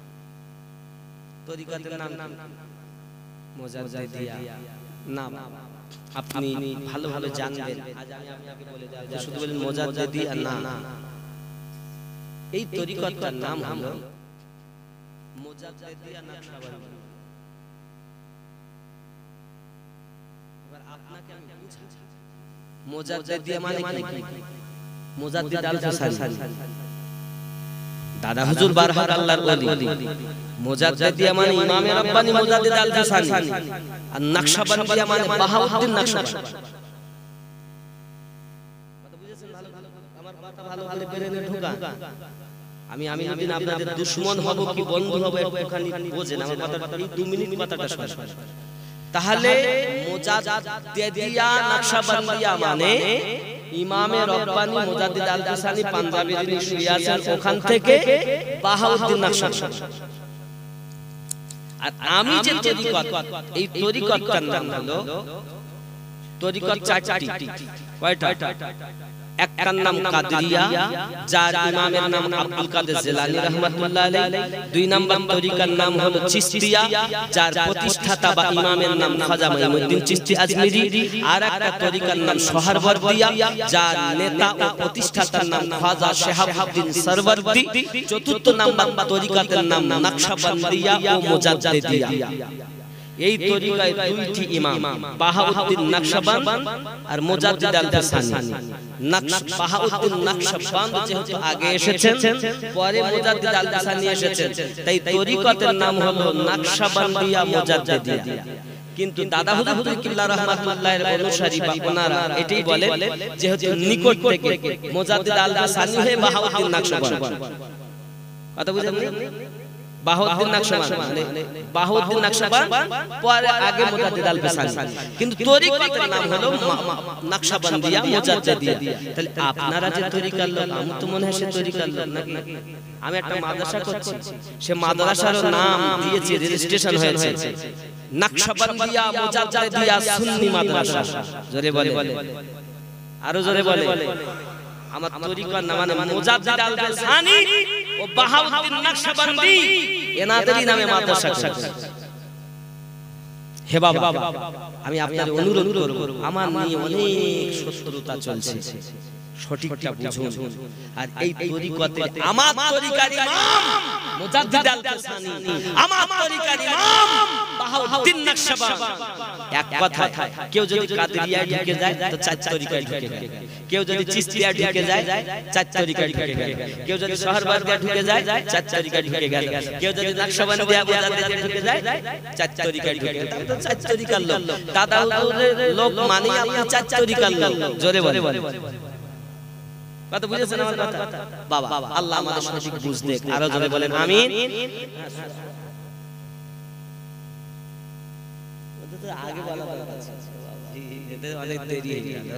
তরিকতের নাম মুজাদ্দিদিয়া নাম আপনি ভালোভাবে জানবেন। আজ আমি আপনাকে বলে দেব, শুধু বলেন মুজাদ্দিদিয়া না, এই তরিকতটার নাম হলো মুজাদ্দিদিয়া নকশবন্দিয়া। এবার আপনাকে আমি বুঝাচ্ছি মুজাদ্দিদিয়া মানে কি। মুজাদ্দিদ আল-হুসাইনি, দাদা হুজুর বারহাট আল্লাহর ওলি। মুজাদ্দিদিয়া মানে ইমামে রব্বানি মুজাদ্দিদ আল-হুসাইনি। আর নকশবন্দিয়া মানে বাহাউদ্দিন নকশবন্দি। কথা বুঝেছেন? ভালো ভালো আমার কথা ভালো ভালো ব্রেনে ঢোকা। আমি আমি দিন আপনাদের দুশমন হব কি বন্ধু হব একটুখানি বোঝেন আমার কথাটা, এই দুই মিনিট কথাটা শুনুন। তাহলে মুজাদ্দিদিয়া নকশবন্দিয়া মানে ইমামে রব্বানি মুজাদ্দিদ আল-হুসাইনি, পাঞ্জাবি যিনি শুয়ে আছেন ওখান থেকে বাহাউদ্দিন নকশবন্দি। আর আমি যে তরিকত, এই তরিকতটার নাম হলো তরিকত চারটি। কয়টা? একটার নাম কাদরিয়া, যার ইমামের নাম আব্দুল কাদের জিলানী রাহমাতুল্লাহ আলাইহি। দুই নাম্বার তরিকার নাম হলো চিশতিয়া, যার প্রতিষ্ঠাতা বা ইমামের নাম খাজা মাইনুদ্দিন চিশতি আজমিরি। আর একটা তরিকার নাম সোহরাওয়ার্দিয়া, যার নেতা ও প্রতিষ্ঠাতার নাম খাজা শিহাবুদ্দিন সরওয়ার্দি। চতুর্থ নাম্বার তরিকাতের নাম নকশবন্দিয়া ও মুজাদ্দিদিয়া। এই তরিকায় দুইটি ইমাম, বাহাউদ্দিন নকশবন্দ আর মুজাদ্দিদ আল-ফসানি। বাহাউদ্দিন নকশবন্দ যেহেতু আগে এসেছেন, পরে মুজাদ্দিদ আল-ফসানি এসেছেন, তাই তরিকাতের নাম হলো নকশবন্দিয়া মুজাদ্দিদিয়া। কিন্তু দাদা হুজুর কিবলা রাহমাতুল্লাহের অনুসারী বা ওনারা এটাই বলে, যেহেতু নিকট থেকে মুজাদ্দিদ আল-ফসানি হয়ে বাহাউদ্দিন নকশবন্দ। কথা বুঝলেন? বাহাউদ্দিন নকশবন্দ মানে বাহাউদ্দিন নকশবন্দ, পরে আগে মুজাদ্দিদ আল-ফসানি, কিন্তু তরিকাতের নাম হলো নকশবন্দিয়া মুজাদ্দিদিয়া। তাহলে আপনারা যে তরিকার লোক, আমি তো মনে হয় সে তরিকার লোক নাকি? আমি একটা মাদ্রাসা করছি, সে মাদ্রাসার নাম দিয়েছে, রেজিস্ট্রেশন হয়েছে নকশবন্দিয়া মুজাদ্দিদিয়া সুন্নি মাদ্রাসা। জোরে বলে, আরো জোরে বলে। আমার তরিকার নাম মানে মুজাদ্দিদ আল-ফসানি ও বাহাউদ্দিন নকশবন্দি, এনাদেরই নামে মাদ্রাসা করছে। হে বাবা, আমি আপনাদের অনুরোধ করব, আমার নিয়ে অনেক শত্রুতা চলছে, সঠিকটা বুঝুন। আর এই তরিকাতে আমার তরিকার ইমাম মুজাদ্দিদ আল-ফসানি, আমার তরিকার ইমাম বাহাউদ্দিন নকশবন্দ। এক কথা, কেউ যদি কাদরিয়ায় ঢুকে যায় তো চার তরিকায় ঢুকে গেল, কেউ যদি চিশতিয়া ঢুকে যায় চার তরিকায় ঢুকে গেল, কেউ যদি সোহরাওয়ার্দিয়া ঢুকে যায় চার তরিকায় ঢুকে গেল, কেউ যদি নকশবন্দিয়া মুজাদ্দিদিয়া ঢুকে যায় চার তরিকায় ঢুকে গেল। তো চার তরিকার লোক, দাদা হুজুরের লোক মানে আপনি চার তরিকার লোক। জোরে বলে, কথা বুঝেছেন আমার কথা? বাবা, আল্লাহ আমাদের সঠিক বুঝ দেখ। আরো জোরে বলেন আমিন। আগে বলা দরকার ছিল, এতে অনেক দেরি হয়ে গেল।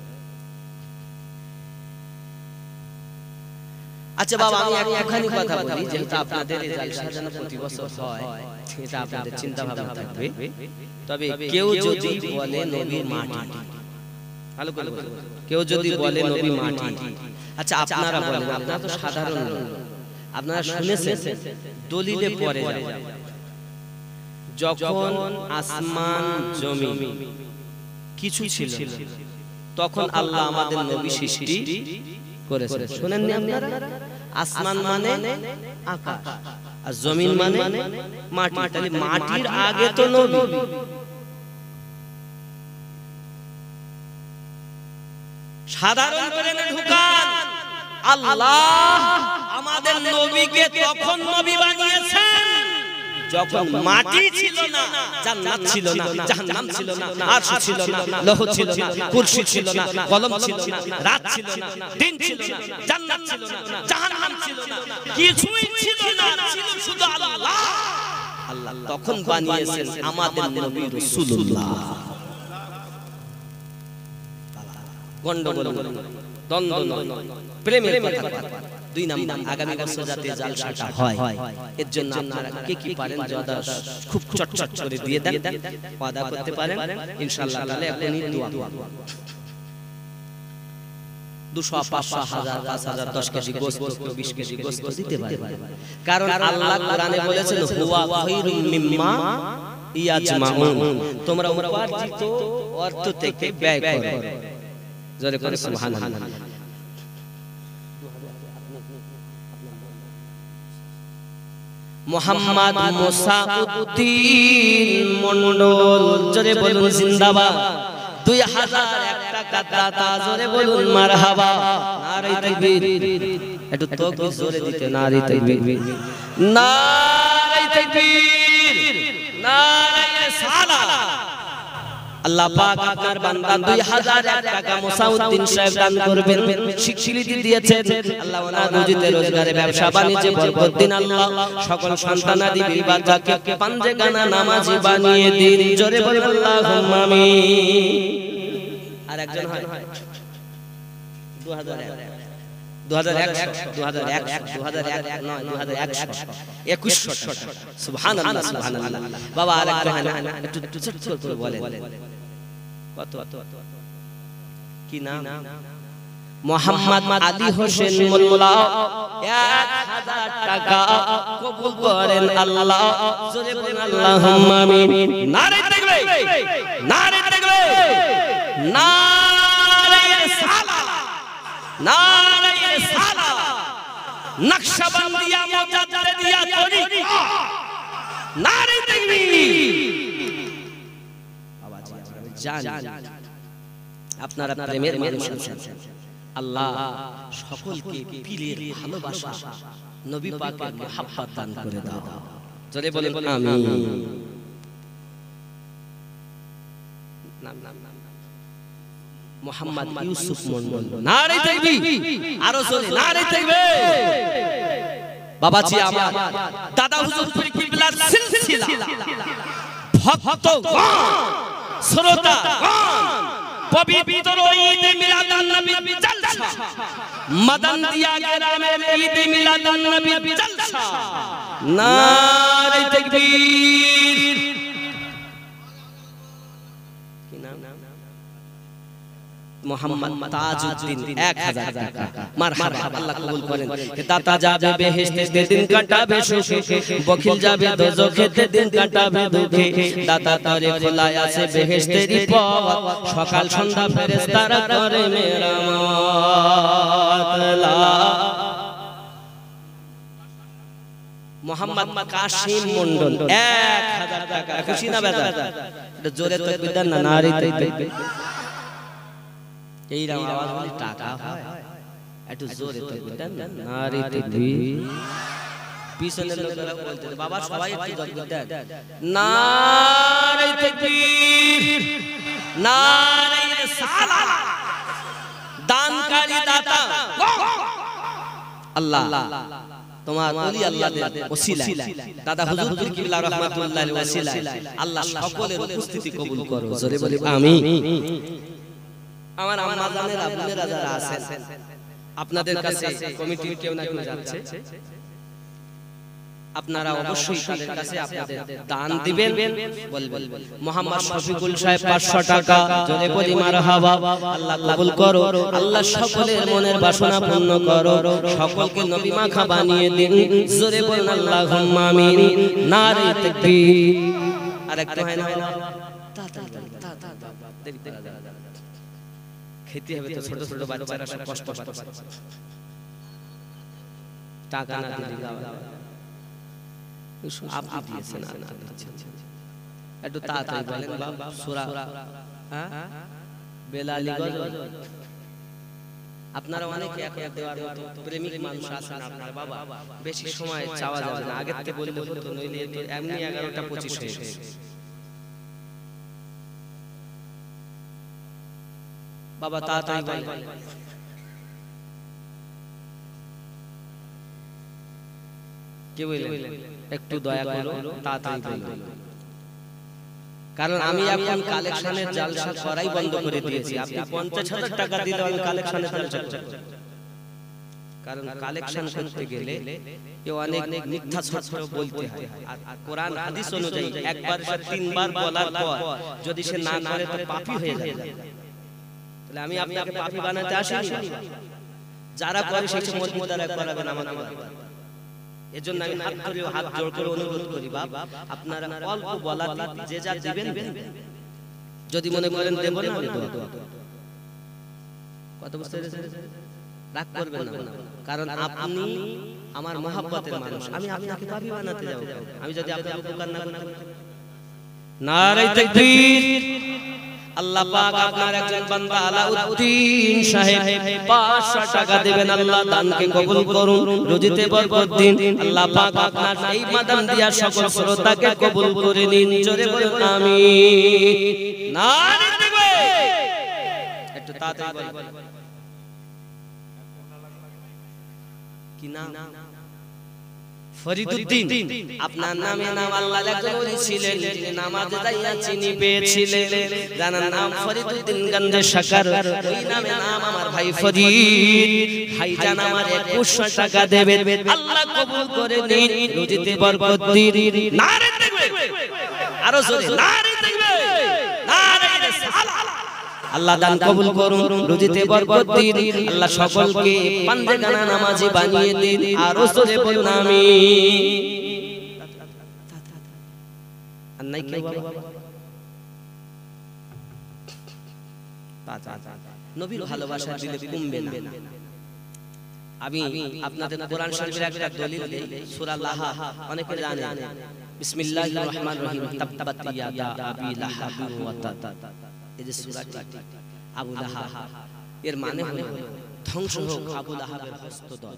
আচ্ছা বাবা, আমি একখানি কথা বলি, যেহেতু আপনাদের এই জালসা যেন প্রতি বছর হয়, এটা আপনাদের চিন্তা ভাবনা থাকবে। তবে কেউ যদি বলে নবীর মাটি, ভালো করে বলুন, কেউ যদি বলে নবী মাটি, আচ্ছা আপনারা বলেন, আপনারা তো সাধারণ লোক, আপনারা শুনেছেন দলিলে পড়ে যায়, যখন আসমান জমি কিছু ছিল তখন আল্লাহ আমাদের নবী সৃষ্টি করেছেন। শুনেননি আপনারা? আসমান মানে আকাশ আর জমিন মানে মাটি। তাহলে মাটির আগে তো নবী। সাধারণ করে ঢুকান, আল্লাহ আমাদের নবীকে তখন নবী বানিয়েছেন যখন মাটি ছিল না, জান্নাত ছিল না, জাহান্নাম ছিল না, আরশ ছিল না, লৌহ ছিল না, কুরসি ছিল না, কলম ছিল না, রাত ছিল না, দিন ছিল না, জান্নাত ছিল না, জাহান্নাম ছিল না, কিছুই ছিল না, ছিল শুধু আল্লাহ। আল্লাহ তখন বানিয়েছেন আমাদের নবী রাসূলুল্লাহ। গন্ডগোল, দ্বন্দ্ব, প্রেমের কথা, দুই নাম্বার আগামী বছর যাতে জালসাটা হয়, এর জন্য আপনারা কে কি পারেন যদা খুব চটচট করে দিয়ে দেন, ওয়াদা করতে পারেন ইনশাআল্লাহ। তাহলে এখনই দোয়া করব, দুশো, পাঁচশো, হাজার, পাঁচ হাজার, দশ কেজি গোশত, বিশ কেজি গোশত দিতে পারেন। কারণ আল্লাহ কোরআনে বলেছেন হুয়া খায়রুম মিম্মা ইয়াজমাউন, তোমরা উপার্জিত অর্থ থেকে ব্যয় করো। জোরে করে সুবহানাল্লাহ। মোহাম্মদ মুসাউদ্দিন মন্ডল, জোরে বলুন জিন্দাবাদ। দুই হাজার এক টাকা দাতা, জোরে বলুন মারহাবা। নারে তাকবীর, একটু তাকবীর জোরে দিতে, নারে তাকবীর, নারে তাকবীর, নারে সালাত। আল্লাহ পাক আপনার বান্দা দুই হাজার এক টাকা মুসাউদ্দিন সাহেব দান করবেন, স্বীকৃতি দিয়েছেন। আল্লাহ ওনার রুজিতে রোজগারে ব্যবসা বাণিজ্যে বরকত দিন। আল্লাহ সকল সন্তানাদি বিবাহকে পাঞ্জে গানা নামাজি বানিয়ে দিন। জোরে বলেন আল্লাহুম্মা আমিন। আর একজন হয় দুই হাজার এক, দুই হাজার এক, দুই হাজার এক, দুই হাজার এক নয়, দুই হাজার একশো, একুশশো। সুবহানাল্লাহ, সুবহানাল্লাহ। বাবা আর একটা হয় না, একটু ছোট ছোট করে বলেন কত, কি নাম? মোহাম্মদ আলী হোসেন মোল্লা এক হাজার টাকা কবুল করেন আল্লাহ। জোরে বলেন আল্লাহুম্মা আমিন। নারে তাকবীর, নারে তাকবীর, নারে সালাত, নারে সালাত। নকশবন্দিয়া মুজাদ্দিদিয়া তরিকা, নারে তাকবীর। আওয়াজ জান আপনারা প্রেমের মানুষ আছেন, আল্লাহ সকলকে পীরের ভালোবাসা, নবী পাকের মহব্বত দান করে দাও। জোরে বলেন আমিন। নাম নাম নাম মোহাম্মদ ইউসুফ মন্ডল, নারে তাকবীর। আরো জোরে নারে তাকবীর। বাবাজি আমার দাদা হুজুর পীর কিবলার সিলসিলা ভক্তগণ, শ্রোতাগণ, পবিত্র ঈদ মিলাদুন নবী জলসা, মাদানদিয়া গ্রামের ঈদ মিলাদুন নবী জলসা, নারে তাকবীর। কি নাম? মোহাম্মদ তাজউদ্দিন এক হাজার টাকা। মারহাবা, আল্লাহ কবুল করেন। দাতা যাবে বেহেশতে দিন কাটাবে সুখে, বখিল যাবে দোজখেতে দিন কাটাবে দুঃখে। দাতা তরে খোলা আছে বেহেশতেরই পথ, সকাল সন্ধ্যা ফেরেশতারা করে মেরামত। মোহাম্মদ কাসিম মন্ডল এক হাজার টাকা। খুশি না বেদা? এটা জোরে তাকবীর দেন না, নারে তাকবীর। এই রাম আওয়াজ বলি টাকা হয়, একটু জোরে তাকবীর দেন না, নারে তাকবীর। পিছনের লোকেরা বলতে বাবা সবাই একটু তাকবীর দেন, নারে তাকবীর, নারে সালাত। দানকারী দাতা আল্লাহ, তোমার ওলি আল্লাহদের ওসিলায়, দাদা হুজুর পীর কিবলা রাহমাতুল্লাহ আলাইহি ওসিলায় আল্লাহ সকলের উপস্থিতি কবুল করো। জোরে বলি আমিন। আমার আম্মা জানেরা বোনেরা যারা আছেন, আপনাদের কাছে কমিটির কেউ না কেউ যাচ্ছে, আপনারা অবশ্যই তাদের কাছে আপনাদের দান দিবেন। বলবেন মোহাম্মদ শফিকুল সাহেব পাঁচশো টাকা। জোরে বলি মারহাবা। আল্লাহ কবুল করো, আল্লাহ সকলের মনের বাসনা পূর্ণ করো, সকলকে নবী মাখা বানিয়ে দিন। জোরে বলেন আল্লাহুম্মা আমিন। নারে তাকবীর। আরেকটা হয় না, খেতে হবে তো, ছোট ছোট বাচ্চারা সব কষ্ট পাচ্ছে, টাকা না দিলে আপনি দিয়েছেন একটু তাড়াতাড়ি বলেন বাবা। সূরা বেলালিগঞ্জ, আপনারা অনেকে এখন দেওয়ার মতো প্রেমিক মানুষ আছেন আপনার বাবা, বেশি সময় চাওয়া যাবে না, আগের থেকে বললে হতো, নইলে তো এমনি এগারোটা পঁচিশ হয়ে গেছে। বাবা তাড়াতাড়ি বলেন। কে বললেন? একটু দয়া করো, তাড়াতাড়ি বলুন, কারণ আমি এখন কালেকশনের জালসা করাই বন্ধ করে দিয়েছি। আপনি পঞ্চাশ হাজার টাকা দিলে আমি কালেকশনের জালসা করব, কারণ কালেকশন করতে গেলে কেউ অনেক মিথ্যা সত্য বলতে হয়। আর কোরআন হাদিস অনুযায়ী একবার সে তিনবার বলার পর যদি সে না করে তো পাপী হয়ে যাবে। তাহলে আমি আপনাকে পাপী বানাতে আসিনি, যারা করে সেই মজবুত দ্বারা করাবেন আমাকে। এজন্য আমি হাত ধরে হাত জোড় করে অনুরোধ করি, বাপ আপনারা অল্প বলাতে যে যা দিবেন, যদি মনে করেন দেব না আমি দোয়া দোয়া কত বুঝতে পেরেছেন? রাগ করবেন না, কারণ আপনি আমার মহব্বতের মানুষ, আমি আপনাকে পাপী বানাতে যাব। আমি যদি আপনার উপকার না করি। নারে তাকবীর। আল্লাহ পাক আপনার একজন বান্দা আলাউদ্দিন সাহেব পাঁচশো টাকা দিবেন, আল্লাহ দানকে কবুল করুন, রুজিতে বরকত দিন। আল্লাহ পাক আপনার এই মাদান দিয়া সকল শ্রোতাকে কবুল করে নিন। জোরে বলুন আমিন। নারে তাকবীর। একটু তাড়াতাড়ি বলেন। কি নাম? ফরিদউদ্দিন। আপনার নামে নাম আল্লাহ লেখা করেছিলেন, যিনি নামাজে যাইয়া চিনি পেয়েছিলেন, জানার নাম ফরিদউদ্দিন গঞ্জে শাকার। ওই নামে নাম আমার ভাই ফরিদ। ভাইজান আমার একুশশো টাকা দেবেন, আল্লাহ কবুল করে নিন, রুজিতে বরকত দিন। নারে তাকবীর। আরো জোরে নারে তাকবীর। নারে সালাত। আল্লাহ দান কবুল করুন, রুজিতে বরকত দিন, আল্লাহ সকলকে পান্দেগানা নামাজি বানিয়ে দিন। আরো জোরে বলুন আমিন। আর নাই কে বাবা নবীর ভালোবাসা দিলে কমবে না। আমি আপনাদের কোরআন শরীফের একটা দলিল দেই, সূরা লাহা অনেকে জানেন। বিসমিল্লাহির রহমানির রহিম, তাব্বাত ইয়াদা আবি লাহাব ওয়া তাব। এই যে সূরাটি আবু লাহাব, এর মানে হলো ধ্বংস হোক আবু লাহাবের হস্তদ্বয়।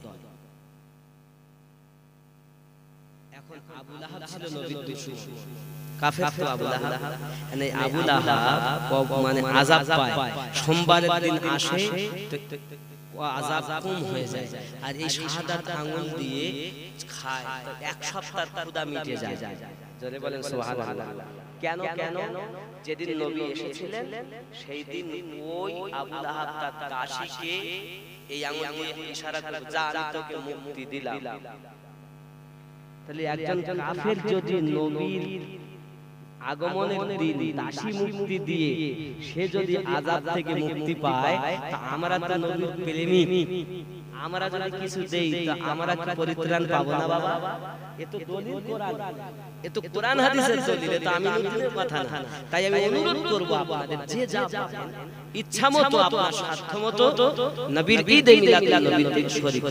এখন আবু লাহাব ছিল নবীর দুশমন, কাফের তো আবু লাহাব। মানে আবু লাহাব মানে আযাব পায়, সোমবারের দিন আসে তো আযাব কম হয়ে যায়, আর এই শাহাদাত আঙ্গুল দিয়ে খায় তো এক সপ্তাহ ক্ষুধা মিটে যায়। জোরে বলেন সুবহানাল্লাহ। কেন কেন যেদিন নবী এসেছিলেন সেই দিন ওই আবু লাহাব তার দাসীকে এই আঙ্গুল দিয়ে ইশারা করে, যা আমি তোকে মুক্তি দিলাম। তাহলে একজন কাফের যদি নবীর আগমনের দিন দাসী মুক্তি দিয়ে সে যদি আযাব থেকে মুক্তি পায়, তা আমরা তো নবীর প্রেমিক, আমরা যদি কিছু দেই তা আমরা কি পরিত্রাণ পাবো না বাবা? এ তো দলিল কোরআন, এ তো কোরআন হাদিসের দলিল, তো আমি নবীর কথা না। তাই আমি অনুরোধ করব আপনাদের যে যা পাবেন ইচ্ছামতো আপনার সাধ্যমতো নবীর ঈদে মিলাদ নবীর শরীফ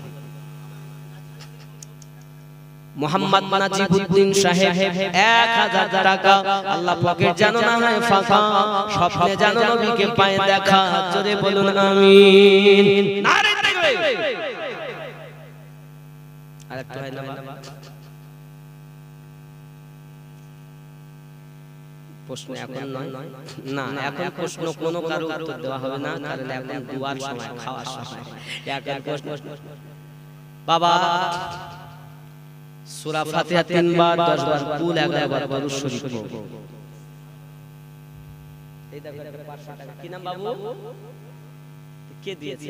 মোহাম্মদ নাজিবউদ্দিন সাহেব এক হাজার টাকা, আল্লাহ পকেট জানো না হয় ফাঁকা, স্বপ্নে জানো নবীকে পায় দেখা। জোরে বলুন আমিন। নারে তাকবীর। আরেকটা হয় না বাবা, প্রশ্ন এখন নয় না, এখন প্রশ্ন কোনো কারো উত্তর দেওয়া হবে না, কারণ এখন দুয়ার সময়, খাওয়ার সময়। এখন প্রশ্ন বাবা, সূরা ফাতিহা তিন বার, দশ বার কুল, এগারো বার দরুদ শরীফ পড়ো। এই দেখো পাঁচশো টাকা কি নাম বাবু? কে দিয়েছে?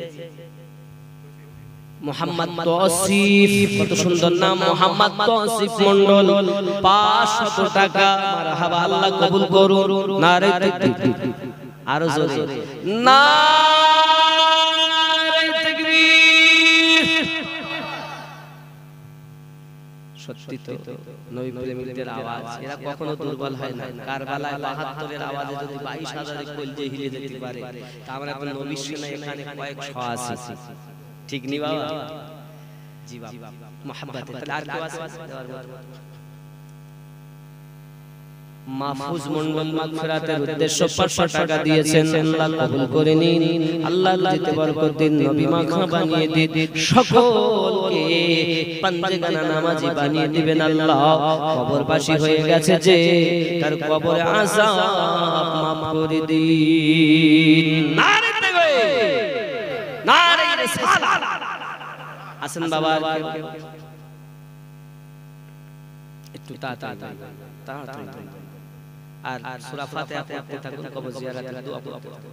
মোহাম্মদ তৌসিফ। কত সুন্দর নাম, মোহাম্মদ তৌসিফ মণ্ডল। পাঁচশো টাকা। মারহাবা, আল্লাহ কবুল করুন। নারে তাকবীর। আরো জোরে নারে তাকবীর। সত্যি তো নবী প্রেমিকদের আওয়াজ, এরা কখনো দুর্বল হয় না। কারবালায় বাহাত্তরের আওয়াজে যদি বাইশ হাজারের কলজে হিলে যেতে পারে, তা আমরা এখন নবীর সেনা এখানে কয়েকশো আছি। ঠিক নি বাবা? জি বাবা, মোহাব্বতে। তাহলে আর কেউ আছে দেওয়ার মতো? মাহফুজ মণ্ডল মাগফিরাতের উদ্দেশ্যে পাঁচশো টাকা দিয়েছেন, আল্লাহ কবুল করে নিন। আল্লাহ রুজিতে বরকত দিন, নবী মাখা বানিয়ে দিন, সকলকে পান্দেগানা নামাজি বানিয়ে দিবেন আল্লাহ। কবরবাসী হয়ে গেছে যে, তার কবরে আযাব মাফ করে দিন। নারে তাকবীর, নারে রিসালাত। আসেন বাবা, একটু তাড়াতাড়ি তাড়াতাড়ি। আর সূরা ফাতিহা পড়তে থাকুন, কবর জিয়ারতের দোয়া পড়তে থাকুন।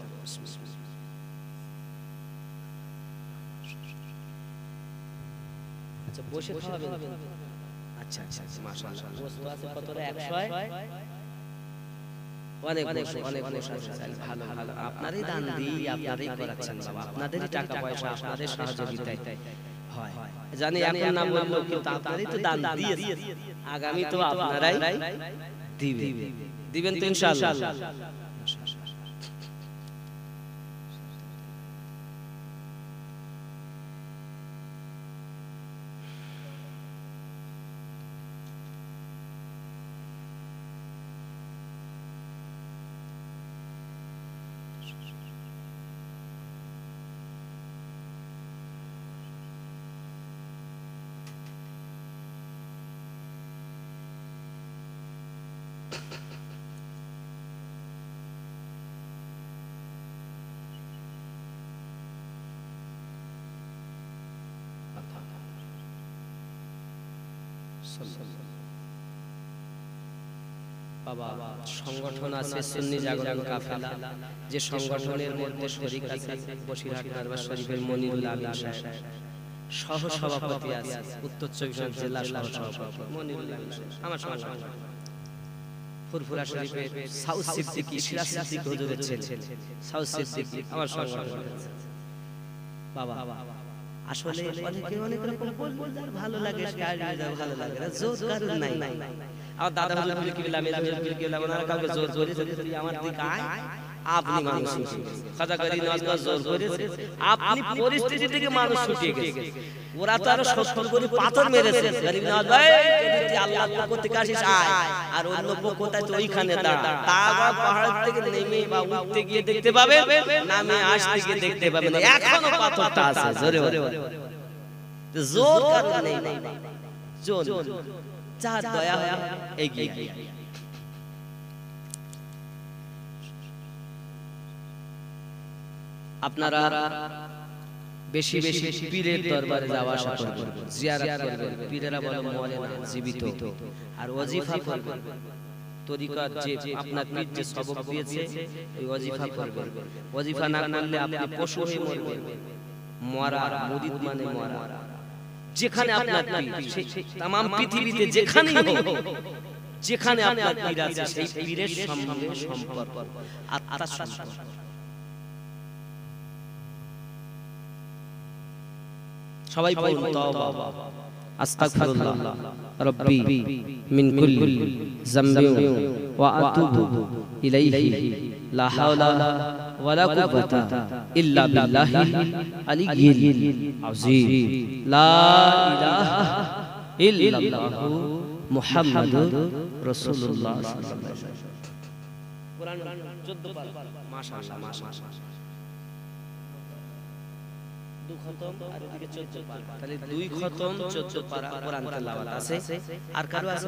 আচ্ছা বসে খাওয়াবেন? আচ্ছা আচ্ছা মাশাআল্লাহ। বস্তু আছে কতটা? একশো। অনেক বসে অনেক বসে আছে। ভালো ভালো, আপনারই দান দিই, আপনারই করাচ্ছেন বাবা, আপনাদেরই টাকা পয়সা, আপনাদের সহযোগিতায় হয়। জানি এখন না বললো, কিন্তু আপনারই তো দান দিয়েছেন, আগামী তো আপনারাই দিবেন। দিবেন তো ইনশাআল্লাহ। বাবা, সংগঠন আছে সুন্নি জাগরণ কাফেলা, যে সংগঠনের মধ্যে শরীক আছে বসিরহাট দরবার শরীফের মনিরুল আমিন সাহেব, সহ সভাপতি আছে উত্তর চব্বিশ পরগনা জেলা সহ সভাপতি মনিরুল আমিন সাহেব, আমার সংগঠন ফুরফুরা শরীফে সাউথ সিদ্দিকী সিরাজ সিদ্দিকী হুজুরের ছেলে সাউথ সিদ্দিকী আমার সঙ্গে বাবা আসলে অনেকে অনেক রকম বলতে ভালো লাগে শায়রি ভালো লাগে না জোর কারণ নাই আমার দাদা হুজুর বলে কি বললাম আমি বলে কি বললাম ওনারা কাউকে জোর করে যদি আমার দিকে আয় আপনি মানুষ খাজা গরি নামাজ का জোর করেছে আপনি পরিস্থিতি থেকে মানুষ ছুটিয়ে গেছে ওরা তো আরো সত্তর করে পাথর মেরেছে গরিব নওয়াজ ভাই যদি আল্লাহ পক্ষ থেকে আসিস আয় আর অন্য পক্ষটাই তো ওইখানে দাঁড়া তারপর পাহাড় থেকে নেমে বা উঠতে গিয়ে দেখতে পাবে নামে আসতে গিয়ে দেখতে পাবে না এখনো পাথরটা আছে জোরে জোর কারণ নেই জোর যা দয়া হয় এগিয়ে আপনারা বেশি বেশি পীরের দরবারে যাওয়া আসা করবেন জিয়ারত করবেন পীরেরা বলে মরে না জীবিত আর ওয়াজিফা করবেন তরিকাত যে আপনার পীর যে সবক দিয়েছে এই ওয়াজিফা করবেন ওয়াজিফা না করলে আপনি পশু হয়ে মরবেন মরা মুরিদ মানে মরা যেখানে আপনার পীর সেই तमाम পৃথিবীতে যেখানেই হোক যেখানে আপনার পীর আছে সেই পীরের সঙ্গে সম্পর্ক আত্মার সম্পর্ক সবাই পড়ুন তওবা আস্তাগফিরুল্লাহ রাব্বি মিন কুল্লি যামবিন ওয়া আতুবু ইলাইহি লা হাওলা ওয়ালা কুওয়াতা ইল্লা বিল্লাহিল আলিয়্যিল আযীম লা ইলাহা ইল্লাল্লাহু মুহাম্মাদুর রাসূলুল্লাহ সাল্লাল্লাহু আলাইহি ওয়াসাল্লাম কোরআন চৌদ্দ পারা মাশাআল্লাহ মাশাআল্লাহ দুই খতম আর এদিকে চৌদ্দ পারা তাহলে দুই খতম চৌদ্দ পারা কোরআন তেলাওয়াত আছে আর কারো আছে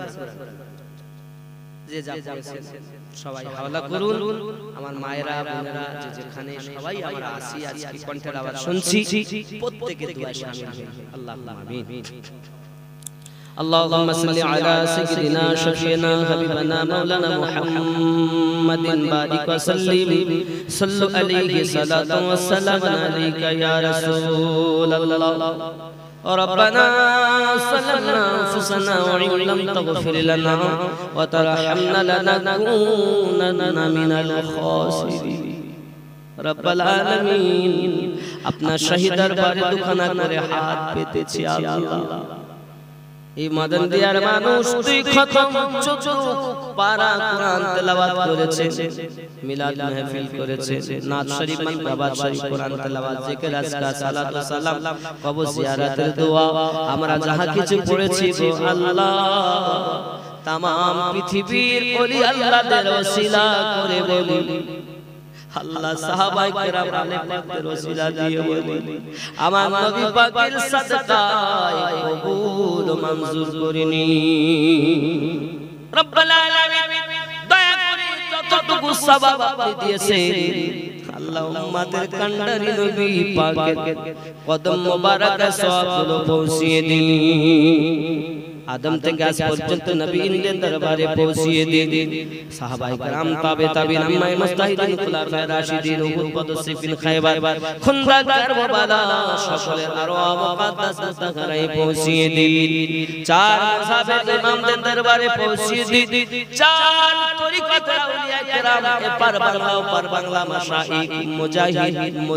যে যা করেছেন সবাই হাওলা করুন আমার মায়েরা বোনেরা যে যেখানে সবাই আমরা আসি আজকে কণ্ঠের আওয়াজ শুনছি প্রত্যেকে দোয়া শামিল হই আল্লাহুম্মা আমিন اللهم صل على سيدنا شفينا حبيبنا مولانا محمد بارك وسلم صلوا عليه صلاة والسلام عليك يا رسول الله ربنا ظلمنا أنفسنا وإن لم تغفر لنا وترحمنا لنكونن من الخاسرين رب العالمين अपना शहीद दरबार दुखाना करे हाथ पेतेছি আল্লাহ এই মাদান দিয়ার মানুষ দুই খতম চৌদ্দ পারা কোরআন তেলাওয়াত করেছে মিলাদ মাহফিল করেছে নাত শরীফ মানকাবাত শরীফ কোরআন তেলাওয়াত জিকির আজকার সালাত ও সালাম কবর জিয়ারতের দোয়া আমরা যাহা কিছু পড়েছি গো আল্লাহ तमाम পৃথিবীর ওলি আল্লাহদের ওসিলা করে বলি আল্লাহ সাহাবায়ে কেরাম আলে পাকের ওসিলা দিয়ে বলি আমার নবী পাকের সাদকায় কবুল মঞ্জুর করিনি রব্বুল আলামিন দয়া করে যতটুকু সওয়াব আপনি দিয়েছেন আল্লাহ উম্মতের কান্ডারি নবী পাকের কদম মোবারকে সওয়াবগুলো পৌঁছিয়ে দিন आदम থেকে আজ পর্যন্ত নবীদের দরবারে পৌঁছিয়ে দিন সাহাবায়ে کرام তাবে তাবিন আম্মায়ে মুস্তাহিদিন খুলাফায়ে রাশিদিন উহুদ বদর সিফিন খায়বার খুন্দক কারবালা সকলের আরওয়া মুকদ্দাস মুস্তাগরায়ে পৌঁছিয়ে দিন চার মাযহাবের ইমামদের দরবারে পৌঁছিয়ে দিন চার তরিকতের আউলিয়া کرام এ পার বাংলা ও পার বাংলা মাশাইখ মুজাহিদ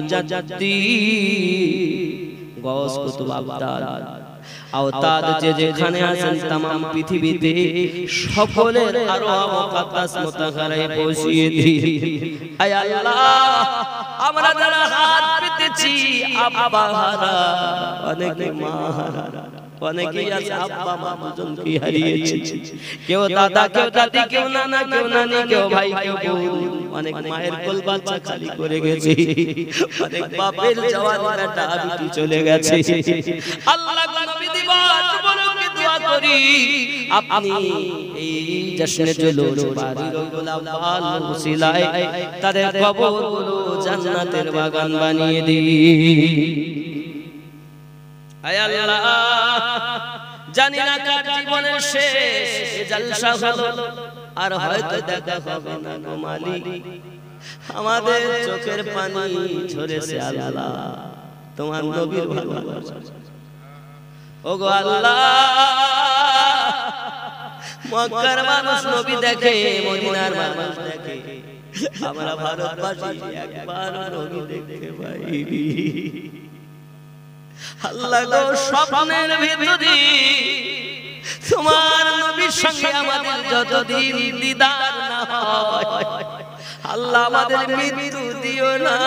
মুজাদ্দিদ গাউস কুতুব আবদাল আওতাদ যে যেখানে আছেন तमाम পৃথিবীতে সকলের আরওয়া মুকদ্দাস মুতাহারায়ে পৌঁছিয়ে দিন আয় আল্লাহ আমরা যারা হাত পেতেছি আব্বাহারা অনেকে মাহারা অনেকে আছে আব্বা মা দুজনকে হারিয়েছে কেউ দাদা কেউ দাদি কেউ নানা কেউ নানি কেউ ভাই কেউ বোন অনেক মায়ের কোল বাচ্চা খালি করে গেছে অনেক বাপের জওয়ান বেটা বিটি চলে গেছে আল্লাহ নবী দিবস বলকে দোয়া করি আপনি এই জশ্নে জুলুস পারি রইলাম ভালো উসিলায় তাদের কবরগুলো জান্নাতের বাগান বানিয়ে দিন আয় আল্লাহ জানি না কার জীবনের শেষ জলসা হলো আর হয়তো দেখা হবে না গো মালিক আমাদের চোখের পানি ঝরেছে আল্লাহ তোমার নবীর ভালোবাসা ওগো আল্লাহ মক্কার মানুষ নবী দেখে, মদিনার মানুষ দেখে, আমরা ভারতবাসী একবার নবী দেখতে পাইনি। আল্লাহ গো স্বপ্নের ভিতরে তোমার নবীর সঙ্গে আমাদের যতদিন দিদার না হয়, আল্লাহ আমাদের মৃত্যু দিও না,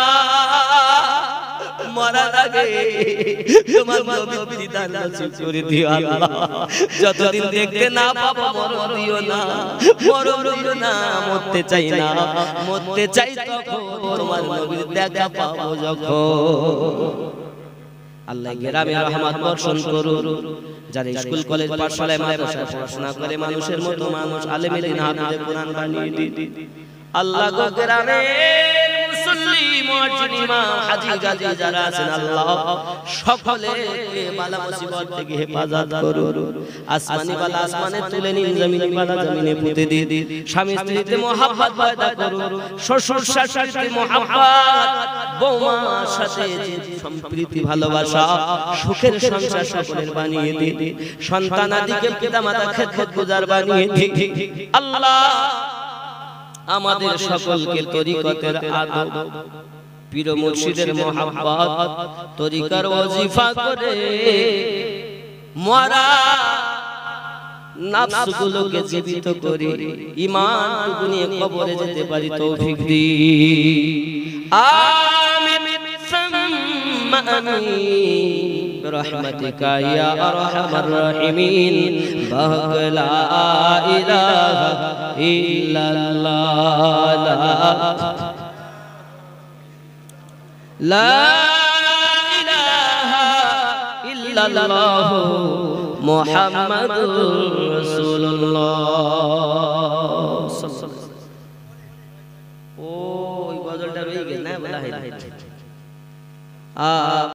মরার আগে তোমার নবীর দিদার নসিব করে দিও আল্লাহ। যতদিন দেখতে না পাবো মরণ দিও না, মরণ দিও না, মরতে চাই না, মরতে চাই তখন তোমার নবীর দেখা পাবো যখন। আল্লাহ গ্রামে রহমত বর্ষণ করুন, যারা স্কুল কলেজ পাঠশালায় মাদ্রাসায় পড়াশোনা করে মানুষের মতো মানুষ আলেম দিন হাফেজ কোরআন বানিয়ে দিন। আল্লাহ গো গ্রামে মুসল্লি মুয়াজ্জিন ইমাম হাজী গাজী যারা আছেন আল্লাহ সকলে বালা মুসিবত থেকে হেফাজত করুন। আসমানি বালা আসমানে তুলে নিন, জমিনি বালা জমিনে পুঁতে দিন। স্বামী স্ত্রীতে মহব্বত পয়দা করুন, শ্বশুর শাশুড়িতে মহব্বত, বৌমার সাথে সম্প্রীতি ভালোবাসা সুখের সংসার সকলের বানিয়ে দিন। সন্তানাদিকে পিতামাতা খেদমত গুজার বানিয়ে দিন। আল্লাহ আমাদের সকলকে তরিকতের আদব, পীর মুর্শিদের মহব্বত, তরিকার ওয়াজিফা করে মরা নাফসগুলোকে জীবিত করে ঈমান নিয়ে কবরে যেতে পারি তৌফিক দিন। আমিন সুম্মা আমিন برحمتك يا أرحم الراحمين بحق لا إله إلا الله لا إله إلا الله محمد رسول الله صلى الله عليه وسلم. ওই গজলটা রয়ে গেছে না বলা হয়।